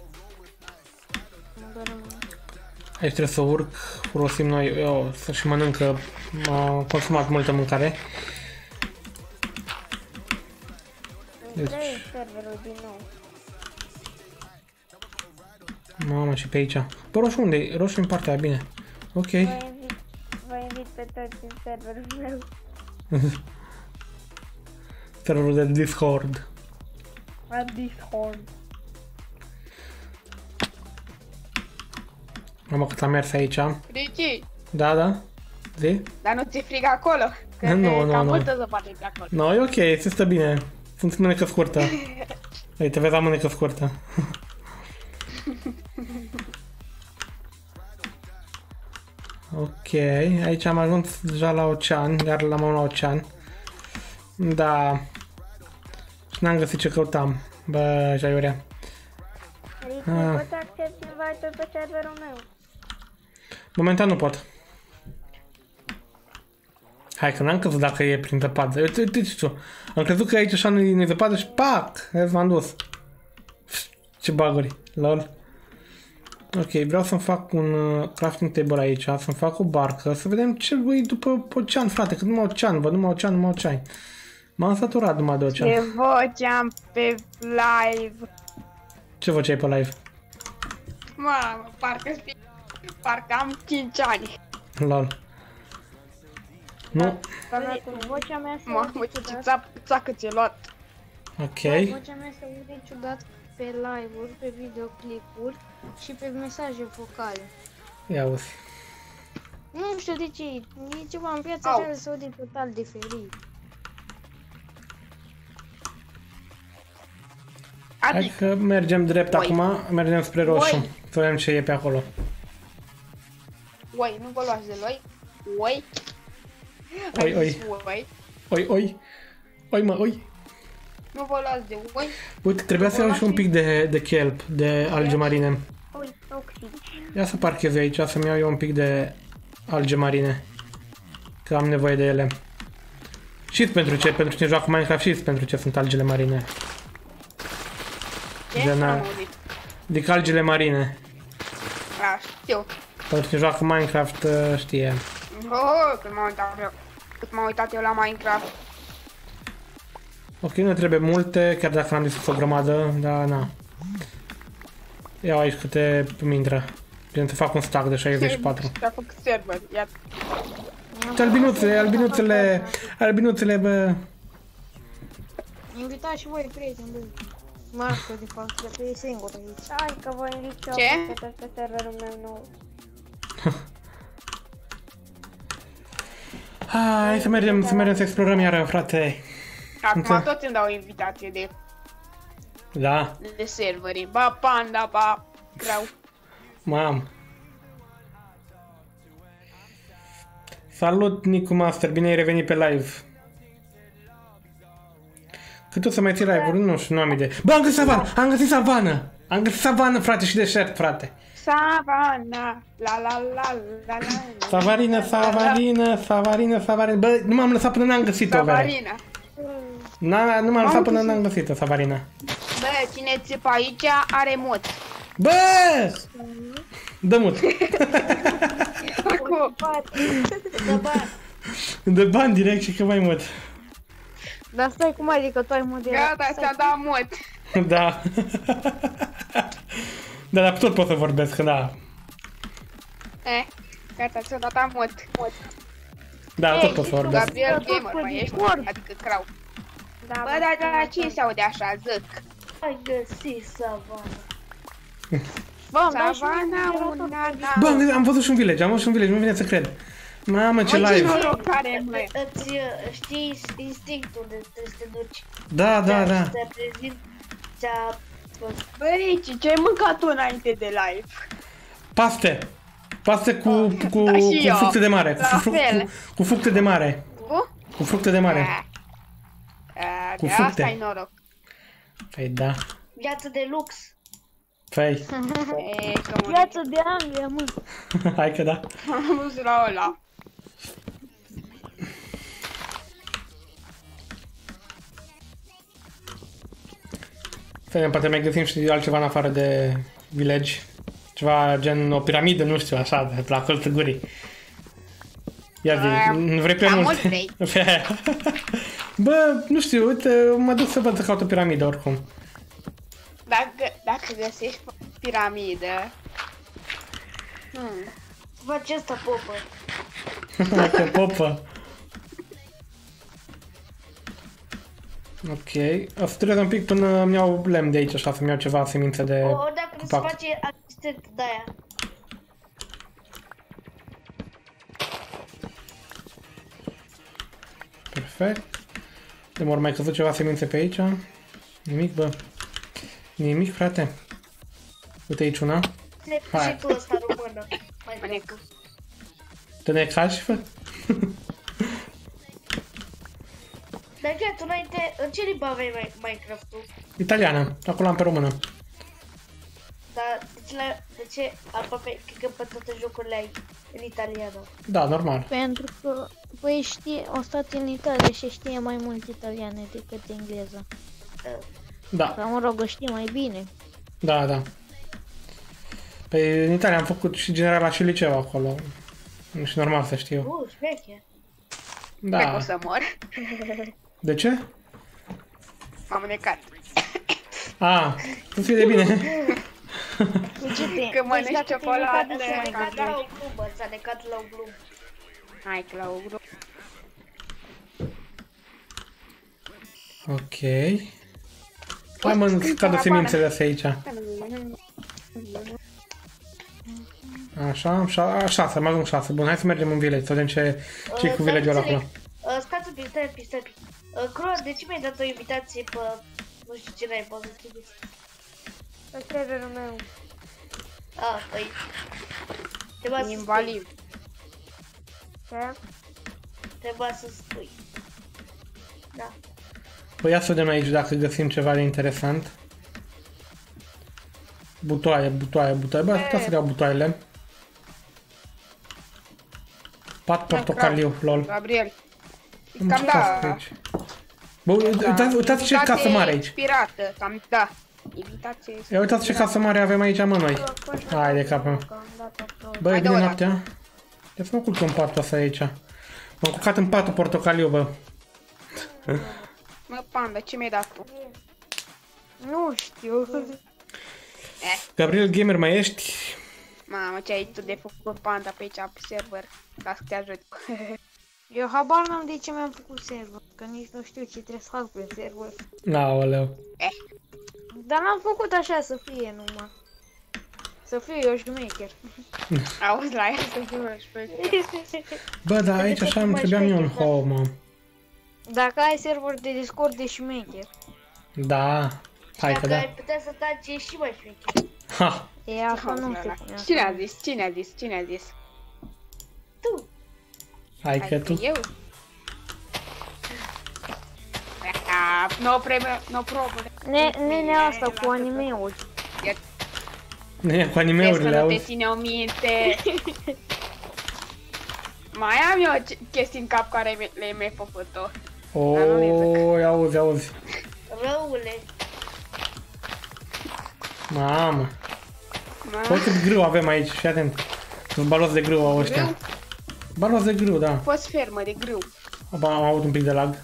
Aici trebuie să urc, folosim noi, eu, să și mănâncă, am consumat multă mâncare. Deci, Vrei serverul din nou. mamă, și pe aici. Bă, roșu unde-i? Roșu în partea aia, bine. Ok. Vă invit, vă invit pe toți în serverul meu. Serverul de Discord. La Discord. Mamă, cât am mers aici. Ricky, Da, da. Zi? dar nu ți-e frig acolo? Că Nu, e nu, cam nu. multă zăpadă pe acolo. No, e ok, se stă bine. Sunt mânecă scurtă. Uite, vezi, am mânecă scurtă. Ok, aici am ajuns deja la ocean, iar l-am la ocean. Da. Și n-am găsit ce căutam. Bă, Jaiurea. Ricky, Ah. poți accept invite-ul pe serverul meu. Momentan nu pot. Hai că n-am crezut dacă e prin zăpadă. Uite, uite, uite tu. Am crezut că aici așa nu-i nu zăpadă și pac! Vezi, m-am dus. Ce baguri, lol. Ok, vreau să-mi fac un uh, crafting table aici, să-mi fac o barcă, să vedem ce voi după ocean, frate, că numai ocean, văd numai ocean, numai ocean. M-am saturat numai de ocean. Ce voceam pe live. Ce făceai pe live? Mamă, parcă știi, parcă am cinci ani. Lol. Nu? Vocea mea se Mamă, aude ce ciudat. țap, țacă ți-ai luat. Ok. Vocea mea se aude ciudat pe live-uri, pe videoclipuri și pe mesaje vocale. Ia uzi. Nu știu de ce, e ceva în viața Au. reală se aude total diferit. Hai Adică, că mergem drept Oi. acum, mergem spre roșu. Oi. Să vedem ce e pe acolo. oi, nu vă luați de loi. Oi. Oi, Ai oi. zis oi. Oi, oi. Oi, mă, oi. Nu vă luați de oi. Uite, trebuia să iau și un pic de, de kelp, de alge marine. Ui, toxic. Ia să parchez eu aici, să-mi iau eu un pic de alge marine. Că am nevoie de ele. Știți pentru ce? Pentru cine joacă Minecraft, știți pentru ce sunt algele marine. Ce? De N-am na- auzit. Adică algele marine. A, știu. Pentru cine joacă Minecraft uh, știe. Oh, când m-am uitat eu. Cât m-am uitat eu la Minecraft. Ok, nu trebuie multe, chiar dacă n-am distrus o grămadă, dar na. Iau aici câte îmi intră. Bine, să fac un stack de șaizeci și patru. Și-a făcut server, iată. Ce albinuțele, albinuțele, albinuțele, bă. Invitați și voi, prieteni, bă. Marco, de fapt, că tu e singur aici. Hai că voi invit eu Ce? pe pe serverul meu nou. Hai să mergem, să mergem să explorăm iară, frate. Acum Înțeleg. toți îmi dau o invitație de, Da, de serveri. Ba Panda, ba Grau. mam. Salut, Nicu Master, bine ai revenit pe live. Cât o să mai ții live-uri? Nu știu, nu am idee. Bă, am găsit savană! Am găsit savană! Am găsit savană, frate, și deșert, frate. Savana, la la la la la. Savarină, savarină, savarină, savarină. Bă, nu m-am lăsat până n-am găsit-o, vere. Savarina. Na, nu m-am lăsat până n-am găsit-o, savarina. Bă, cine țipă aici are mod. Bă! Dă mut. Acum. Da, bă, De bani direct și că mai mult. dar stai cum adică tu ai moderat? Gata, ți-a dat mod. Da. Da, dar tot pot să vorbesc, că da. Eh, gata, ți-a dat mod. mod. Da, tot pot să vorbesc. Gabriel Gamer, mai ești? Adică Crau. Da, Bă, dar dar ce se aude așa, zic? Ai găsit savana. Bă, dai și Savana, mie una, da. Bă, am, am văzut și un village, am văzut și un village, nu vine să cred. Mamă, ce Bă, ce live. noroc are, mă. Îți știi instinctul de trebuie să te duci. Da, da, da. Te prezint, ți-a... Băi, ce ce ai mâncat tu înainte de live? Paste. Paste cu, cu, Da, și cu eu. fructe de mare. Cu, La fru, fel. cu, cu fructe de mare. Cu? Cu fructe de mare. A, Cu de fructe. asta ai noroc. Păi da. Viață de lux. Păi. E, că mă Viață de Anglia, mă. Hai că da. am dus la ăla. Să vedem, poate mai găsim și altceva în afară de village. Ceva gen o piramidă, nu știu, așa, de la colțul gurii. Ia zi, Ah, nu vrei prea cam mult? mult vrei. Bă, nu știu, uite, mă duc să văd să caut o piramidă oricum. Dacă, dacă găsești piramidă... Hmm. Face asta, popă. Dacă popă. Ok, o să dureze un pic până îmi iau lemn de aici, așa, să-mi iau ceva semințe de O, dacă nu se copac. face asistent de aia. Perfect. De mor mai căzut ceva semințe pe aici. Nimic, bă. Nimic, frate. Uite aici una. Se Hai. și tu ăsta română. Mai Mănec. Te necași, fă? Dar chiar tu înainte, în ce limbă aveai Mai- Minecraft-ul? Italiană. Acolo am pe română. Dar de ce, la, de ce aproape, cred că pe toate jocurile ai în italiană? Da, normal. Pentru că, păi știe, o stat în Italia și știe mai mult italiană decât engleză. Da. Sau mă rog, o știe mai bine. Da, da. Păi în Italia am făcut și generala și liceu acolo. Nu și normal să știu. Uh, șmecher. Cred că o Da. să mor. De ce? M-am necat. A, să fie de bine. De ce te? Că mănânci Deci dacă te ciocolată, necat, S-a necat ca- la o glumă, s-a necat la o glumă. Hai că la o grupă. Ok. Hai mă, nu cadă semințele astea aici. Așa, șa șase, mai ajung șase. Bun, hai să mergem în village, să vedem ce ce cu village-ul acolo. Uh, stați un pic, stai un pic, stai un pic. Uh, Croa, de ce mi-ai dat o invitație pe... Nu știu ce n-ai văzut tu? Pe serverul meu. Ah, păi... Trebuia să Invalid. Ce? Trebuia să spui. Da. Păi ia să vedem aici dacă găsim ceva de interesant. Butoaie, butoaie, butoaie. Bă, aș putea să iau butoaiele. Pat portocaliu, lol. Gabriel. Am Cam ce casă pe da. aici. Bă, uitați, uitați ce casă mare aici. Inspirată, cam da. Invitație. Ia uitați ce casă mare avem aici, mă, noi. Hai de capul meu. Bă, e Hai, bine dă-o noaptea. De să mă culc în patul ăsta aici. M-am culcat în patul portocaliu, bă. Mă, panda, ce mi-ai dat tu? Nu știu. Gabriel Gamer, mai ești? Mamă, ce ai tu de făcut panda pe aici, pe server? Ca să te ajut. Eu habar n-am de ce mi-am făcut server, că nici nu știu ce trebuie să fac pe server. Aoleu. Dar l-am făcut așa să fie numai. Să fiu eu șmecher. Auzi la el să fiu șmecher. Bă, dar aici așa îmi trebuia mie un home, mă. Dacă ai server de Discord de șmecher. Da. Hai că Dacă da. ai putea să taci, ești și mai șmecher. Ha. E asta nu se pune. Cine a zis? Cine a zis? Cine a zis? Tu. Hai Hai că că tu. eu? Ah, no problem, no problem. Ne, nene asta cu anime-uri. Ne, cu Vezi că animeurile, nu te auzi. ține o minte. Mai am eu ce- chestii în cap care mi- le-ai mai făcut-o. Oi, auzi, auzi. Răule. Mamă. Mă, Bă, cât grâu avem aici, fii atent. Sunt balos de grâu au ăștia. grâu? Balos de grâu, da. A fost fermă de grâu. Aba, am avut un pic de lag.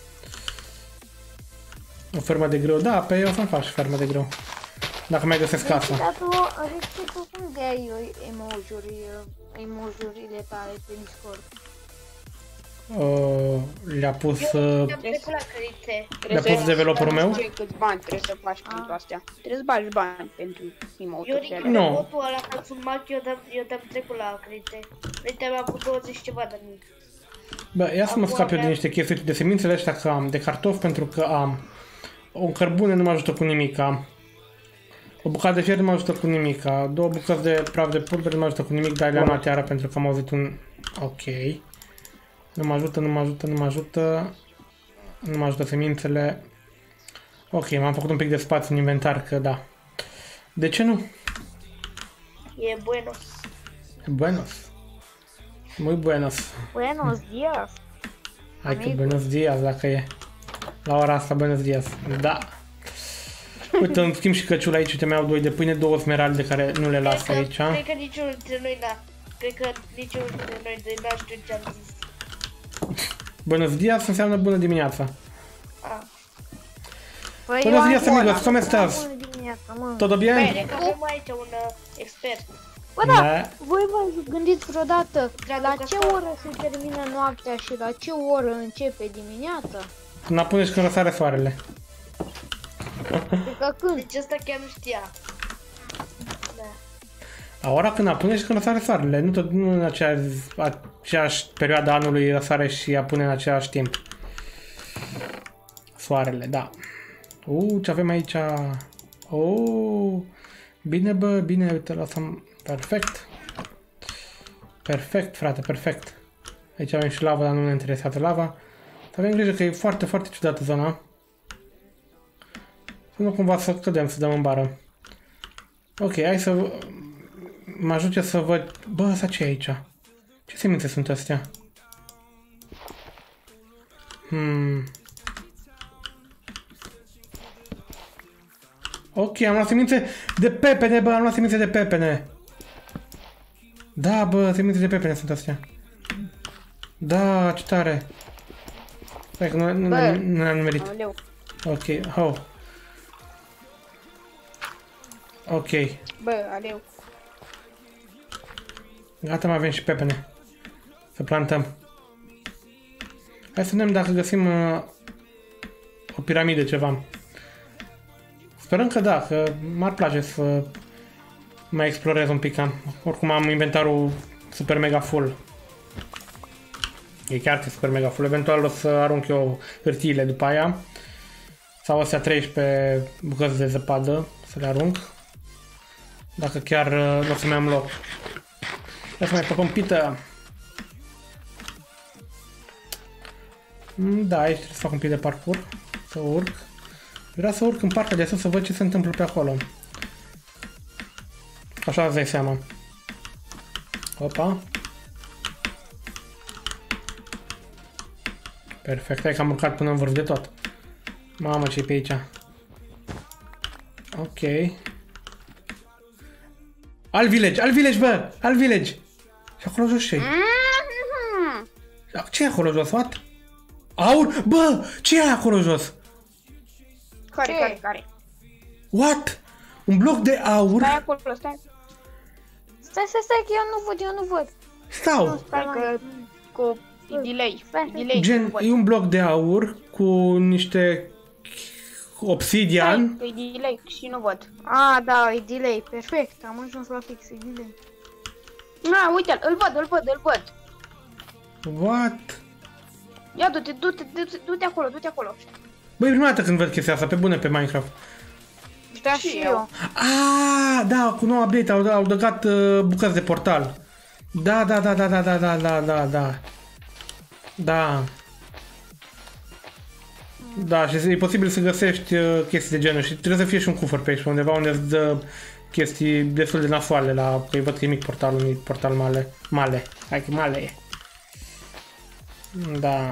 O fermă de grâu, da, pe eu o să-mi fac și fermă de grâu. Dacă mai găsesc casa. Dar tu, Rexi, tu cum de ai emoji-uri, emoji-urile tale pe Discord? Uh, le-a pus... Uh, Am trecut la credite. le-a pus developerul meu? Nu știu câți bani trebuie să faci pentru astea. Trebuie să bagi bani pentru emote-urile Eu alea. Nu. din votul ăla ca sunt mac, eu dăm, eu dăm trecut la credite. Uite, am avut douăzeci ceva de mii. Bă, ia să mă scap eu din niște chestii de semințele astea că am, de cartofi pentru că am. O cărbune nu mă ajută cu nimica. O bucată de fier nu mă ajută cu nimica. Două bucăți de praf de pulbere nu mă ajută cu nimic, dar le-am luat iară pentru că am auzit un... Ok. Nu mă ajută, nu mă ajută, nu mă ajută. Nu mă ajută semințele. Ok, m-am făcut un pic de spațiu în inventar, că da. De ce nu? E buenos. Buenos. Muy buenos. Buenos dias! Hai că buenos dias dacă e. La ora asta buenos dias. Da. Uite, îmi schimb și căciula aici, uite, mi-au doi de pâine, două smeralde care nu le las Cred că- aici. Cred că niciunul dintre noi n-a. Cred că niciunul dintre noi doi n-a știut ce am zis. Buenos dias înseamnă bună dimineața. Ah. Păi Buenos eu dias, am- amigos, ¿cómo estás? Bună dimineața, mă. Todo bien? Bine, că avem aici un uh, expert. Bă, da, Da. voi vă gândiți vreodată Da, la da, ce da. oră se termină noaptea și la ce oră începe dimineața? Când apune și când răsare soarele. Adică când? Deci ăsta chiar nu știa. Da. La ora când apune și când răsare soarele. Nu, tot, nu în aceeași, aceeași perioadă anului răsare și apune în același timp. Soarele, da. Uuu, ce avem aici? Oh, bine, bă, bine, uite, lăsăm. Perfect. Perfect, frate, perfect. Aici avem și lava, dar nu ne interesează lava. Să avem grijă că e foarte, foarte ciudată zona. Să nu cumva să cădem, să dăm în bară. Ok, hai să mă ajute să văd... Bă, ăsta ce e aici? Ce semințe sunt astea? Hmm... Ok, am luat semințe de pepene, bă, am luat semințe de pepene. Da, bă, semințe de pepene sunt astea. Da, ce tare. Stai că nu, nu, nu, nu am numerit. Aoleu. Ok, ho. Ok. Bă, aleu. Gata, mai avem și pepene. Să plantăm. Hai să vedem dacă găsim uh, o piramidă, ceva. Sperăm că da, că m-ar place să mai explorez un pic. Oricum am inventarul super mega full. E chiar că super mega full. Eventual o să arunc eu hârtiile după aia. Sau astea treisprezece bucăți de zăpadă să le arunc. Dacă chiar uh, nu o să mai am loc. Hai să mai făcăm pită. Da, aici trebuie să fac un pic de parcurs. Să urc. Vreau să urc în partea de sus să văd ce se întâmplă pe acolo. Așa îți dai seama. Opa. Perfect, hai că am urcat până în vârf de tot. Mamă, ce-i pe aici. Ok. Al village, al village, bă! Al village! Și acolo jos ce-i? Ce e acolo jos, what? Aur? Bă! Ce e acolo jos? Care, Ce? care, care? What? Un bloc de aur? Stai acolo, stai. Stai, stai, stai, că eu nu văd, eu nu văd. Stau! Stai că cu delay. Stai, stai. Delay. Gen, nu văd. e un bloc de aur cu niște obsidian. Stai, că e delay și nu văd. Ah, da, e delay, perfect, am ajuns la fix, e delay. Na, uite-l, îl văd, îl văd, îl văd. What? Ia du-te, du-te, du-te, du-te acolo, du-te acolo. Băi, prima dată când văd chestia asta, pe bune pe Minecraft. Da, Și și eu. eu. Ah, da, cu nou update au, au dăgat uh, bucăți de portal. Da, da, da, da, da, da, da, da, da, da. Da. Da, și e posibil să găsești uh, chestii de genul și trebuie să fie și un cufăr pe aici, undeva unde îți dă chestii destul de nasoale, la, că îi văd că e mic portalul, mic portal male. Male. Hai că male e. Da.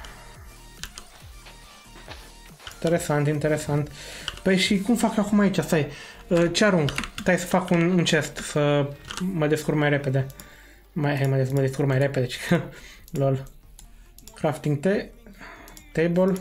Interesant, interesant. Păi și cum fac eu acum aici? Stai, uh, ce arunc? Stai să fac un, un chest, să mă descurc mai repede. Mai, hai, mă, des mă descurc mai repede, cică. Lol. Crafting te table.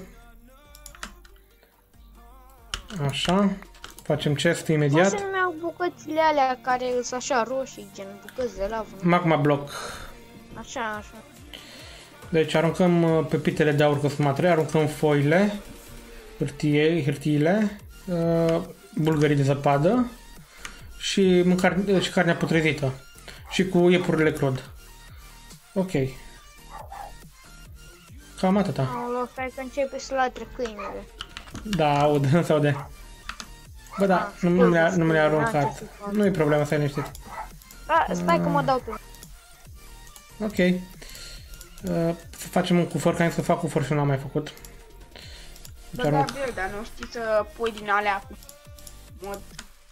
Așa. Facem chest imediat. Cum se numeau bucățile alea care sunt așa roșii, gen bucăți de lavă? Magma block. Așa, așa. Deci aruncăm uh, pepitele de aur consumatoare, aruncăm foile, hârtie, hârtiile, uh, bulgării de zăpadă și, mâncare, și carnea putrezită. Și cu iepurile crud. Ok. Cam atâta. Aoleu, stai că începe să latre câinele. Da, aud, se aude. Bă, da, nu, nu, mi-a, nu mi-a aruncat. Nu e problemă, stai liniștit. Da, stai că mă dau pe. Ok. Uh, să facem un cufăr, ca să fac cufăr și nu l-am mai făcut. Bă, Deci arunc. Gabriel, dar nu știi să pui din alea cu mod.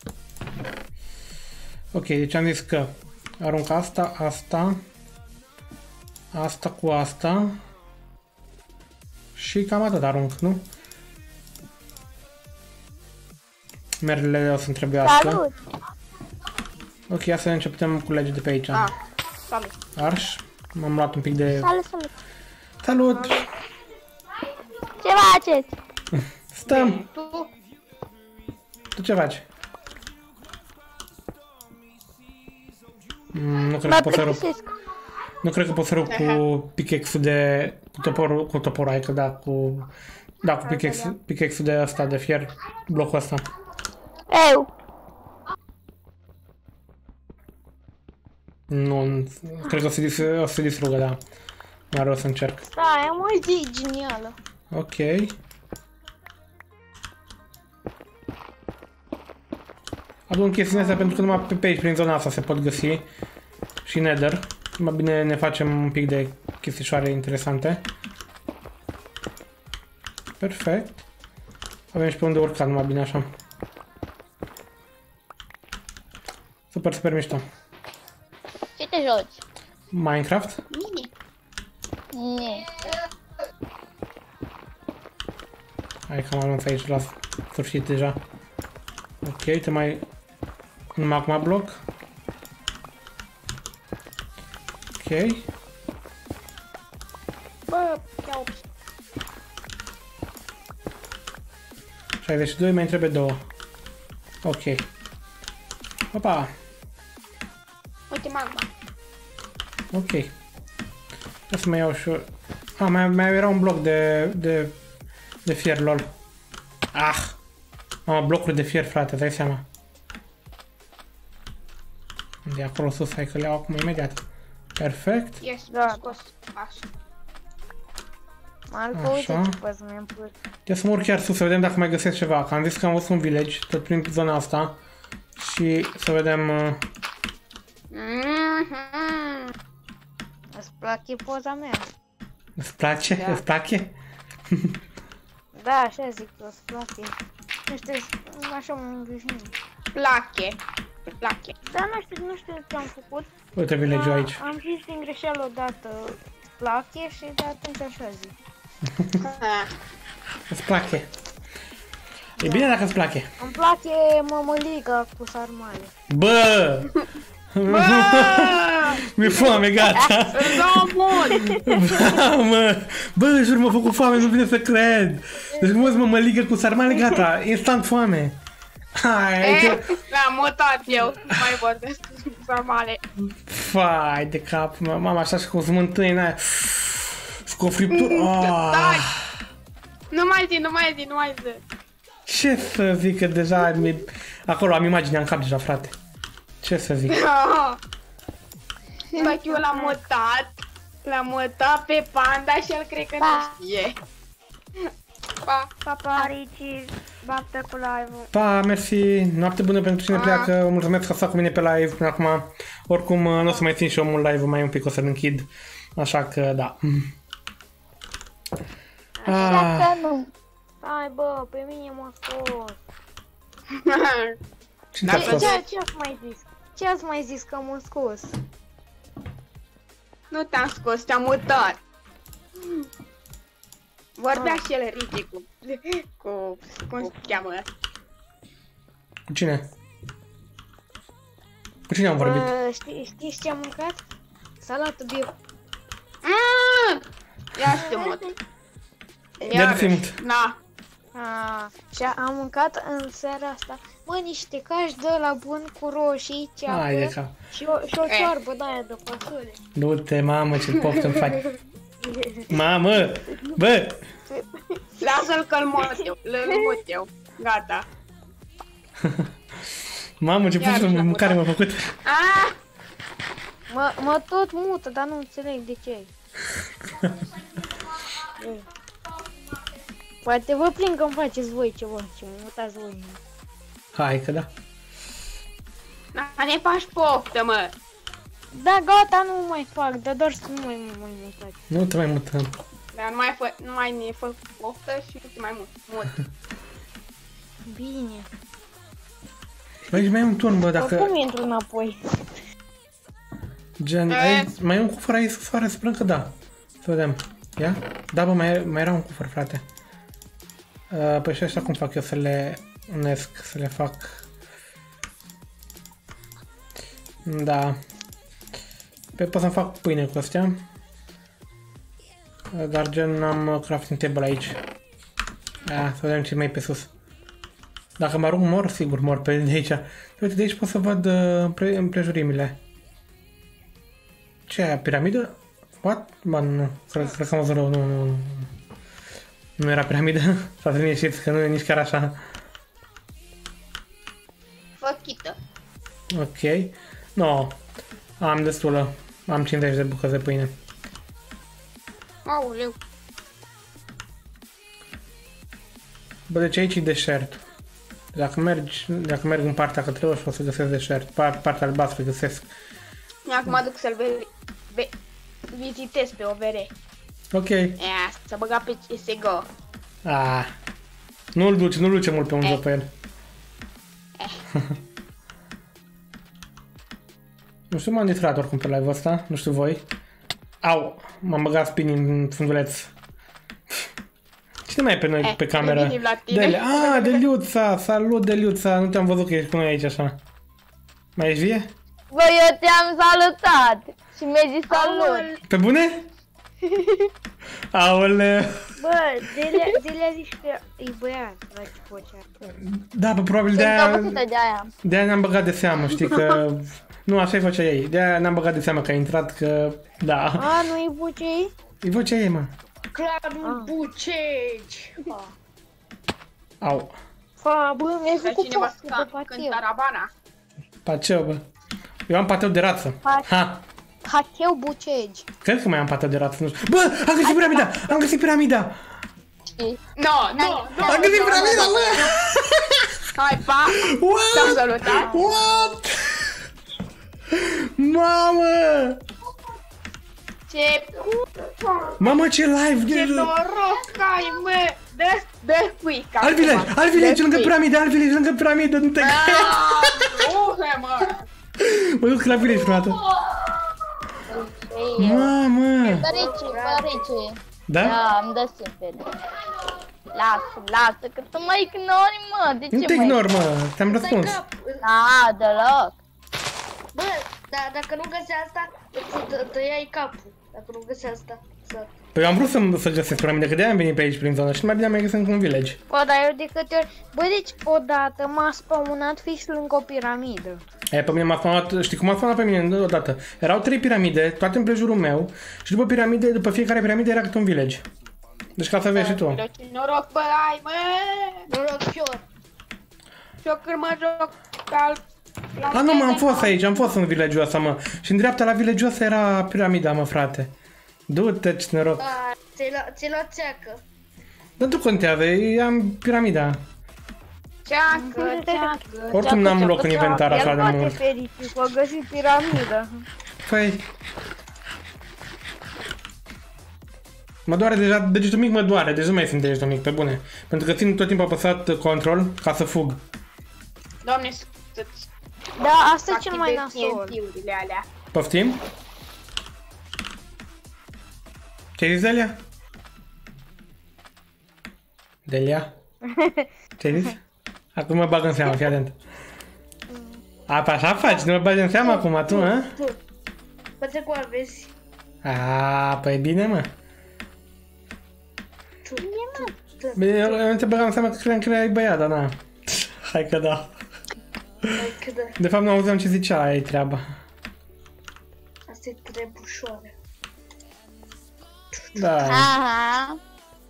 Ok, deci am zis că arunc asta, asta, asta cu asta și cam atât arunc, nu? Merlele o să-mi trebuiască. Salut! Ok, ia să vedem ce putem culege de pe aici. Ah, salut. Arș. M-am luat un pic de... Salut, salut! Salut! Ce faceți? Stăm! Tu? Tu ce faci? Mm, nu cred Mă că pot să rup. plictisesc. Nu cred că pot să rup cu pickaxe-ul de... Cu toporul, cu toporul, adică da, cu... Da, cu pickaxe- pickaxe-ul de ăsta, de fier, blocul ăsta. Eu! Nu, cred că o să, dis, o să distrugă, da. Nu are o să încerc. Da, am o idee genială. Ok. Adun chestiile astea pentru că numai pe, pe aici, prin zona asta, se pot găsi. Și nether. Mai bine ne facem un pic de chestișoare interesante. Perfect. Avem și pe unde urca, numai bine așa. Super, super mișto. Ce te joci? Minecraft? Bine. Ne. Hai că am ajuns aici la sfârșit deja. Ok, te mai... Numai acum bloc. Ok. Bă, ia opt. șaizeci și doi, mai trebuie două. Ok. Opa! Uite magma. Ok. O să mai iau și... Ah, mai, mai era un bloc de... de... de fier, lol. Ah! Mamă, blocuri de fier, frate, dai seama. De acolo sus, hai că le iau acum imediat. Perfect. Yes, Da. scos. Așa. Marco, uite Așa. ce poți mi-am pus. Ia să mă urc chiar sus să vedem dacă mai găsesc ceva. Că am zis că am văzut un village, tot prin zona asta. Și să vedem... Uh... Mhm. Îți place poza mea? Îți place? Da. Îți place? Da, așa zic, îți place. Nu știu, așa mă îngrijim. Plache. Plache. Dar nu știu, nu știu ce am făcut. Uite village-ul Dar aici. am zis din greșeală odată plache și de atunci așa zic. Îți place. E bine dacă îți place. Îmi place mămăliga cu sarmale. Bă! Mi-e foame, gata! Îți bun! Da, mă! Bă, jur, m-a făcut foame, nu vine să cred! Deci cum mă măligă cu sarmale, gata, instant foame! Hai, Eh, l-am mutat eu. Nu mai vorbesc cu sarmale. fai de cap, mă, mama, așa și cu smântâina aia. Și cu o friptură. Ah, Stai! Nu mai zi, nu mai zi, nu mai zi. ce să zic, că deja mi... Acolo am imaginea în cap deja, frate. Ce să zic? Bă, eu l-am mutat. L-am mutat pe panda și el cred că nu știe. Pa. Pa, pa. Arici, baftă cu live-ul. Pa, mersi, noapte bună pentru cine Pa. pleacă, mulțumesc că a stat cu mine pe live până acum. Oricum, nu o să mai țin și eu mult live, mai un pic o să-l închid. Așa că, da. Ah, Dacă nu. Hai bă, pe mine m-a scos. cine te-a Dacă scos? Ce, ce ați mai zis? Ce ați mai zis că m-a scos? Nu te-am scos, te-am mutat. Vorbea și el Ricky cu... cu... cum se cheamă? Cu cine? Cu cine am vorbit? Bă, știi, știți ce am mâncat? Salată de... Mm! Ia să te mut. Ia te mut. Na. A, și am mâncat în seara asta, mă, niște cași de la bun cu roșii, Hai de ceapă cap. și o, și o ciorbă de aia de fasole. Du-te, mamă, ce poftă-mi faci. Mamă! Bă! Lasă-l că-l mut eu. L-l mut eu. Gata. Mamă, ce Iar poftă și-a mâncare m-a mutat. făcut. Ah! Mă, mă tot mută, dar nu înțeleg de ce. Poate vă plin că-mi faceți voi ceva și mă mutați voi. Hai că da. Da, ne faci poftă, mă. Da, gata, nu mai fac, dar doar să nu mai mai mutați. Nu te mai mutăm. Dar nu mai, fă, nu mai ne fă poftă și nu te mai mut. Mut. Bine. Bă, aici mai e un turn, bă, Dacă... dacă... Acum intru înapoi. Gen, E. aici, mai e un cufăr aici sus, oare, sperăm că da. Să vedem. Ia? Da, bă, mai, mai era un cufăr, frate. Uh, păi și așa cum fac eu să le unesc, să le fac... Da. Păi pot să-mi fac pâine cu astea. Uh, Dar gen am uh, crafting table aici. Ia, să vedem ce mai e pe sus. Dacă mă arunc mor, sigur mor pe de aici. Uite, de aici pot să văd uh, împre împrejurimile. Ce e aia, piramidă? What? Ba, nu, cred, cred că am văzut rău, nu, nu, nu. Nu era piramidă, s-a liniștit că nu e nici chiar așa. Făchită. Ok. No, am destulă. Am cincizeci de bucăți de pâine. Aoleu. Bă, deci aici e deșert. Dacă mergi, dacă merg în partea către roșu, o să găsesc deșert. Par, partea albastră găsesc. Acum mă duc să-l ve- ve- vizitez pe O V R. Ok. Ia, să băga pe C S G O. Ah. Nu-l duce, nu-l duce mult pe un Eh. joc pe el. Nu știu, m-am distrat oricum pe live-ul ăsta, nu știu voi. Au, m-am băgat spin în funduleț. Cine mai e pe noi Eh, pe cameră? revenim la tine. Dele. Ah, Deliuța, salut Deliuța, nu te-am văzut că ești cu noi aici așa. Mai ești vie? Bă, eu te-am salutat și mi-ai zis salut. Pe bune? Aoleu. Bă, Dele a zis că e băiat, face vocea. Da, bă, probabil Sunt de-aia, obosită de aia. de-aia ne-am băgat de seamă, știi că... Nu, așa-i vocea ei, de-aia ne-am băgat de seamă că a intrat, că... Da, A, nu e vocea ei? e vocea ei, mă. Clanul Bucegi! Au. Fa, bă, mi-ai Dar făcut cineva post de să pateu. cânta Rabana. Pateu, bă. Eu am pateu de rață. Ha! Hateu Bucegi. Cred că mai am pateu de rață, nu știu. Bă, am găsit piramida! Am găsit piramida! No, no, no! Am găsit piramida, bă! Hai, pa! Te-am What? salutat! What? Mamă! Ce... Mamă, ce live! Ce noroc ai, mă! Dă, dă quick Alt village, alt village lângă quick. piramidă, alt village lângă piramidă, nu te Ah, uhe, mă! Mă duc la village prima dată. Mamă! Părice, părice. Da? Da, îmi dă simpele. Lasă, lasă, că tu mă ignori, mă. De Nu ce te mă ignor, mă, te-am răspuns. Da, deloc. Bă, dar dacă nu găsi asta, îți tăiai capul. Dacă nu găsi asta, să... Păi eu am vrut să, să găsesc piramidă, că de-aia am venit pe aici prin zonă și mai bine am mai găsit un village. Bă, dar eu de câte ori... Bă, deci odată m-a spawnat fix lângă o piramidă. E, pe mine m-a spawnat, știi cum m-a spawnat pe mine odată? Erau trei piramide, toate împrejurul meu și după piramide, după fiecare piramidă era câte un village. Deci ca să vezi și tu. Ce noroc, bă, ai, mă! Noroc fior. Și eu când mă joc al... A, nu, mă, am fost aici, am fost în village-ul ăsta, mă. Și în dreapta la village-ul ăsta era piramida, mă, frate. Du-te, ce noroc. A, ți-ai luat, ți-ai luat țeacă. Dar tu contează, eu am piramida. Ceacă, ceacă... Oricum n-am loc în inventar așa de El mult. poate fericit, că a găsit piramida. Păi... Mă doare deja, degetul mic mă doare, deci nu mai sunt degetul mic, pe bune. Pentru că țin tot timpul apăsat control ca să fug. Doamne, să-ți Da, asta e cel mai activezi nasol. T N T-urile alea. Poftim? Ce-ai zis, Delia? Delia? Ce-ai zis? Acum mă bag în seamă, fii atent. A, pe așa faci, nu mă bagi în seamă acum, tu, hă? Poate cu aveți. A, păi bine, mă. Tu, tu, tu. Bine, eu eu nu te băgam în seamă că credeam că erai băiat, dar na. Hai că da. Hai că da, De fapt nu auzeam ce zicea, aia e treaba. asta e trebușoare. Da. Aha.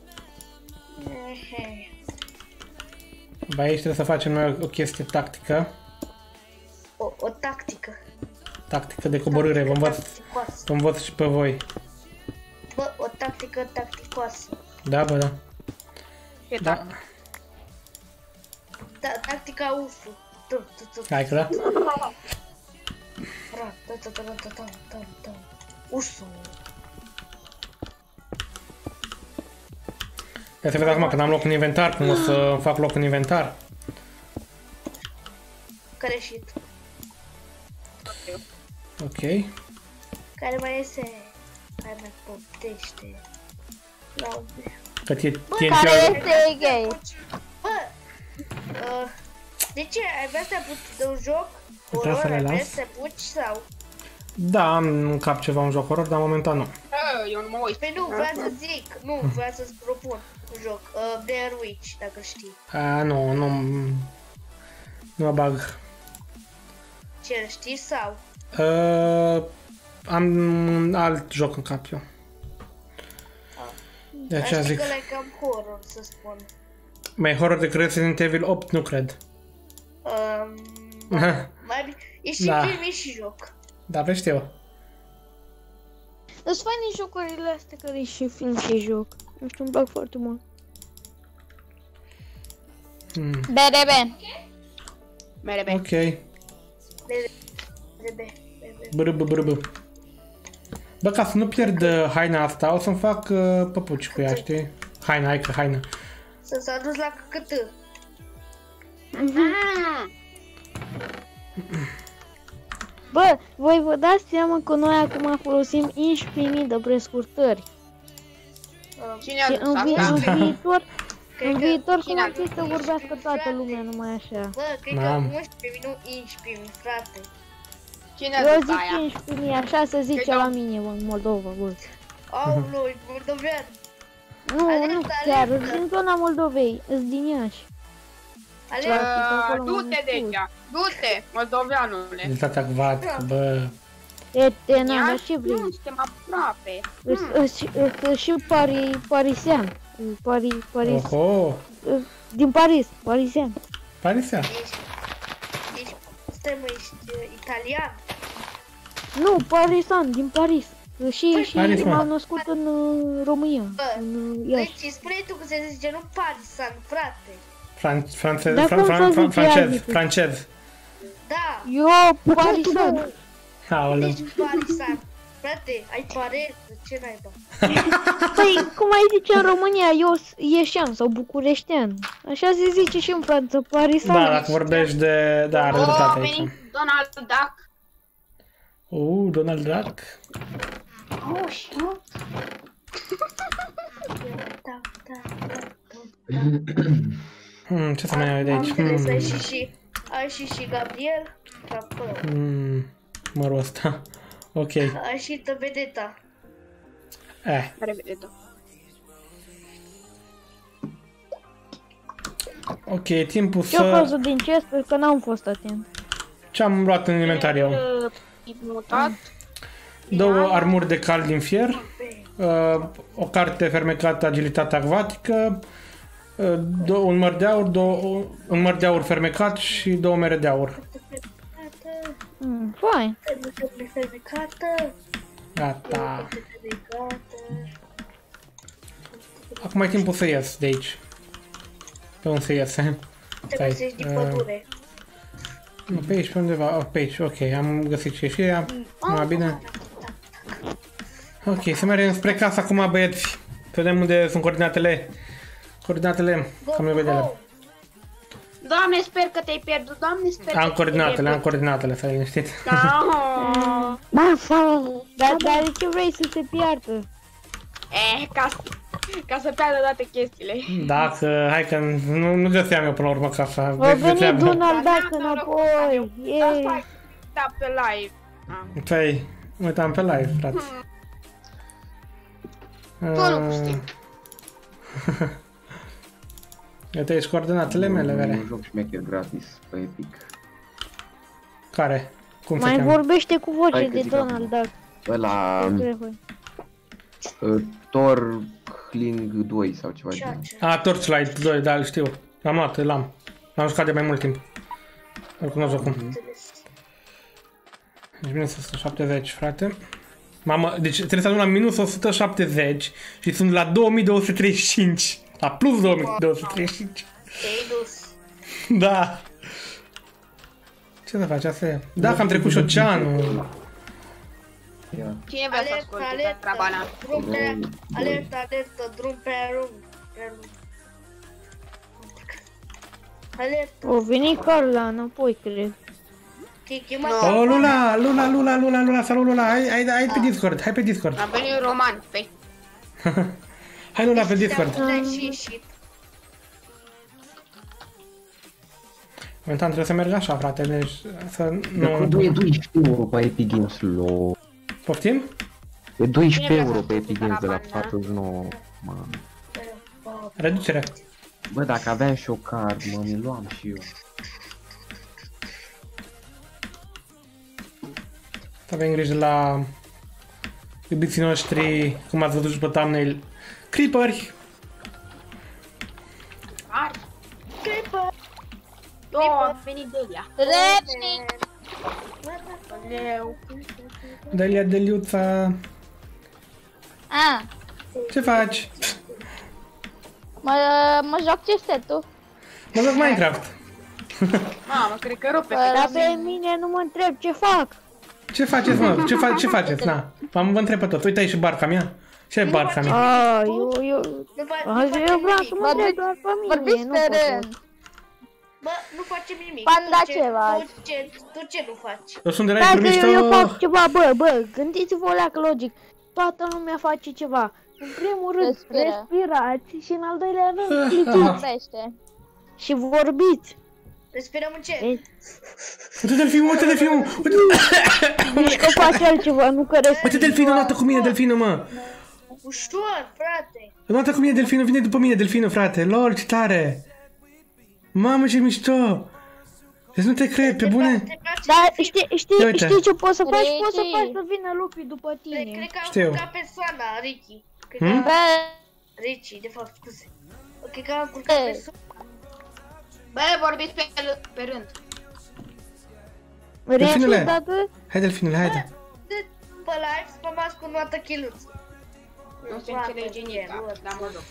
Ehe. Ba aici trebuie să facem noi o chestie tactică. O, o tactică. Tactică de coborâre, vă învăț, Tacticoasă. vă învăț și pe voi. Bă, o tactică tacticoasă. Da, bă, da. Ce Da. da. Ta, tactica U F U. Tu, tu, tu. Hai că da. Ra, ta, ta, ta, ta, ta, ta, ta. Ursul. Ia să vezi acum că n-am loc în inventar, cum o să fac loc în inventar. Care ieșit? Ok. Care mai iese? Hai mai poptește. Laude. Că e Care este gay? Bă, uh, de ce? Ai vrea să apuci de un joc? Putea să Horror, le ai vrea las? să apuci sau? Da, am în cap ceva, un joc horror, dar momentan nu. Bă, eu nu mă uit. Păi nu, vreau să zic, nu, vreau să-ți propun un joc. Uh, Blair Witch, dacă știi. A, nu, nu... Nu mă bag. Ce, știi sau? Uh, am alt joc în cap eu. De aceea Știi zic. că e cam horror, să spun. Mai horror decât Resident Evil opt, nu cred. Um, mai bine, e și Da. film, e și joc. Da, pe știu. Îți fain jocurile astea care e și film și joc. Nu știu, îmi plac foarte mult. Hmm. B R B. Merebe. Ok. Bebe, bebe. Brâbă, brâbă. Bă, ca să nu pierd uh, haina asta, o să-mi fac uh, păpuci cu ea, știi? Haina, hai că haina. Să s-a dus la căcătă. Bă, voi vă dați seama că noi acum folosim infinit de prescurtări. Cine a Și zis în, vi- asta? în viitor Cred În că viitor China cum ar fi să nu vorbească toată frate. lumea numai așa? Bă, cred că Mam. unsprezece mii, nu unsprezece mii, frate. Cine Eu zic zic aia? cincisprezece mii, așa se zice Că eu- la mine, bă, în Moldova, bă. Aoleu, e moldovean. Nu, Alertă, nu chiar, alertă. din zona Moldovei, îs din Iași. Alertă. Uh, acolo Du-te m-am de spus. aici, du-te, moldoveanule. Realitatea acvatică, bă. E, te, na, dar Iași? ce vrei? Nu, suntem aproape. Îs, îs, îs, îs și pari, parisian. Pari, Paris. Oho, Îs din Paris, parisian. Parisia. Ești, ești, stai mă, ești uh, italian? Nu, parisan, din Paris. Și, și Paris, mă. m-am născut în uh, România, Bă, în uh, Iași. Deci spune tu că se zice, nu parisan, frate. Fran- francez, Dar fran- cum fran- să fran- zic francez, ea, francez. Da, Eu, parisan. Aoleu. deci parisan. Frate, ai pare? Ce naiba? Păi, cum ai zice în România, eu s- ieșean sau bucureștean. Așa se zice și în Franța, parisan. Da, dacă vorbești de... Da, are Oh, dreptate a aici. venit Donald Duck. Uh, Donald Duck. Oh, shit. Da, da, da, da. Hmm, ce să mai ai de Am aici? înțeles, ai Hmm, și și, ai și și Gabriel, acolo. hmm, mărul ăsta. Ok. Ai și Tăvedeta. Eh, Revedetă. ok, timpul Ce-a să... cazul din ce? Sper că n-am fost atent. Ce-am luat în inventar eu? Uh, Mutat. Două armuri de cal din fier, uh, o carte fermecată agilitate acvatică, uh, dou- un măr de aur, două, un măr de aur fermecat și două mere de aur. Mm, fain. Fermecată. Gata. Fermecată. Acum e timpul să ies de aici. Pe unde să iese? Trebuie să ieși din pădure. Nu, pe aici, pe undeva. Oh, pe aici, ok, am găsit și ieșirea. Mai bine. Ok, să mergem spre casa acum, băieți. Să vedem unde sunt coordinatele. Coordinatele, cam nevoie de ele. Doamne, sper că te-ai pierdut. Doamne, sper că Am te-ai coordinatele, am pierdut. coordinatele, să liniștit. Da. Ba, fa, dar, dar de ce vrei să se piardă? Eh, ca, ca să piardă toate chestiile. Dacă, hai că nu, nu găseam eu până la urmă casa. O Vezi de venit treabă. Donald Dar Duck n-am noroc înapoi. cu asta, Yay. hai, da pe live. Ah. Păi, uitam pe live, frate. Tu nu știi. Uite aici coordonatele mele, Un vere. joc șmecher gratis pe Epic. Care? Cum se Mai cheamă? vorbește cu voce Hai că de zic Donald Duck. Ăla... Trebuie. uh, Thor Kling doi sau ceva de genul. A, Torchlight doi, da, îl știu. L-am luat, l-am. L-am jucat de mai mult timp. Îl cunosc acum. Deci bine să sunt șaptezeci, frate. Mamă, deci trebuie să ajung la minus o sută șaptezeci și sunt la două mii două sute treizeci și cinci. La plus două mii două sute treizeci și cinci. Te-ai dus. Da. Ce să faci, asta e? Da, că am trecut și oceanul. Ia. Cine vrea să Alertă, asculte de alertă, treaba mea? drum prea, Doi. alertă, alertă, drum prea lung, prea lung. Alertă, O venit Carla înapoi, cred. te-ai chemat Nu. să Oh, Lula, Lula, Lula, Lula, Lula, salut Lula, hai, hai, hai pe Discord, hai pe Discord. A venit Roman, pe Hai Lula pe Discord. te-ai și ieșit. Momentan trebuie să merg așa, frate, deci să Dacă nu... e doisprezece euro pe Epic Games, lo. Poftim? E doisprezece Cine euro vrea pe să Epic asculte Games de la la banda? patruzeci și nouă. Mamă. Reducere. Bă, dacă aveam și o card, mă, mi luam și eu. Să avem grijă la iubiții noștri, cum ați văzut și pe thumbnail, creeperi. Mari. Clipă, Oh, a venit Delia. Repnic! Leu. Delia, Deliuța, A, ce faci? mă, mă joc ce setul. Mă joc Minecraft. Mamă, cred că rupe. Dar pe mine nu mă întreb ce fac. Ce faceți, mă? Ce, fa- ce faceți? Na, am vă întreb pe tot. Uite aici și barca mea. Ce e barca mea? A, eu, eu, nu, fa- nu azi facem eu vreau nimic. să mă întreb doar pe mine, Vorbiți nu pe pe rând. tot. Bă, nu facem nimic. Panda, Tu ce faci? Tu ce, tu ce nu faci? Eu sunt de la Dacă mișto. eu, eu fac ceva, bă, bă, gândiți-vă o leacă logic. Toată lumea face ceva. În primul rând, Respira. respirați și în al doilea rând, clipiți Vorbește. și vorbiți. Respirăm încet. Uite delfinul, uite delfinul! Uite, Nici că faci altceva, nu că respiri. uite delfinul, noată cu mine, delfinul, mă! Ușor, frate. Noată cu mine, delfinul, vine după mine, delfinul, frate! Lol, ce tare! Mamă, ce mișto! Deci nu te cred, pe bune? Te place Dar de știi, Ia știi, uite. știi ce poți să faci? Ricky. Poți să faci să vină lupii după Cred, tine. cred că am Știu. curcat persoana, Ricky. Cred Hmm? că... Bă, Ricky, de fapt, scuze. Cred că am curcat Bă. persoana. Bă, vorbiți pe, pe rând. Delfinule. Reci, dacă... Hai, delfinule, haide! Pe live spamați cu noată cheluț. Nu se înțelege nimic, dar mă duc.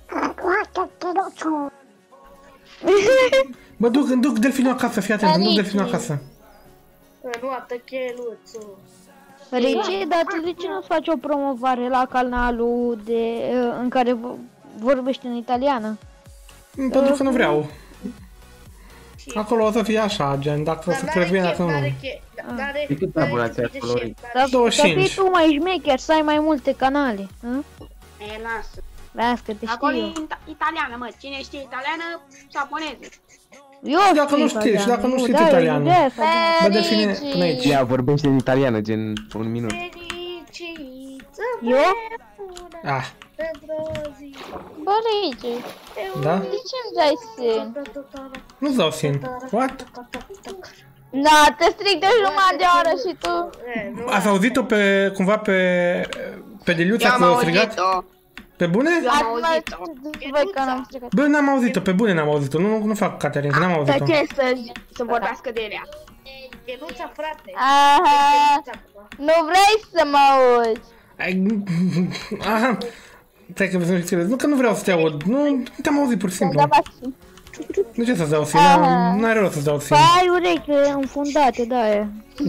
Bă, duc, duc delfinul acasă, fii atent, duc delfinul acasă. Noată cheluțul. Reci, dar tu de ce nu faci o promovare la canalul de, în care vo- vorbești în italiană? Pentru că nu vreau. Acolo o să fie așa, gen, dacă o să crezi bine, dacă nu. N-are che... N-are... De câte abonați ai acolo, Ricky? Dar douăzeci și să cinci. fii tu mai șmecher, să ai mai multe canale. Hă? E, lasă. Las că te Acolo e știu. ita- italiană, mă. Cine știe italiană, japoneză. Eu Dacă nu știi, și dacă nu știi italiană. Bă, delfine, până aici. Ea vorbește în italiană, gen un minut. Fericiță Eu? Ah, pentru zi. bă, Ricky, da? de ce îmi dai sen? Nu-ți dau sin. What? Da, te stric de jumătate de oră și tu. E, nu Ați auzit-o pe, cumva pe, pe Deliuța Eu am că o strigat? auzit-o. Pe bune? Eu am Ați auzit-o. Voi că n-am stricat. Bă, n-am auzit-o, pe bune n-am auzit-o, nu, nu fac Caterin, că n-am auzit-o. Ce să, să vorbească de ea. Cheluța, frate. Aha, Cheluța, nu vrei să mă auzi. Ai... Aha. Stai că vreau să serios. Nu că nu vreau să te aud, nu te-am auzit pur și simplu. Da, basi. De ce să-ți dau sin? Aha. N-are rost să-ți dau sin. Păi ai urechi înfundate, da, e.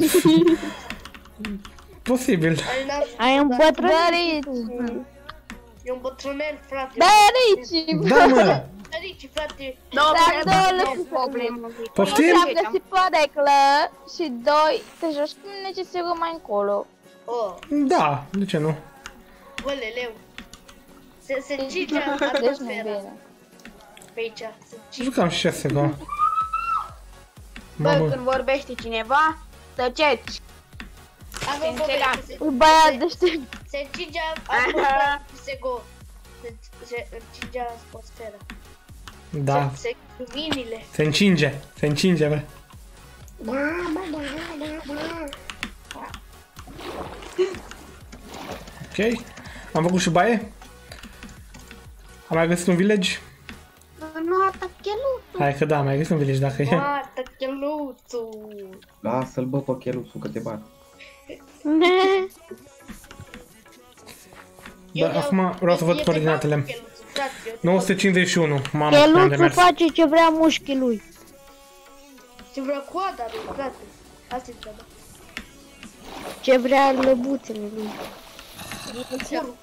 Posibil. Ai îmbătrânit. Bă, Ricky, E un bătrânel, frate. bă, Ricky, bă. Da, mă! Ricky, frate. Două Dar două două lucruri. probleme. Poftim? Unu, am găsit poreclă și doi, te joci cu mine ce sigur mai încolo. Oh, Da, de ce nu? bă, leleu. Se, se cinge Deci nu atmosfera bine. pe aici. Se cinge. Jucam și șase go. Bă, Mamă. când vorbește cineva, tăceți. Avem înțeleagă. poveste. Se, Un băiat deștept. se cinge atmosfera și se go. Se, se încinge atmosfera. Da, Se, se luminile. se încinge, se încinge, bă. Ok, am făcut și baie. Am mai găsit un village? Nu atac chelutul. Hai că da, am mai găsit un village dacă e. Moartă cheluțul. Lasă-l, bă, pe cheluțul, că te bat. Bă, acum vreau să văd Eu- coordinatele. eu te fac cheluțul, frate, eu te fac- nouă sute cincizeci și unu, mamă, cât mi-am de Cheluțul mers. face ce vrea mușchii lui. Ce vrea coada lui, frate. Asta e treaba. Ce vrea lăbuțele lui. Furul.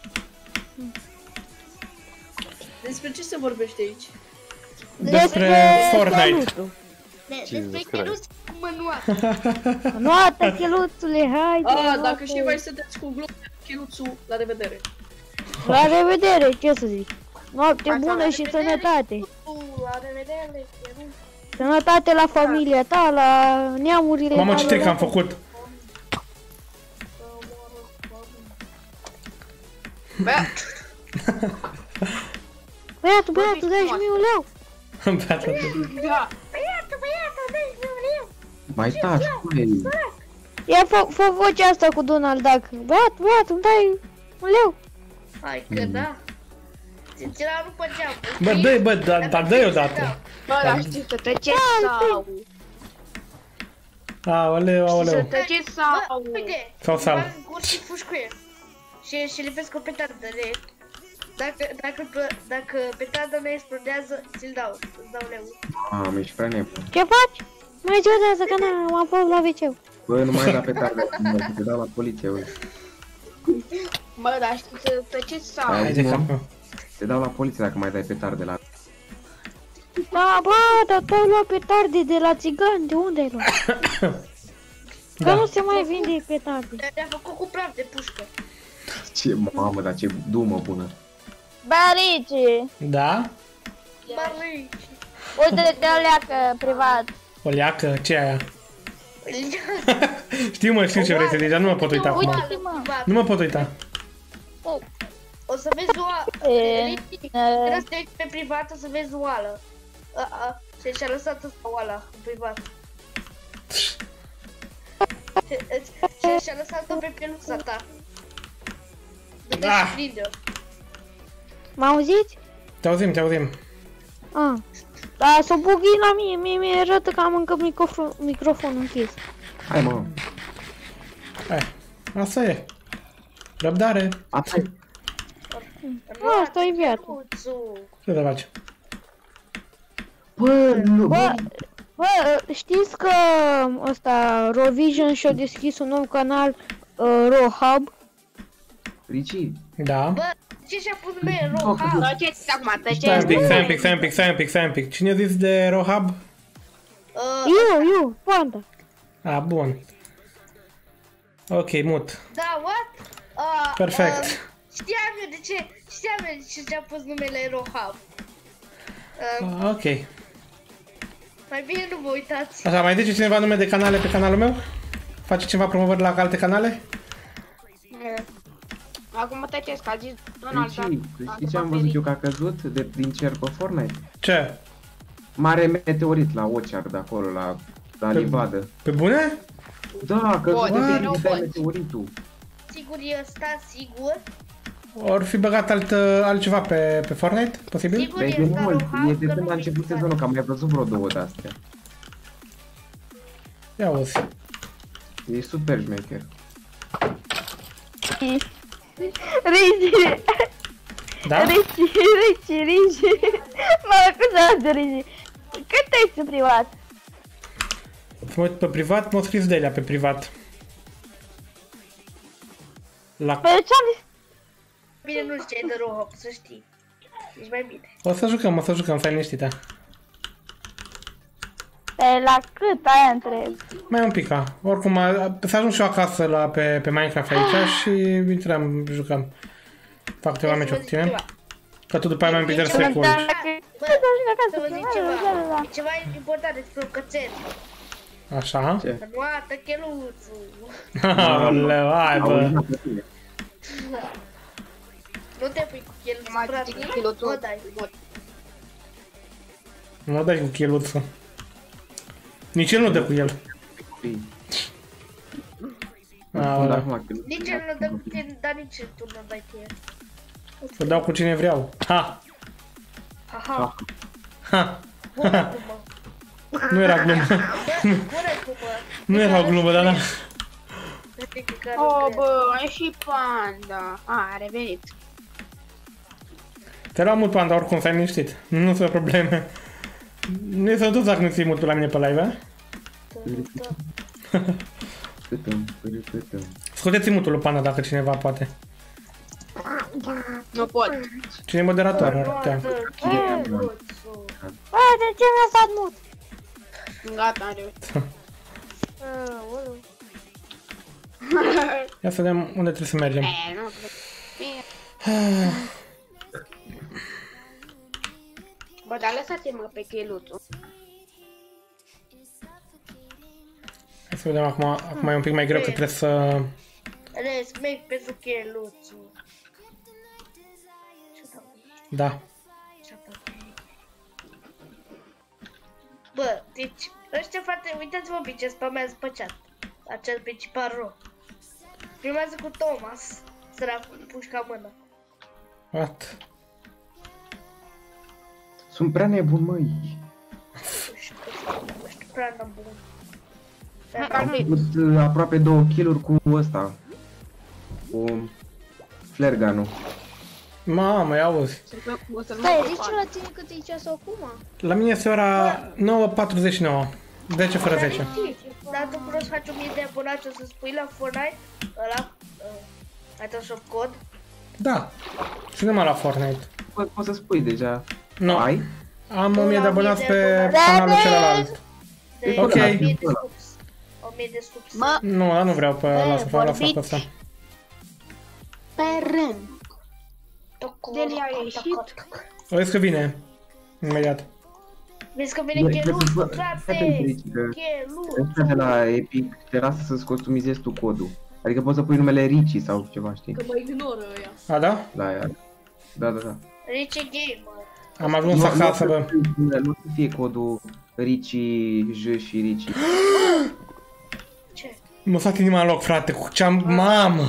Despre ce se vorbește aici? Despre Fortnite. cheluțul. De- Jesus Despre Christ. cheluț cu mânuată. Noată, cheluțule, hai. A, dacă și voi sunteți cu glume, cheluțul, la revedere. La revedere, ce să zic. Noapte Asta, bună la și revedere. sănătate. Uh, La revedere, cheluț. Sănătate la familia ta, la neamurile Mamă, ce tale. trick am făcut. Bă, Băiatul, băiatul, dai-și mie un leu. Beata. da. Băiatul, băiatul, dă-i un leu. Mai taci, băi. Ia fă, fă vocea asta cu Donald Duck. Băiatul, băiatul, îmi dai un leu. Hai că da. Ți l-am rupt pe geam. Bă, dă-i, bă, dar da, dă-i odată. Bă, dar știți să tăceți sau... Aoleu, Știți să aoleu. tăceți Bă, sau... uite. Sau sal. Bag în gură și fugi cu el. Și, și lipesc o petardă de... Dacă, dacă, dacă petarda mea explodează, ți-l dau. Îți dau leu. Mamă, ești prea nebun. Ce faci? Mai jodează că n-am am fost la ve ce. Bă, nu mai da pe tardă, bă, te dau la poliție, bă. Bă, dar știți să tăceți sau... Ai- Hai de cap. Te dau la poliție dacă mai dai petarde la... Da, bă, dar tu ai luat petarde de la țigani, de unde ai luat? Că Da. nu se mai vinde petarde. Te-a făcut cu praf de pușcă. Ce mamă, dar ce dumă bună. Bă, Ricci, Da? Mărici. uite-te o leacă privat. O leacă? Ce e aia? Știu mă, știu ce vrei să zici, dar nu mă pot uita acum. Uite-te, mă. Nu mă pot uita. O să vezi o... E, Ricci, e. trebuie să te uiți pe privat, o să vezi oală. A, a, și și-a lăsat ăsta oala în privat. Și și-a lăsat-o pe peluța ta. Du-te Ah. și prinde-o. Mă auziți? Te auzim, te auzim. Ah. Da, s-o bughi la mie, mie mi arată că am încă microfon, microfonul închis. Hai mă. Hai, asta e. Răbdare. Asta e. Asta e viața. Luțu. Ce să faci? Bă, nu. Bă, bă, știți că ăsta, Rovision și-a deschis un nou canal, uh, Rohub? Ricci. Da. Bă, ce și-a pus numele Rohab? Tăceți acum, Stai un pic, tăceți. stai un pic, stai un pic, stai un pic, stai un pic. Cine a zis de Rohub? Uh, Eu, eu, Panda. A, bun. Ok, mut. Da, what? Uh, Perfect. Uh, știam eu de ce, știam eu de ce și-a pus numele Rohab. Uh, Ah, ok. mai bine nu vă uitați. Așa, mai zice cineva nume de canale pe canalul meu? Face ceva promovări la alte canale? Acum tăceți, că a zis Donald Ricci, știi ce am văzut eu că a căzut de, din cer pe Fortnite? Ce? Mare meteorit la Ocear de acolo, la, la Pe- Livadă. Pe bune? Da, a căzut Pot, de nu pe pot. meteoritul. Sigur e ăsta, sigur. Or fi băgat alt, altceva pe, pe Fortnite? Posibil? Sigur Dar e e de ăsta mult, Rohab, e de că când nu a început știu sezonul, că am mai văzut vreo două de astea. Ia uzi. E super șmecher. Rigi, Da? Rigi, Rigi, Rigi. M-a acuzat de Rigi. Cât te-ai în privat? Să mă uit pe privat, m-a scris Delia pe privat. La... Păi ce-am zis? Bine, nu știu ce e de Rohab, să știi. Ești mai bine. O să jucăm, o să jucăm, stai liniștită. Pe la cât aia întreb? Mai un pic, a. Oricum, a, să ajung și eu acasă la, pe, pe Minecraft aici și intrăm, jucăm. Fac ceva meciuri cu tine. Că tu după aia mai îmi să recurgi. Bă, să vă zic ceva. E ceva important despre un cățel. Așa. Ce? Nu ată cheluțul. Aoleu, hai bă. Auzi, pe tine. Nu te pui cu cheluțul, Mai frate. zic cheluțul. Bă, dai. Nu dai cu cheluțul. Nici el nu dă cu el. Aoleu. Acum, că- Nici el nu dă cu tine, dar nici tu nu dai ție. Să dau cu cine vreau. Ha! Aha, Ha! bună cu mă. Nu era glumă. Bă, bună cu mă. Nu era o glumă, dar da. Oh, bă, ai și Panda. A, a revenit. Te luam mult, Panda, oricum, stai liniștit. Nu sunt probleme. Nu e sănătos dacă nu ții multul la mine pe live, a? Câtăm, câtăm. Scoteți mutul lui Panda dacă cineva poate. Nu pot. Cine e moderator? Te Bă, de ce mi-a stat mut? Gata, am reușit. Ia să vedem unde trebuie să mergem. E, nu cred. Bine. Bă, dar lăsați-mă pe cheluțul. Hai să vedem acum, acum e un pic mai greu că trebuie să... Respect pentru cheluțul. Da. Bă, deci, ăștia frate, uitați-vă pe ce spamează pe chat. Acel principal ro. Filmează cu Thomas. Săracul, pușca mână. What? Sunt prea nebun, măi. Nu știu, prea nebun. Am făcut uh, aproape două kill-uri cu ăsta. Cu flare gun-ul. Mamă, ia auzi. Stai, zici la tine cât e ceasul acum? La mine este ora nouă patruzeci și nouă. zece fără zece. Dar tu vreau să faci o mie de abonați, o să spui la Fortnite, ăla, uh, ai tot shop cod? Da. Și numai la Fortnite. Po- Poți să spui deja. Nu. Ai? Am o mie de La abonați o mie de pe abonați. canalul celălalt. De Ok. o mie de subs. O mie de subs. Mă, Nu, dar nu vreau pe Bă, la să fac la vorbiți. fac asta. Pe rând. Delia a ieșit. Vezi că vine. Imediat. Vezi că vine Cheluțu, frate! Cheluțu! Ăsta de la Epic te lasă să-ți customizezi tu codul. Adică poți să pui numele Ricci sau ceva, știi? Că mă ignoră ăia. A, da? La ea. Da, da, da. Ricci Gamer. Am ajuns acasă, bă. Nu o să fie codul Ricci, J și Ricci. Ce? M-a stat inima în loc, frate, cu ce-am... Mamă!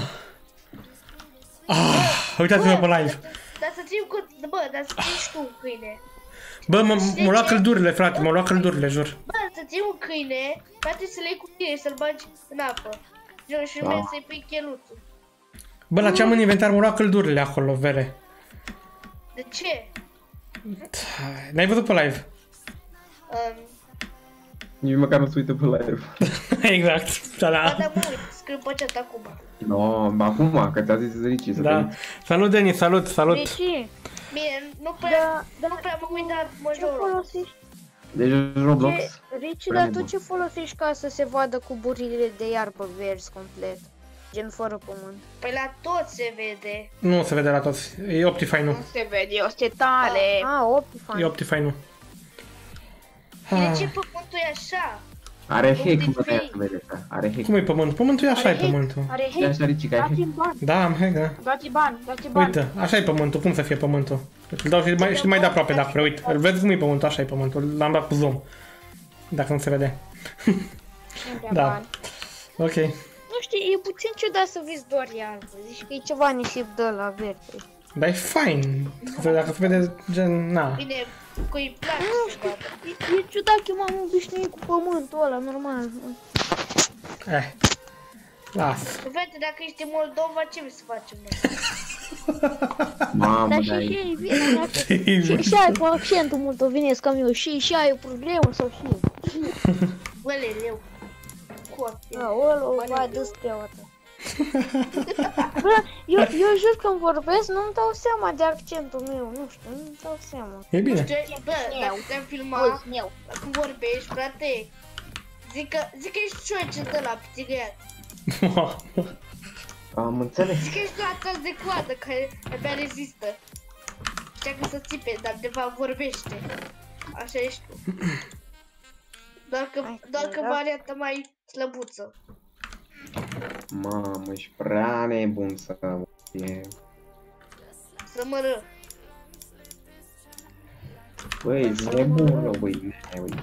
Ah, uitați-vă pe live. Dar să ții cu... Bă, dar să ții și tu un câine. Bă, m-au luat căldurile, frate, m-au luat căldurile, jur. Bă, să ții un câine, poate să-l iei cu tine și să-l bagi în apă. Și urmează să-i pui Cheluțul. Bă, la ce am în inventar m-au luat căldurile acolo, vere. De ce? N-ai văzut pe live? Um, Nici măcar nu se uită pe live. Exact, da, Ba, da. dar mă uit, scriu pe chat acum. No, acum, că ți-a zis Ricci să Da. Salut, Denis, salut, salut. Ricci, Bine, nu prea, nu prea mă uit, dar mă ce joc. folosești? Deci Roblox. Ce, Ricci, Prea dar tu bun. ce folosești ca să se vadă cuburile de iarbă verzi complet? Gen fără pământ. Păi la tot se vede. Nu se vede la toți, e Optifine, nu. Nu se vede, e o setare. Ah, E Optifine. Optifine, nu. De ce pământul e așa? Are hack, mă, de-aia se vede asta. Are hack. Cum e pământul? Pământul e așa, e Are hate. pământul. Are E hate. așa, Ricci, că ai hack. Dați-mi bani, Da, am hack, da. dați bani, dați bani. Uite, așa e pământul, cum să fie pământul? Îl dau și mai, și mai de aproape dacă vrei, uite, îl vezi cum e pământul, așa e pământul, l-am dat cu zoom. Dacă nu se vede. Îmi dea Da. bani. Ok. Nu știu, e puțin ciudat să vezi doar iarbă. Zici că e ceva nisip de la verde. Dar e fain. Dacă se vede gen, na. Bine, cui place Nu să știu, vadă. e, e ciudat că m-am obișnuit cu pământul ăla, normal. Eh. Las. Fete, dacă ești în Moldova, ce vrei să facem noi? Mamă, Dar și dar și e... ei bine, dacă... Și, și ai cu accentul moldovenesc cam eu, și, și ai o problemă sau și... Băleleu. Cu Aolo, vai de steaua ta. Bă, eu, eu jur când vorbesc nu-mi dau seama de accentul meu, nu știu, nu-mi dau seama. E bine. Bă, dacă te-am filmat, dacă vorbești, frate, zic că, zic că ești ciocet ăla, pițigăiat. Am înțeles. Zic că ești la caz de coadă, care abia rezistă. Încearcă să țipe, dar de fapt vorbește. Așa ești tu. Doar că, doar că varianta mai slăbuță. Mamă, ești prea nebun să... E... Să mă ră. Băi, ești nebun, rău, băi, ne, uite.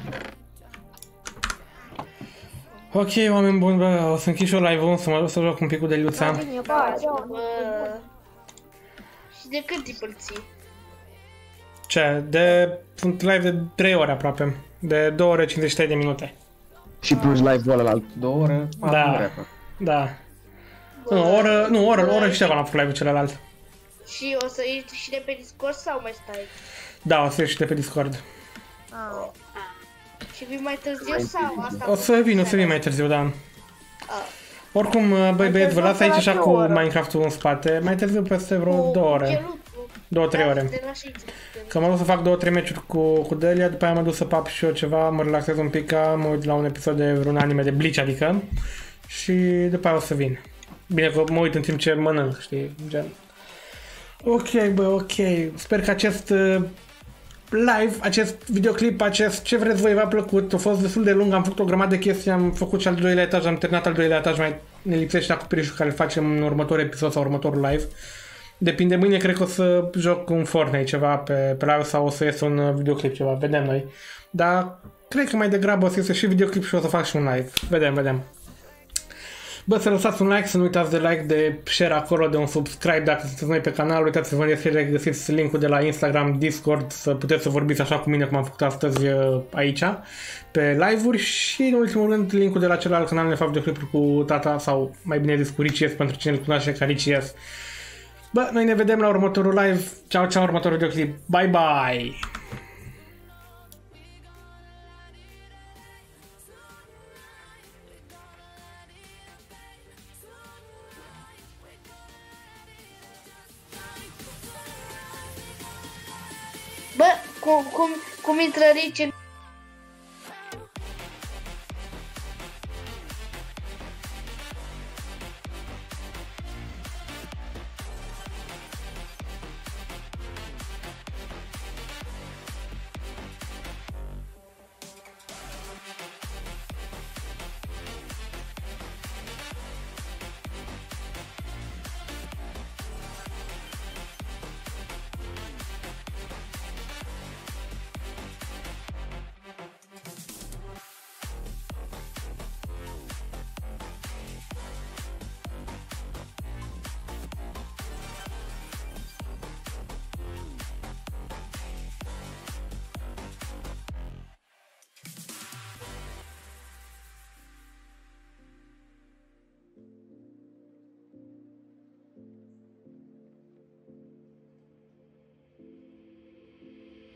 Ok, oameni buni, bă, o să închid și eu live-ul, să mă duc să joc un pic cu Deliuța. Bine, ba, Bă. Și de cât timp îl ții? Ce? De... Sunt live de trei ore aproape. De două ore cincizeci și trei de minute. Și plus live-ul ăla, două ore, patru Da. ore acum. Da. Nu, o oră, nu, o oră, o oră și ceva l-am făcut live-ul celălalt. Și o să ieși și de pe Discord sau mai stai? Da, o să ieși de pe Discord. Ah. Și vii mai târziu sau asta? O să vin, o să vin mai târziu, da. Ah. Oricum, băi băieți, vă las aici așa la cu o oră. Minecraft-ul în spate. Mai târziu peste vreo două ore. Două, trei ore. Te lași aici. Că mă duc să fac două, trei meciuri cu, cu Delia, după aia mă duc să pap și eu ceva, mă relaxez un pic, mă uit la un episod de vreun anime de Bleach, adică. Și după aia o să vin. Bine că mă uit în timp ce mănânc, știi, gen. Ok, bă, ok. Sper că acest uh, live, acest videoclip, acest ce vreți voi v-a plăcut. A fost destul de lung, am făcut o grămadă de chestii, am făcut și al doilea etaj, am terminat al doilea etaj, mai ne lipsește acoperișul care îl facem în următorul episod sau următorul live. Depinde, mâine cred că o să joc un Fortnite ceva pe, pe live sau o să ies un videoclip ceva, vedem noi. Dar cred că mai degrabă o să iese și videoclip și o să fac și un live. Vedem, vedem. Bă, să lăsați un like, să nu uitați de like, de share acolo, de un subscribe dacă sunteți noi pe canal. Uitați-vă în descriere, găsiți linkul de la Instagram, Discord, să puteți să vorbiți așa cu mine cum am făcut astăzi aici, pe live-uri și în ultimul rând linkul de la celălalt canal ne fac videoclipuri cu tata sau mai bine zis cu Ricci S, pentru cine îl cunoaște ca Ricci S. Bă, noi ne vedem la următorul live. Ciao, ciao, următorul videoclip. Bye, bye! Bă, cum, cum, cum intră Ricci în...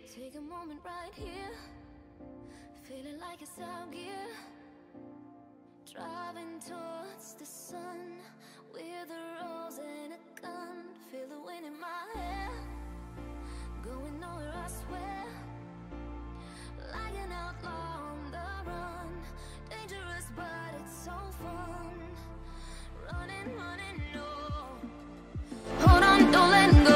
Take a moment right here, feeling like it's out gear. Driving towards the sun with a rose and a gun. Feel the wind in my hair, going nowhere I swear. Like an outlaw on the run, dangerous but it's so fun. Running, running, no. Hold on, don't let go.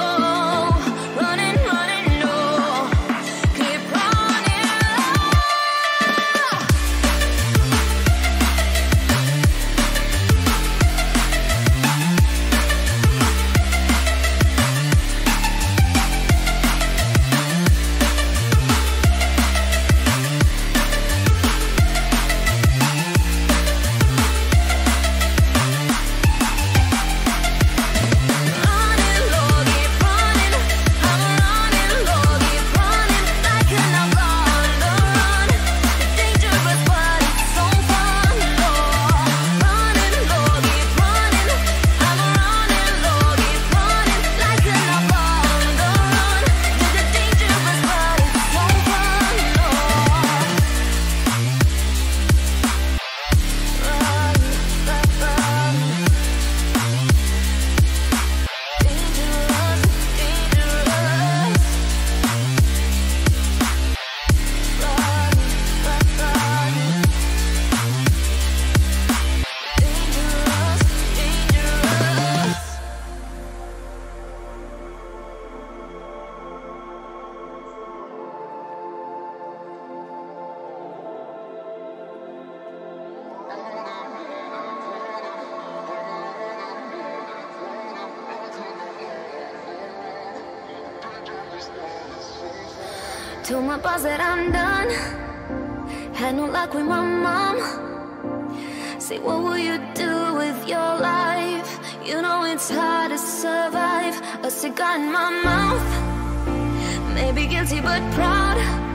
Told my boss that I'm done. Had no luck with my mom. Say, what will you do with your life? You know it's hard to survive. A cigar in my mouth, maybe guilty but proud.